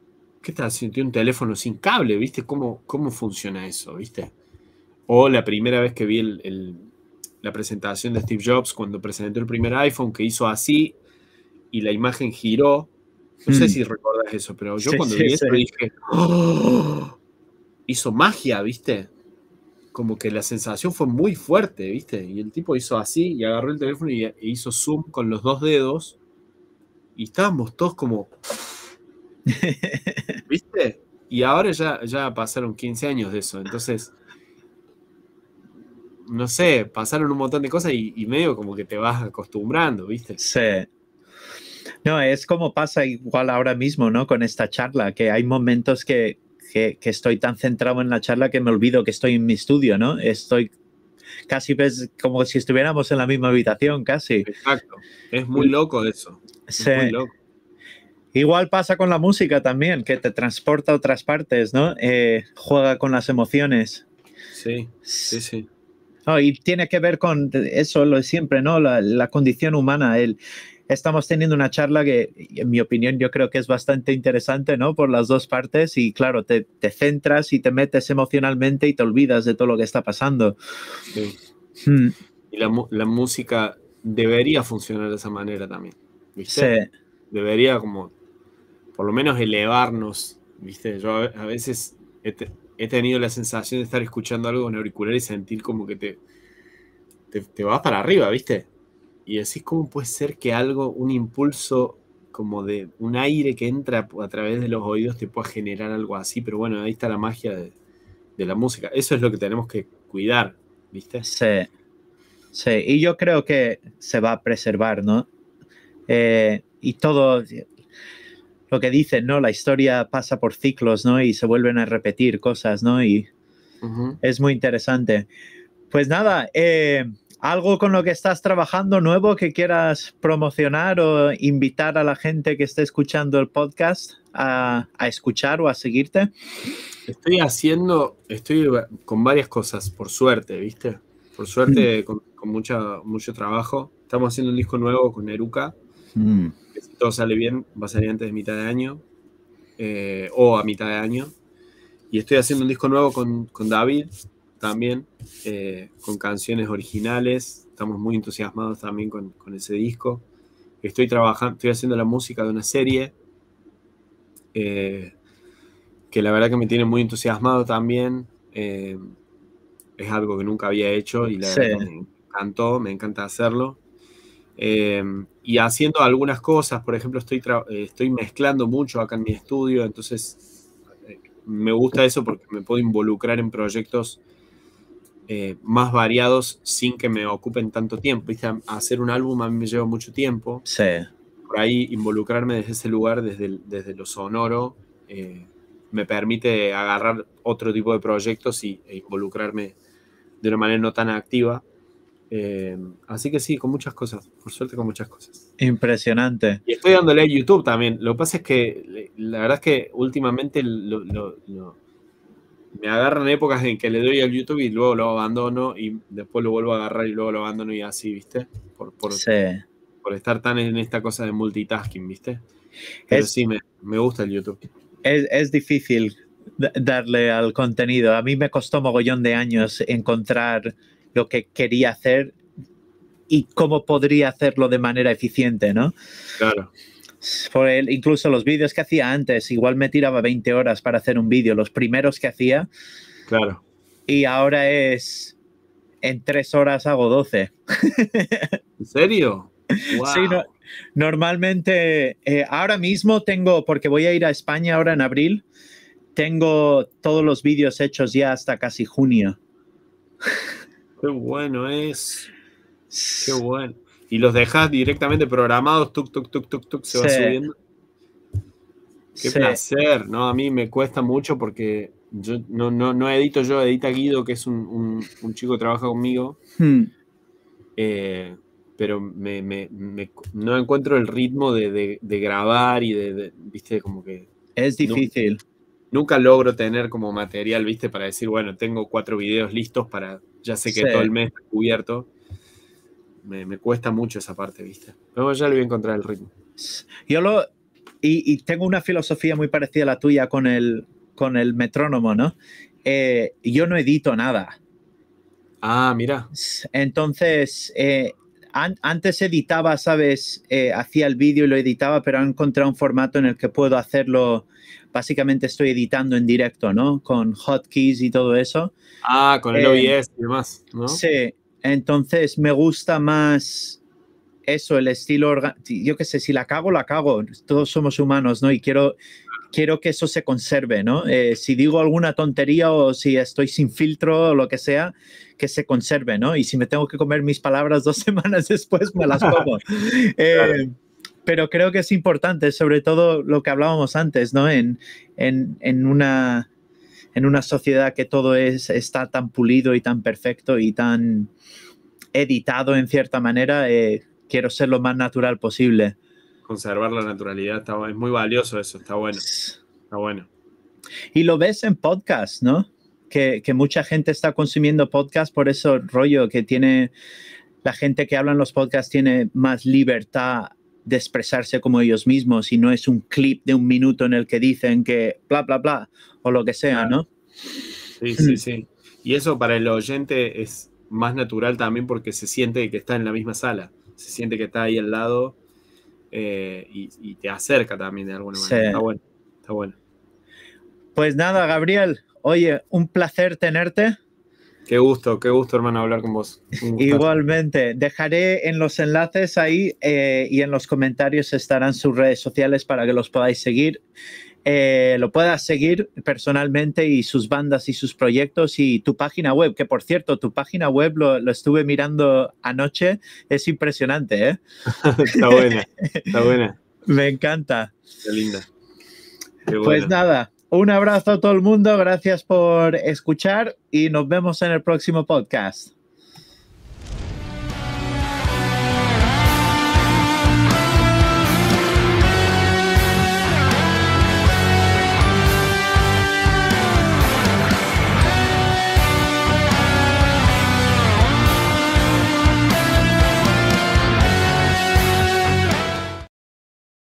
¿qué estás haciendo? Tiene un teléfono sin cable, ¿viste? ¿Cómo, cómo funciona eso, viste? O la primera vez que vi el, el, la presentación de Steve Jobs, cuando presentó el primer iPhone, que hizo así y la imagen giró. No sé
Hmm.
si recordás eso, pero yo
Sí,
cuando
sí,
vi
sí.
eso dije, ¡oh! Hizo magia, ¿viste? Como que la sensación fue muy fuerte, ¿viste? Y el tipo hizo así y agarró el teléfono y, e hizo zoom con los dos dedos y estábamos todos como, ¿viste? Y ahora ya, ya pasaron quince años de eso, entonces, no sé, pasaron un montón de cosas y, y medio como que te vas acostumbrando, ¿viste?
Sí. No, es como pasa igual ahora mismo, ¿no? Con esta charla, que hay momentos que, que, que estoy tan centrado en la charla que me olvido que estoy en mi estudio, ¿no? Estoy casi ves como si estuviéramos en la misma habitación, casi.
Exacto. Es muy loco eso.
Sí.
Es muy loco.
Igual pasa con la música también, que te transporta a otras partes, ¿no? Eh, juega con las emociones.
Sí, sí, sí.
No, y tiene que ver con eso, lo de siempre, ¿no? La, la condición humana. El, estamos teniendo una charla que, en mi opinión, yo creo que es bastante interesante, ¿no? Por las dos partes y, claro, te, te centras y te metes emocionalmente y te olvidas de todo lo que está pasando.
Sí.
Hmm.
Y la, la música debería funcionar de esa manera también, ¿viste?
Sí.
Debería como, por lo menos elevarnos, ¿viste? Yo a, a veces he, te, he tenido la sensación de estar escuchando algo con auricular y sentir como que te, te, te vas para arriba, ¿viste? Y decís, ¿cómo puede ser que algo, un impulso como de un aire que entra a través de los oídos te pueda generar algo así? Pero bueno, ahí está la magia de, de la música. Eso es lo que tenemos que cuidar, ¿viste?
Sí. Sí, y yo creo que se va a preservar, ¿no? Eh, y todo lo que dicen, ¿no? La historia pasa por ciclos, ¿no? Y se vuelven a repetir cosas, ¿no? Y uh-huh. Es muy interesante. Pues nada, eh, ¿algo con lo que estás trabajando nuevo que quieras promocionar o invitar a la gente que esté escuchando el podcast a, a escuchar o a seguirte?
Estoy haciendo, estoy con varias cosas, por suerte, ¿viste? Por suerte, mm. con, con mucha, mucho trabajo. Estamos haciendo un disco nuevo con Eruca, mm. que si todo sale bien va a salir antes de mitad de año, eh, o a mitad de año. Y estoy haciendo un disco nuevo con, con David, también, eh, con canciones originales. Estamos muy entusiasmados también con, con ese disco. Estoy trabajando, estoy haciendo la música de una serie, eh, que la verdad que me tiene muy entusiasmado también. Eh, es algo que nunca había hecho y la sí. verdad que me encantó, me encanta hacerlo. Eh, y haciendo algunas cosas, por ejemplo, estoy, estoy mezclando mucho acá en mi estudio, entonces eh, me gusta eso porque me puedo involucrar en proyectos eh, más variados sin que me ocupen tanto tiempo. ¿Viste? Hacer un álbum a mí me lleva mucho tiempo.
Sí.
Por ahí involucrarme desde ese lugar, desde, el, desde lo sonoro, eh, me permite agarrar otro tipo de proyectos y, e involucrarme de una manera no tan activa. Eh, así que sí, con muchas cosas, por suerte con muchas cosas.
Impresionante.
Y estoy dándole a YouTube también. Lo que pasa es que la verdad es que últimamente lo, lo, lo, me agarran épocas en que le doy al YouTube y luego lo abandono y después lo vuelvo a agarrar y luego lo abandono y así, ¿viste? Por, por,
sí.
por estar tan en esta cosa de multitasking, ¿viste? Pero es, sí, me, me gusta el YouTube.
Es, es difícil darle al contenido. A mí me costó mogollón de años encontrar lo que quería hacer y cómo podría hacerlo de manera eficiente, ¿no?
Claro.
Por el, incluso los vídeos que hacía antes, igual me tiraba veinte horas para hacer un vídeo, los primeros que hacía.
Claro.
Y ahora es, en tres horas hago doce.
¿En serio? Wow.
Sí, no, normalmente, eh, ahora mismo tengo, porque voy a ir a España ahora en abril, tengo todos los vídeos hechos ya hasta casi junio.
Qué bueno es. Qué bueno. ¿Y los dejas directamente programados? Tuk, tuk, tuk, tuk, tuk, se sí. va subiendo. Qué sí. placer, ¿no? A mí me cuesta mucho porque yo no, no, no edito yo, edita Guido, que es un, un, un chico que trabaja conmigo. Hmm. Eh, pero me, me, me, no encuentro el ritmo de, de, de grabar y de, de, viste, como que...
Es difícil.
Nunca, nunca logro tener como material, viste, para decir, bueno, tengo cuatro videos listos para, ya sé que sí. todo el mes está cubierto. Me, me cuesta mucho esa parte, viste. Pero ya le voy a encontrar el ritmo.
Yo lo... y, y tengo una filosofía muy parecida a la tuya con el, con el metrónomo, ¿no? Eh, yo no edito nada.
Ah, mira.
Entonces, eh, an antes editaba, ¿sabes? Eh, hacía el vídeo y lo editaba, pero he encontrado un formato en el que puedo hacerlo. Básicamente estoy editando en directo, ¿no? Con hotkeys y todo eso.
Ah, con el
eh,
O B S y demás, ¿no?
Sí, entonces me gusta más eso, el estilo, yo qué sé, si la cago, la cago. Todos somos humanos, ¿no? Y quiero, quiero que eso se conserve, ¿no? Eh, si digo alguna tontería o si estoy sin filtro o lo que sea, que se conserve, ¿no? Y si me tengo que comer mis palabras dos semanas después, me las como.
Claro.
eh, pero creo que es importante, sobre todo lo que hablábamos antes, ¿no? En, en, en una... en una sociedad que todo es, está tan pulido y tan perfecto y tan editado en cierta manera, eh, quiero ser lo más natural posible.
Conservar la naturalidad está, es muy valioso eso, está bueno. Está bueno.
Y lo ves en podcast, ¿no? Que, que mucha gente está consumiendo podcast, por eso rollo que tiene la gente que habla en los podcasts tiene más libertad de expresarse como ellos mismos y no es un clip de un minuto en el que dicen que bla, bla, bla, o lo que sea,
Claro.
¿no?
Sí, sí, sí. Y eso para el oyente es más natural también porque se siente que está en la misma sala, se siente que está ahí al lado eh, y, y te acerca también de alguna manera.
Sí.
Está bueno, está bueno.
Pues nada, Gabriel, oye, un placer tenerte.
Qué gusto, qué gusto, hermano, hablar con vos.
Igualmente, dejaré en los enlaces ahí eh, y en los comentarios estarán sus redes sociales para que los podáis seguir. Eh, lo puedas seguir personalmente y sus bandas y sus proyectos y tu página web, que por cierto, tu página web lo, lo estuve mirando anoche, es impresionante, ¿eh?
Está buena, está buena.
Me encanta.
Qué linda. Qué buena.
Pues nada, un abrazo a todo el mundo, gracias por escuchar y nos vemos en el próximo podcast.